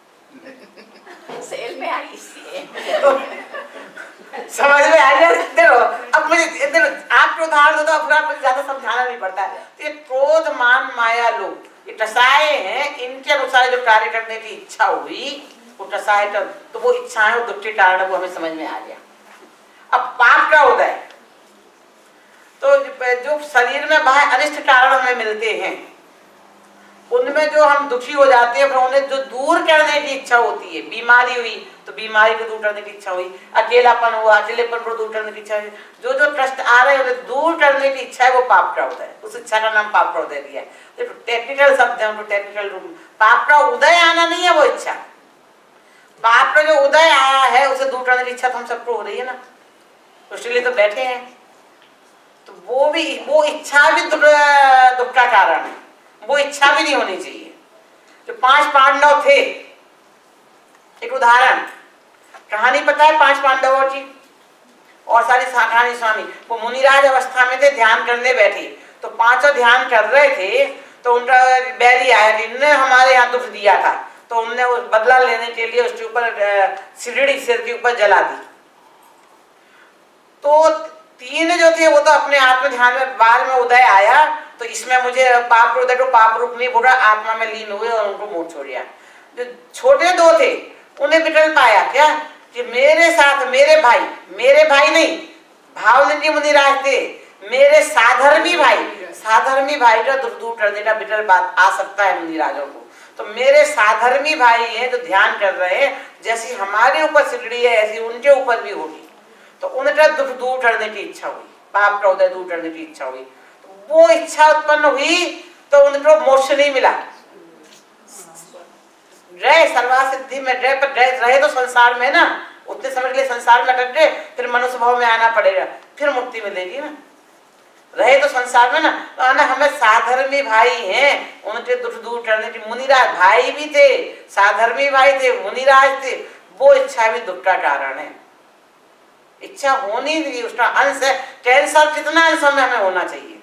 सेल में आई तो समझ में आ गया। देखो अब मुझे आपको उदाहरण दो तो अपना कुछ ज्यादा समझाना नहीं पड़ता है। तो ये क्रोध, मान, माया, लोभ, ये कसाय हैं, इनके अनुसार जो कार्य करने की इच्छा हुई वो कसाय कर, तो वो इच्छाएं और दुख के कारण वो हमें समझ में आ गया। अब पाप का उदय, तो जो शरीर में बाहर अनिष्ट कारण हमें मिलते हैं, उनमें जो हम दुखी हो जाते हैं, फिर उन्हें जो दूर करने की इच्छा होती है, बीमारी हुई तो बीमारी को दूर करने की इच्छा हुई, अकेलापन हुआ अकेलेपन को दूर करने की इच्छा हुई, जो जो कष्ट आ रहे हैं उन्हें दूर करने की इच्छा है, वो पाप का उदय। उस इच्छा का नाम पाप का उदय दिया है। देखो टेक्निकल शब्द है, उनको टेक्निकल रूप, पाप का उदय आना नहीं है वो इच्छा। पाप का जो उदय आया है उसे दूर करने की इच्छा तो हम सबको हो रही है ना, उसके लिए तो बैठे हैं। तो वो इच्छा भी दुख का कारण है, वो इच्छा भी नहीं होनी चाहिए। जो 5 पांडव थे, एक उदाहरण, कहानी पता है 5 पांडवों की और सारी कहानी स्वामी, वो मुनिराज अवस्था में थे, ध्यान करने बैठे, तो 5 ध्यान कर रहे थे, तो उनका बैरी आया, इनने हमारे यहाँ दुख दिया था, तो उनने उस बदला लेने के लिए उसके ऊपर सिरड़ी सिर के ऊपर जला दी। तो 3 जो थे वो तो अपने आत्म ध्यान में बाद में उदय आया, तो इसमें मुझे पाप उदय को पाप रूप नहीं बोला, आत्मा में लीन हुए और उनको मोक्ष हो गया। जो छोटे 2 थे उन्हें बिटल पाया क्या कि मेरे साथ मेरे भाई नहीं, भावलिंगी मुनिराज थे, मेरे साधर्मी भाई का दुख दूर करने का बिटल बात आ सकता है मुनिराजों को। तो मेरे साधर्मी भाई हैं जो ध्यान कर रहे हैं, जैसी हमारे ऊपर सिकड़ी है ऐसी उनके ऊपर भी होगी, तो उनका दुख दूर करने की इच्छा हुई, पाप का उदय दूर करने की इच्छा हुई। तो वो इच्छा उत्पन्न हुई तो उनको मोक्ष नहीं मिला। रहे सर्वा सिद्धि में रहे तो संसार में ना, उतने समय के लिए संसार में अटक गए, फिर मनुष्य भाव में आना पड़ेगा, फिर मुक्ति मिलेगी ना। रहे तो संसार में ना, तो ना हमें साधर्मी भाई हैं, उनके दुख दूर करने की, मुनिराज भाई भी थे, साधर्मी भाई थे, मुनिराज थे, वो इच्छा भी दुख का कारण है। इच्छा होनी नहीं, उसका अंश है। कैंसर कितना अंश में हमें होना चाहिए,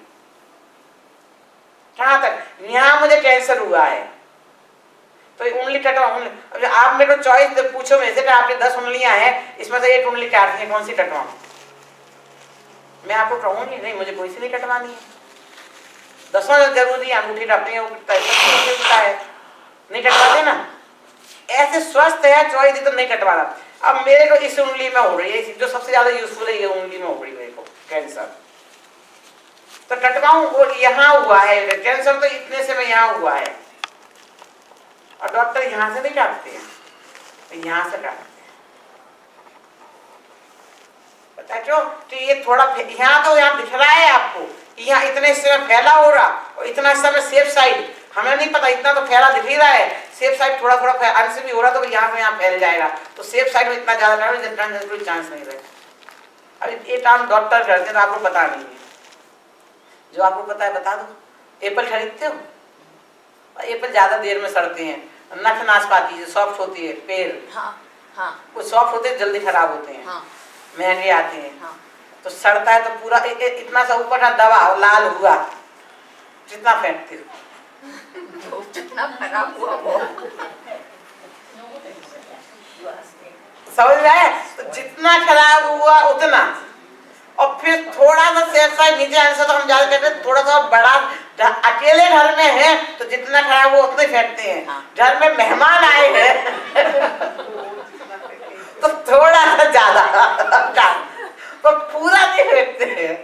कहां तक, यहाँ मुझे कैंसर हुआ है तो उंगली कटवा, उंगली, आप मेरे को चॉइस पूछो मेरे से, आपके 10 उंगलियां हैं, इसमें से एक उंगली काटनी है, कौन सी कटवाऊं? मैं आपको कहूंगी नहीं, मुझे कोई सी नहीं कटवानी है, 10 जरूरी है, अंगूठी रखनी है, नहीं कटवाते ना। ऐसे स्वस्थ है, चॉइस तो नहीं कटवा रहा। अब मेरे को इस उंगली में हो रही है, जो सबसे ज्यादा यूजफुल है, ये उंगली में हो रही है मेरे को कैंसर, तो कटवाऊं, और यहाँ हुआ है कैंसर, तो इतने से में यहाँ हुआ है, और डॉक्टर यहाँ से नहीं काटते हैं, तो यहाँ से काटते हैं। पता क्यों कि ये थोड़ा यहाँ तो यहाँ दिख रहा है आपको, यहाँ इतने हिस्से में फैला हो रहा, और इतना हिस्सा में सेफ साइड, हमें नहीं पता, इतना तो फैला दिख ही रहा है, सेफ साइड थोड़ा थोड़ा अंश भी हो रहा, तो यहाँ से यहाँ फैल जाएगा, तो सेफ साइड में इतना ज्यादा कोई चांस नहीं रहेगा। अभी ये काम डॉक्टर करते हैं, तो आपको पता नहीं है, जो आपको पता है बता दो। एप्पल खरीदते हो, एप्पल ज्यादा देर में सड़ते हैं, नख नाशपाती जो सॉफ्ट होती है, पेड़ वो सॉफ्ट होते हैं, जल्दी खराब होते हैं, महंगे आते हैं, तो सड़ता है तो पूरा इतना सा ऊपर का दवा लाल हुआ, जितना फेंकते हो जितना खराब हुआ वो समझ रहा है, तो जितना खराब हुआ उतना, और फिर थोड़ा सा सेफ साइड नीचे आने से तो हम ज्यादा कहते हैं, थोड़ा सा बड़ा, अकेले घर में है तो जितना खराब वो उतना फेंकते हैं, घर में मेहमान आए हैं तो थोड़ा सा ज्यादा, तो पूरा नहीं फेंकते हैं।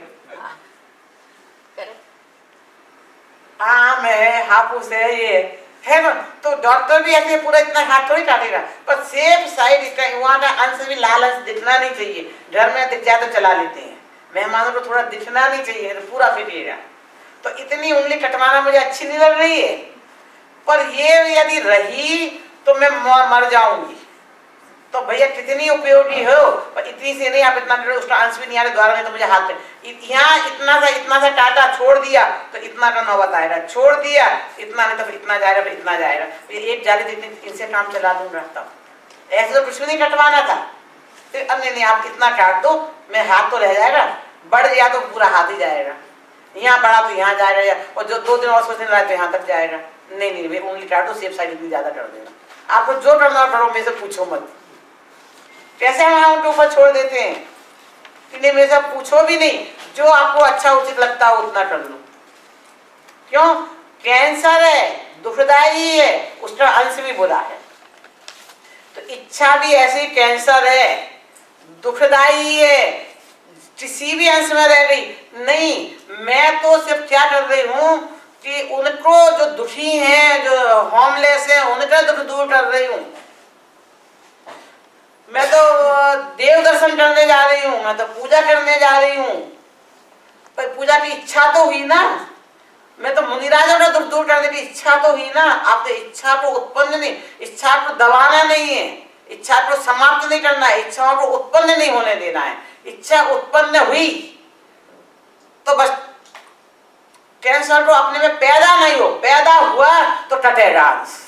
आम है, हापुस है, ये है ना, तो डॉक्टर भी ऐसे पूरा इतना हाथ थोड़ी काटेगा, पर सेफ साइड इसका वहाँ का अंश भी लाल अंश दिखना नहीं चाहिए, घर में दिख जाए तो चला लेते हैं, मेहमानों को थोड़ा दिखना नहीं चाहिए, तो पूरा फिटिएगा। तो इतनी उंगली कटवाना मुझे अच्छी नहीं लग रही है, पर ये यदि रही तो मैं मर जाऊंगी, तो भैया कितनी उपयोगी हो, पर इतनी से नहीं, आप इतना उसका अंश भी नहीं आ रहा द्वारा में, तो मुझे हाथ यहाँ इतना सा काटा, छोड़ दिया तो इतना का नौबत आएगा, छोड़ दिया इतना नहीं तो फिर इतना जाएगा, फिर इतना जाएगा, फिर एक जाली तो इनसे काम चला दूंगा। तब ऐसे तो कुछ भी नहीं कटवाना था, फिर अब नहीं आप इतना काट दो, मैं हाथ तो रह जाएगा, बढ़ गया तो पूरा हाथ ही जाएगा, यहाँ बढ़ा तो यहाँ जाएगा, और जो 2 दिन और सोचने लगा तो यहाँ तक जाएगा। नहीं भाई, उंगली काट दो, सेफ साइड इतनी ज्यादा कर देना, आपको जो करना करो, मेरे से पूछो मत। कैसे हम उनके ऊपर छोड़ देते हैं कि नहीं, मेरे से पूछो भी नहीं, जो आपको अच्छा उचित लगता है उतना कर लो। क्यों? कैंसर है, दुखदाई है, उसका अंश भी बुरा है, तो इच्छा भी ऐसी कैंसर है, दुखदाई है, किसी भी अंश में रह गई नहीं। मैं तो सिर्फ क्या कर रही हूँ कि उनको जो दुखी हैं, जो होमलेस हैं, उनका दुख दूर कर रही हूँ। मैं तो देव दर्शन करने जा रही हूँ, मैं तो पूजा करने जा रही हूँ, पर पूजा की इच्छा तो हुई ना। मैं तो मुनिराजों का दुख दूर करने की इच्छा तो हुई ना। आपको इच्छा को उत्पन्न नहीं, इच्छा को दबाना नहीं है, इच्छा को समाप्त नहीं करना है, इच्छाओं को उत्पन्न नहीं होने देना है। इच्छा उत्पन्न हुई तो बस कैंसर को अपने में पैदा नहीं हो, पैदा हुआ तो कटेगा।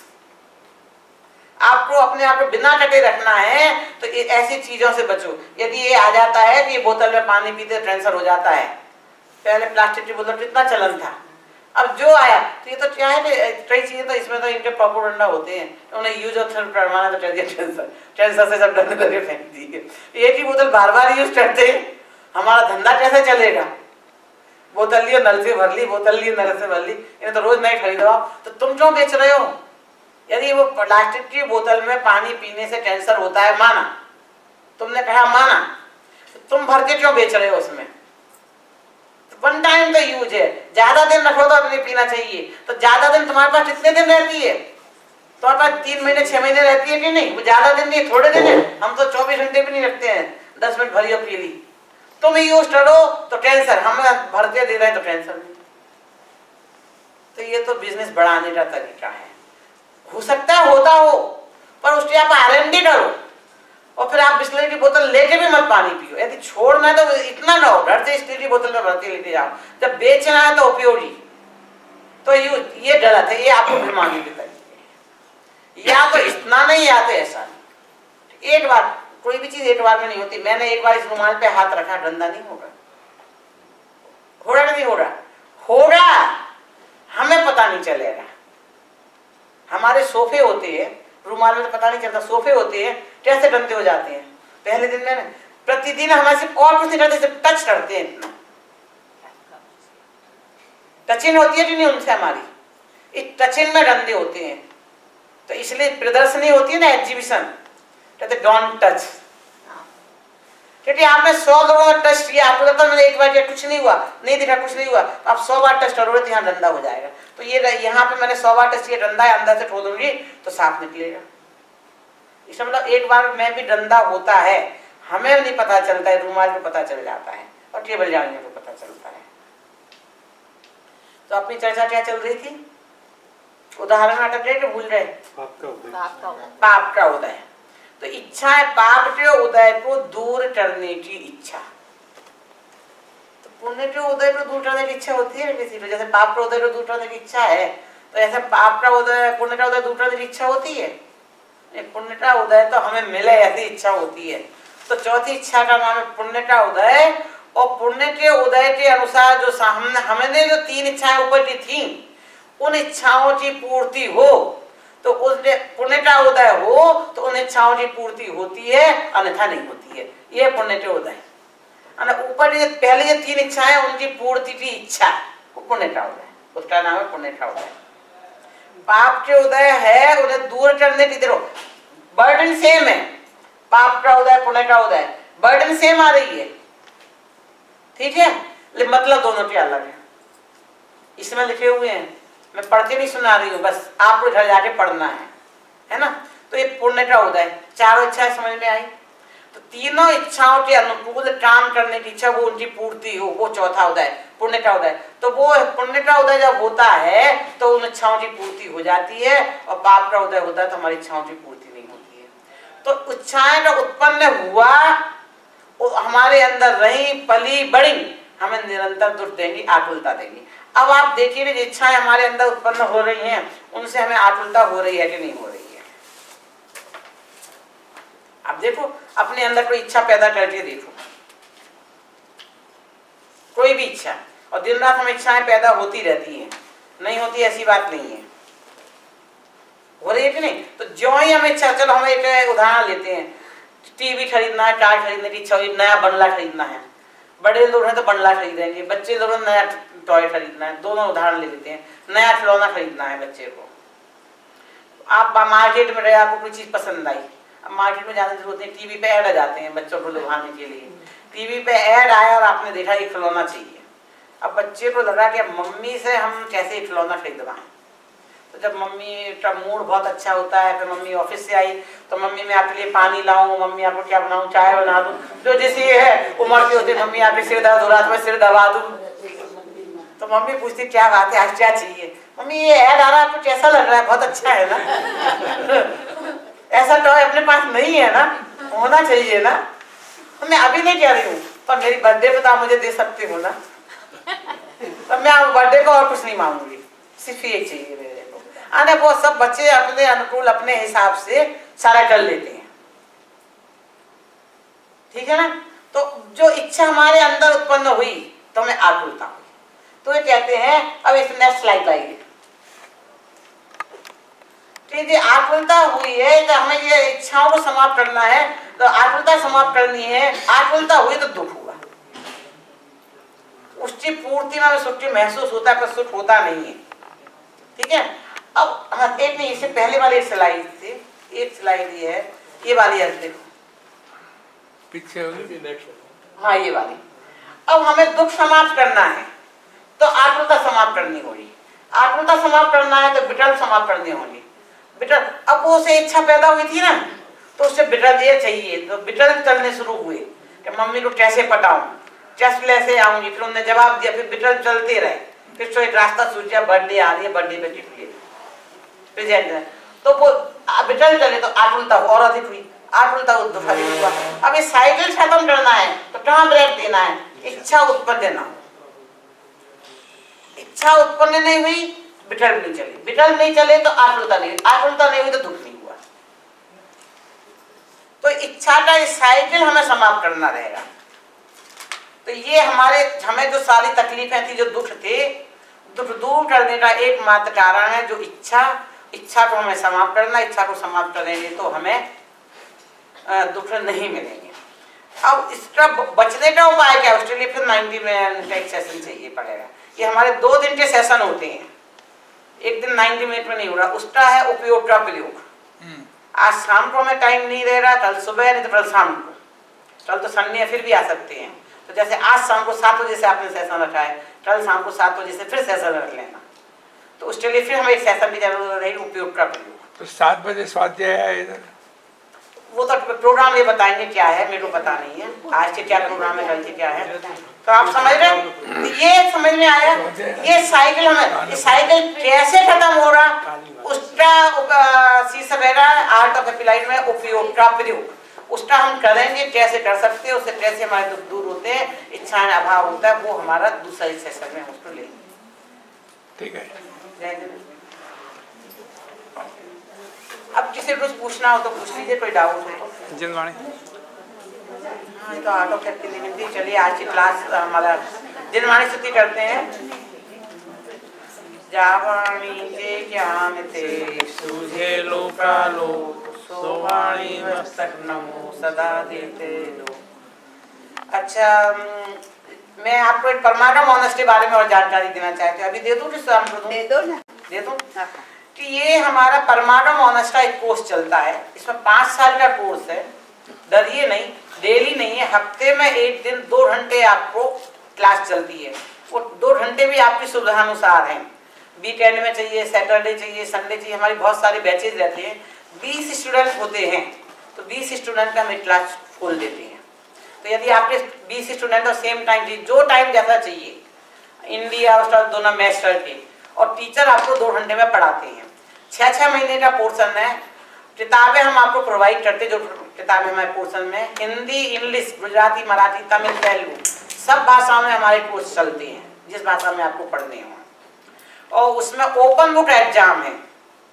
आपको अपने आप को बिना कटे रखना है तो ऐसी चीजों से बचो। यदि ये आ जाता है कि बोतल में पानी पीते कैंसर हो जाता है, पहले प्लास्टिक की बोतल कितना चलन था, अब जो आया तो ये तो क्या है कि कई चीजें तो इसमें तो इनके प्रोपोगंडा होते हैं, उन्हें यूज और थ्रो करवाना तो कर दिया कैंसर, कैंसर से सब डरने लगे, फेंक दिए। एक ही बोतल बार बार यूज करते हैं, हमारा धंधा कैसे चलेगा? बोतल लियो नल से भर ली, बोतल लियो नल से भर ली, इन्हें तो रोज नहीं खरीदो। तो तुम क्यों बेच रहे हो? यदि वो प्लास्टिक की बोतल में पानी पीने से कैंसर होता है, माना, तुमने कहा माना, तो तुम भर के क्यों बेच रहे हो उसमें? वन टाइम का यूज है, ज्यादा दिन रखो तो नहीं पीना चाहिए। तो ज्यादा दिन तुम्हारे पास कितने दिन रहती है? तुम्हारे पास 3 महीने 6 महीने रहती है कि नहीं? वो ज्यादा दिन नहीं, थोड़े दिन है। हम तो 24 घंटे भी नहीं रखते हैं, 10 मिनट भरी और पी ली। तुम यूज करो तो कैंसर, हम भरते दे रहे हैं तो कैंसर नहीं। तो ये तो बिजनेस बढ़ाने का तरीका है। हो सकता है होता हो, पर उसके आप R&D करो और फिर आप बिस्लरी की बोतल लेके भी मत पानी पियो। यदि छोड़ना है तो इतना ना हो, घर से स्टील की बोतल में भरती लेके जाओ। जब बेचना है तो उपयोगी, तो ये गलत है, ये आपको भिड़माने की तरीके। या तो इतना नहीं आते, ऐसा एक बार, कोई भी चीज एक बार में नहीं होती। मैंने एक बार इस रुमाल पे हाथ रखा, गंदा नहीं होगा, हो रहा नहीं हो रहा, होगा, हमें पता नहीं चलेगा। हमारे सोफे होते हैं, रुमाल में तो पता नहीं चलता, सोफे होते हैं कैसे गंदे हो जाते हैं। पहले दिन में प्रतिदिन हमारे सिर्फ और कुछ नहीं करते, सिर्फ टच करते हैं, इतना टचिंग होती है कि नहीं उनसे हमारी, इस टचिंग में गंदे होते हैं। तो इसलिए प्रदर्शनी होती है ना, एग्जीबिशन, कहते डोंट टच। क्योंकि आपने 100 लोगों ने टच किया, आपको लगता है मैंने एक बार किया कुछ नहीं हुआ, नहीं दिखा कुछ नहीं हुआ, आप 100 बार टच करोगे तो यहाँ गंदा हो जाएगा। तो ये यहाँ पे मैंने 100 बार टच किया, गंदा है, अंदर से खोलूंगी तो साफ निकलेगा। इसका मतलब एक बार में भी गंदा होता है, हमें नहीं पता चलता है, रुमाल को पता चल जाता है और टेबल जाने को पता चलता है। तो अपनी चर्चा क्या चल रही थी? उदाहरण अटक गए कि भूल गए? पाप का उदय। तो इच्छा है पाप के उदय को दूर करने की इच्छा। तो पुण्य के उदय को दूर करने की इच्छा होती है किसी को? जैसे पाप का उदय को दूर करने की इच्छा है, तो ऐसे पाप का उदय, पुण्य का उदय दूर करने की इच्छा होती है? पुण्य का उदय तो हमें मिले ऐसी इच्छा होती है। तो चौथी इच्छा का नाम है पुण्य का उदय। और पुण्य के उदय के अनुसार जो हमने जो 3 इच्छाएं ऊपर की थी, उन इच्छाओं की पूर्ति हो, तो उस पुण्य का उदय हो तो उन इच्छाओं की पूर्ति होती है, अन्यथा नहीं होती है। ये पुण्य के उदय। ऊपर जो पहले ये 3 इच्छाएं, उनकी पूर्ति की इच्छा, वो पुण्य का उदय, उसका नाम है पुण्य का उदय। पाप के उदय है, उन्हें दूर करने की देखो बर्डन सेम है। पाप का उदय, पुण्य का उदय, बर्डन सेम आ रही है, ठीक है, लेकिन मतलब दोनों के अलग है। इसमें लिखे हुए हैं, मैं पढ़ के नहीं सुना रही हूँ, बस आपको घर जाके पढ़ना है ना। तो ये पुण्य का उदय, चारों इच्छाएं समझ में आई। तो तीनों इच्छाओं के अनुकूल काम करने की इच्छा, वो उनकी पूर्ति हो, वो चौथा उदय, पुण्य का उदय। तो वो पुण्य का उदय जब होता है तो उन इच्छाओं की पूर्ति हो जाती है, और पाप का उदय होता है तो हमारी इच्छाओं की पूर्ति नहीं होती है। तो इच्छाएं का उत्पन्न हुआ, हमारे अंदर रही, पली, बड़ी, हमें निरंतर दुख देंगी, आकुलता देंगी। अब आप देखिए, इच्छाएं हमारे अंदर उत्पन्न हो रही हैं, उनसे हमें आकुलता हो रही है कि नहीं हो रही है? अब देखो, अपने अंदर कोई इच्छा पैदा करके देखो, कोई भी इच्छा, और दिन रात हमें इच्छाएं पैदा होती रहती हैं, नहीं होती ऐसी बात नहीं है, हो रही है कि नहीं? तो जो ही हमें इच्छा, चलो हम एक उदाहरण लेते हैं, टीवी खरीदना है, कार खरीदने की इच्छा हुई, नया बंगला खरीदना है। बड़े लोग हैं तो बंगला खरीदेंगे, बच्चे लोगों ने नया टॉय खरीदना है। दोनों उदाहरण ले लेते हैं। नया खिलौना खरीदना है बच्चे को, आप मार्केट में गए, आपको कोई चीज पसंद आई, अब मार्केट में जाने की जरूरत नहीं, टीवी पे ऐड आ जाते हैं बच्चों को लुभाने के लिए। टीवी पे ऐड आया और आपने देखा ये खिलौना चाहिए, अब बच्चे को लगा कि अब मम्मी से हम कैसे खिलौना खरीदवाएं। तो जब मम्मी का मूड बहुत अच्छा होता है, फिर मम्मी ऑफिस से आई तो मम्मी मैं आपके लिए पानी लाऊं, मम्मी आपको क्या बनाऊं, चाय बना दूं, जो जैसी है उम्र की होती है। मम्मी आपके सिर दर्द हो रहा तो मैं सिर दबा दूं। तो मम्मी पूछती क्या बात है, आज क्या चाहिए? मम्मी ये ऐड आ रहा है, आपको कैसा लग रहा है? बहुत अच्छा है ना। ऐसा टॉय अपने पास नहीं है ना, होना चाहिए ना। मैं अभी नहीं कह रही हूँ, पर मेरी बर्थडे पे तो आप मुझे दे सकते हो ना। तो मैं बर्थडे को और कुछ नहीं मांगूंगी, सिर्फ ये चाहिए मेरे को। आने वो सब बच्चे अपने अनुकूल अपने हिसाब से सारा कर लेते हैं, ठीक है ना। तो जो इच्छा हमारे अंदर उत्पन्न हुई तो हमें आकुलता हुई, तो ये कहते हैं अब इस नेक्स्ट स्लाइड लाइए। ठीक है, आकुलता हुई है तो हमें ये इच्छाओं को समाप्त करना है, तो आकुलता समाप्त करनी है। आकुलता हुई तो दुख हुआ, उसकी पूर्ति में सुख महसूस होता है पर सुख होता नहीं है, ठीक है। अब हाँ, एक नहीं, इससे पहले वाली स्लाइड थी, एक स्लाइड ये है, ये वाली है, देखो पीछे होगी, हाँ ये वाली। अब हमें दुख समाप्त करना है तो आकुलता समाप्त करनी होगी, आकुलता समाप्त करना है तो बिटल समाप्त करनी होगी। बिटल, अब वो से इच्छा पैदा हुई थी ना, तो उससे बिटल ये चाहिए, तो बिटल चलने शुरू हुए कि मम्मी को कैसे पटाऊं, कैसे ले आऊंगी। फिर उन्होंने जवाब दिया, फिर बिटल चलते रहे, फिर तो एक रास्ता सूझा, बर्थडे आ रही है, बर्थडे पे टिकट प्रेजेंट है, तो वो बिटल चले तो आकुलता और अधिक हुई, आकुलता दुख अधिक हुआ। अब ये साइकिल खत्म करना है तो कहाँ ब्रेक देना है, इच्छा उत्पन्न देना। इच्छा उत्पन्न नहीं हुई, बिटल नहीं चली, बिटल नहीं चले तो आकुलता नहीं हुई, आकुलता नहीं हुई तो दुख नहीं हुआ। तो इच्छा का ये साइकिल हमें समाप्त करना रहेगा। तो ये हमें जो सारी तकलीफें थी, जो दुख थे, दुख दूर करने का एकमात्र कारण है जो इच्छा को हमें समाप्त करना। इच्छा को समाप्त करेंगे तो हमें दुख नहीं मिलेंगे। अब इसका बचने का उपाय क्या है, उसके लिए फिर 90 मिनट का एक सेशन चाहिए पड़ेगा। ये हमारे 2 दिन के सेशन होते हैं, एक दिन 90 मिनट में नहीं हो रहा। उसका है उपयोग का प्रयोग। आज शाम को हमें टाइम नहीं दे रहा, कल सुबह नहीं तो कल शाम को, कल तो संडे फिर भी आ सकते हैं। तो जैसे आज शाम को 7 बजे से आपने सेशन रखा है, कल शाम को 7 बजे से फिर सेशन रख लेना। तो उसके लिए फिर हमें एक सेशन की जरूरत रहेगी, उपयोग का प्रयोग। तो 7 बजे स्वाध्याय है इधर, वो तो प्रोग्राम ये बताएंगे क्या है, मेरे को पता नहीं है आज के क्या प्रोग्राम है, कल के क्या है। तो आप समझ रहे हैं, ये समझ में आया। ये साइकिल हमें, ये साइकिल कैसे खत्म हो रहा, उसका शीर्षक रहेगा आर्ट ऑफ हैप्पी लाइफ में उपयोग का प्रयोग। उसका हम करेंगे, कैसे कर सकते हैं, उससे कैसे हमारे दुख दूर होते हैं, इच्छाएं अभाव होता है, वो हमारा दूसरा सेशन में उसको लेंगे, ठीक है। अब किसी को पूछना हो तो पूछ लीजिए, कोई डाउट हो तो। जिनवाणी, हाँ तो आर्ट ऑफ हैप्पी लिविंग थी। चलिए आज की क्लास हमारा जिनवाणी स्तुति करते हैं। जावाणी जे ज्ञान ते सूझे लोकालो, सोवाणी मस्तक नमो सदा देते लो। अच्छा, मैं आपको एक परमाणु मॉनेस्ट्री के बारे में और जानकारी देना चाहती हूँ। अभी दे दूँ कि शाम को दे दो ना, दे दूँ कि ये हमारा परमाणु मॉनेस्ट्री एक कोर्स चलता है। इसमें 5 साल का कोर्स है। डरिए नहीं, डेली नहीं है, हफ्ते में एक दिन 2 घंटे आपको क्लास चलती है। वो 2 घंटे भी आपकी सुविधानुसार हैं। वीकेंड में चाहिए, सैटरडे चाहिए, संडे चाहिए, हमारी बहुत सारी बैचेज रहते हैं। 20 स्टूडेंट होते हैं, तो 20 स्टूडेंट का हम एक क्लास खोल देते हैं। तो यदि आपके 20 स्टूडेंट और सेम टाइम चाहिए, जो टाइम जैसा चाहिए, इंडिया और दोनों मैच करके, और टीचर आपको 2 घंटे में पढ़ाते हैं। 6-6 महीने का पोर्शन है। किताबें हम आपको प्रोवाइड करते हैं, जो किताबें हमारे पोर्शन में हिंदी, इंग्लिश, गुजराती, मराठी, तमिल, तेलुगु सब भाषाओं में हमारे कोर्स चलते हैं, जिस भाषा में आपको पढ़ने हो। और उसमें ओपन बुक एग्जाम है,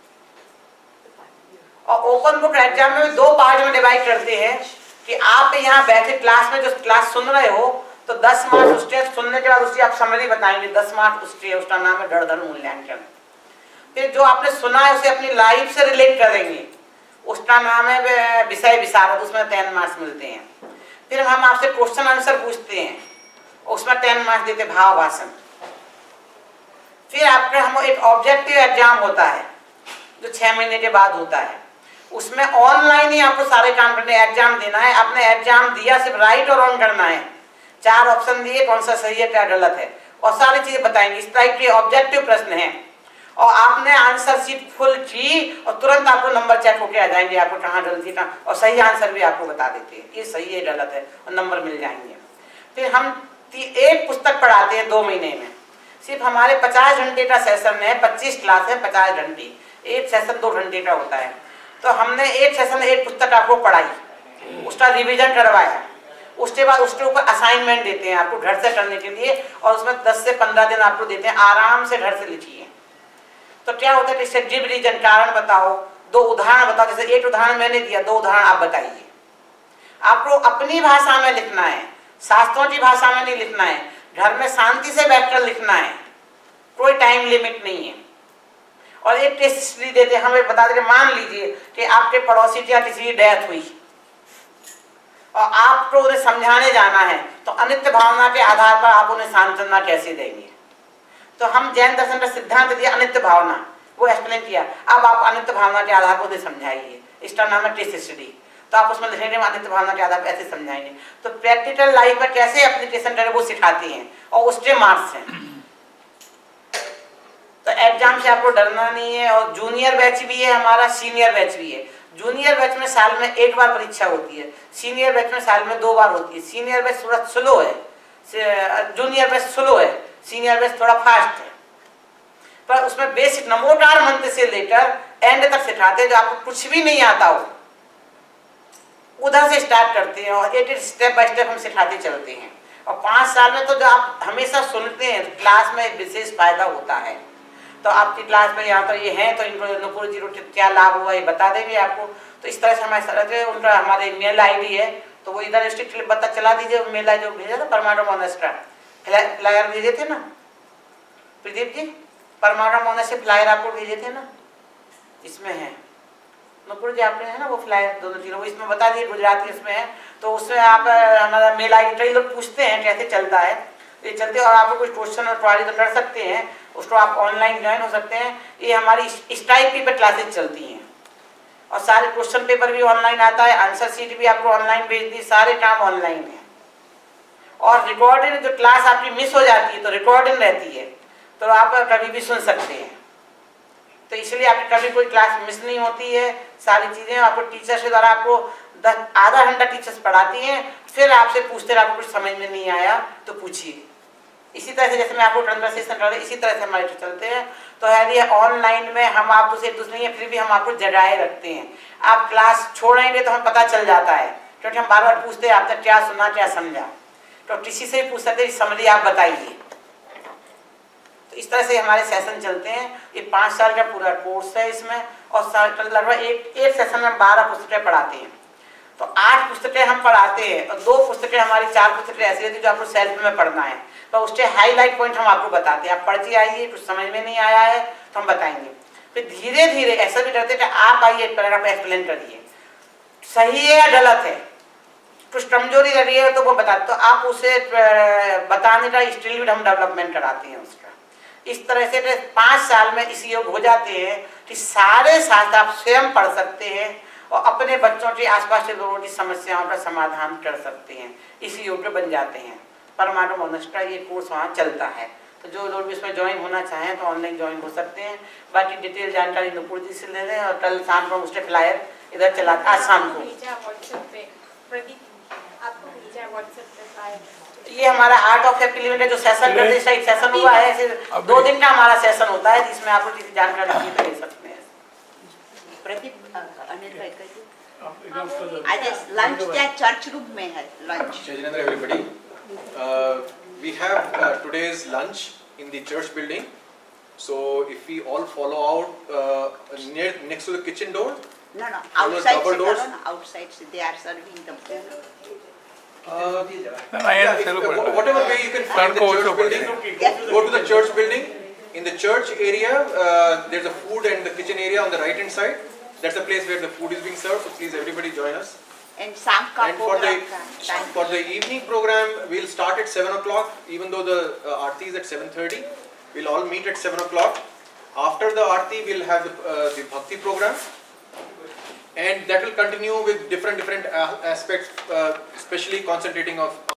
और ओपन बुक एग्जाम में 2 पार्ट में डिवाइड करते हैं कि आप यहाँ बैठे क्लास में जो क्लास सुन रहे हो, तो 10 मार्क्स उसके सुनने के बाद उसकी आप समरी बताएंगे, 10 मार्क्स उसके, उसका नाम है धड़ मूल्यांकन। फिर जो आपने सुना है उसे अपनी लाइफ से रिलेट करेंगे, उसका नाम है विषय विशारद, उसमें 10 मार्क्स मिलते हैं। फिर हम आपसे क्वेश्चन आंसर पूछते हैं, उसमें 10 मार्क्स देते, भाव भाषण। फिर आपका हम एक ऑब्जेक्टिव एग्जाम होता है जो 6 महीने के बाद होता है। उसमें ऑनलाइन ही आपको सारे काम करने, एग्जाम देना है। आपने एग्जाम दिया, सिर्फ राइट और रॉन्ग करना है। 4 ऑप्शन दिए, कौन सा सही है क्या गलत है, और सारी चीजें बताएंगे। इस टाइप के ऑब्जेक्टिव प्रश्न हैं और आपने आंसर शीट फुल की और तुरंत आपको नंबर चेक होके आ जाएंगे, आपको कहाँ गलती कहाँ, और सही आंसर भी आपको बता देते हैं ये सही है गलत है और नंबर मिल जाएंगे। फिर हम एक पुस्तक पढ़ाते हैं 2 महीने में। सिर्फ हमारे 50 घंटे का सेशन है, 25 क्लास है, 50 घंटे, एक सेशन 2 घंटे का होता है। तो हमने एक सेशन में एक पुस्तक आपको पढ़ाई, उसका रिवीजन करवाया, उसके बाद उसके ऊपर असाइनमेंट देते हैं आपको घर से करने के लिए और उसमें 10 से 15 दिन आपको देते हैं, आराम से घर से लिखिए। तो क्या होता है कि गिव रीजन, कारण बताओ, 2 उदाहरण बताओ। जैसे एक उदाहरण मैंने दिया, 2 उदाहरण आप बताइए। आपको अपनी भाषा में लिखना है, शास्त्रों की भाषा में नहीं लिखना है, घर में शांति से बैठकर लिखना है, कोई टाइम लिमिट नहीं है। और एक टेस्ट हिस्ट्री देते हैं, हमें बता दें, मान लीजिए कि आपके पड़ोसी की या किसी की डेथ हुई और आपको उन्हें समझाने जाना है, तो अनित्य भावना के आधार पर आप उन्हें सांत्वना कैसे देंगे। तो हम जैन दर्शन का सिद्धांत दिया अनित्य भावना, वो एक्सप्लेन किया। अब आप अनित्य भावना के आधार पर उन्हें समझाइए, इसका नाम है टेस्ट हिस्ट्री। तो आप उसमें लिखेंगे अनित्य भावना के आधार पर ऐसे समझाएंगे। तो प्रैक्टिकल लाइफ में कैसे एप्लीकेशन करें वो सिखाते हैं और उसके मार्क्स हैं। तो एग्जाम से आपको डरना नहीं है। और जूनियर बैच भी है हमारा, सीनियर बैच भी है। जूनियर बैच में साल में 1 बार परीक्षा होती है, सीनियर बैच में साल में 2 बार होती है। सीनियर बैच थोड़ा स्लो है, जूनियर बैच स्लो है, सीनियर बैच थोड़ा फास्ट है। पर उसमें बेसिक नमोकार मंत्र से लेकर एंड तक सिखाते हैं। जो आपको कुछ भी नहीं आता हो उधर से स्टार्ट करते हैं और एक स्टेप बाय स्टेप हम सिखाते चलते हैं। और 5 साल में तो जो आप हमेशा सुनते हैं क्लास में विशेष फायदा होता है। तो आपकी क्लास में यहाँ पर ये हैं तो इनको नुपुर जी को क्या लाभ हुआ ये बता देंगे आपको। तो इस तरह से हमारे सर उनका हमारे मेल आईडी है, तो वो इधर स्ट्रिक्ट बता चला दीजिए। मेल आई जो भेजा था परमाणु मोनस का फ्लायर भेजे थे ना प्रदीप जी, परमाणु मोनस से फ्लायर आपको भेजे थे ना, इसमें है नुपुर जी आपने है ना वो फ्लायर दोनों चीज़ों, वो इसमें बता दिए गुजराती उसमें है। तो उसमें आप हमारा मेल आई डी, कई लोग पूछते हैं कैसे चलता है, ये चलते और आपको कुछ क्वेश्चन और क्वारी तो कर सकते हैं, उसको आप ऑनलाइन ज्वाइन हो सकते हैं। ये हमारी इस टाइप की क्लासेज चलती हैं और सारे क्वेश्चन पेपर भी ऑनलाइन आता है, आंसर शीट भी आपको ऑनलाइन भेज दी, सारे काम ऑनलाइन है। और रिकॉर्डिंग जो क्लास आपकी मिस हो जाती है तो रिकॉर्डिंग रहती है, तो आप कभी भी सुन सकते हैं। तो इसलिए आपकी कभी कोई क्लास मिस नहीं होती है। सारी चीज़ें आपको टीचर के द्वारा आपको आधा घंटा टीचर्स पढ़ाती हैं, फिर आपसे पूछते हैं आपको कुछ समझ में नहीं आया तो पूछिए। इसी तरह से जैसे मैं आपको कन्वर्सेशन कर रहा हूँ इसी तरह से हमारे चलते हैं। तो है ऑनलाइन में हम आप दूसरे नहीं है, फिर भी हम आपको जगाए रखते हैं। आप क्लास छोड़ेंगे तो हमें पता चल जाता है, क्योंकि हम बार बार पूछते हैं आपने क्या सुना क्या समझा। तो किसी से भी पूछ सकते हैं समझिए आप बताइए। तो इस तरह से हमारे सेशन चलते हैं। ये 5 साल का पूरा कोर्स है इसमें, और लगभग एक सेशन में 12 पुस्तकें पढ़ाते हैं। तो 8 पुस्तकें हम पढ़ाते हैं और 2 पुस्तकें हमारी 4 पुस्तकें ऐसी रहती है जो आपको सेल्फ में पढ़ना है। तो उसके हाईलाइट पॉइंट हम आपको बताते हैं, आप पढ़ते आइए, कुछ समझ में नहीं आया है तो हम बताएंगे। फिर धीरे धीरे ऐसा भी करते हैं कि आप आइए पैराग्राफ एक्सप्लेन करिए, सही है या गलत है, कुछ कमजोरी रही है तो वो बताते, तो आप उसे बताने का स्किल भी हम डेवलपमेंट कराते हैं उसका। इस तरह से 5 साल में इस योग हो जाते हैं कि सारे शास्त्र आप स्वयं पढ़ सकते हैं और अपने बच्चों के आसपास के लोगों की समस्याओं का समाधान कर सकते हैं, इस योग्य बन जाते हैं। परमाणु मोनस का ये कोर्स वहाँ चलता है, तो जो लोग भी इसमें ज्वाइन होना चाहें तो ऑनलाइन ज्वाइन हो सकते हैं। बाकी डिटेल जानकारी नुपुर जी से ले लें और कल शाम को उसके फ्लायर इधर चला आज शाम को ये हमारा आर्ट ऑफ हैप्पी लिविंग जो सेशन करते हैं, एक सेशन हुआ है, सिर्फ 2 दिन का हमारा सेशन होता है जिसमें आपको किसी जानकारी ले सकते हैं। प्रदीप आज लंच क्या चर्च रूम में है lunch. Jajinendra, everybody. We have today's lunch in the church building. So if we all follow out next to the kitchen door. No, outside se karo na, outside se they are serving the food. Whatever way you can find the church building, go to the church building. In the church area, there's a food and the kitchen area on the right hand side. That's the place where the food is being served. So please everybody join us. And for the evening program, we'll start at 7 o'clock. Even though the Aarti is at 7:30, we'll all meet at 7 o'clock. After the Aarti, we'll have the Bhakti program. And that will continue with different aspects, especially concentrating of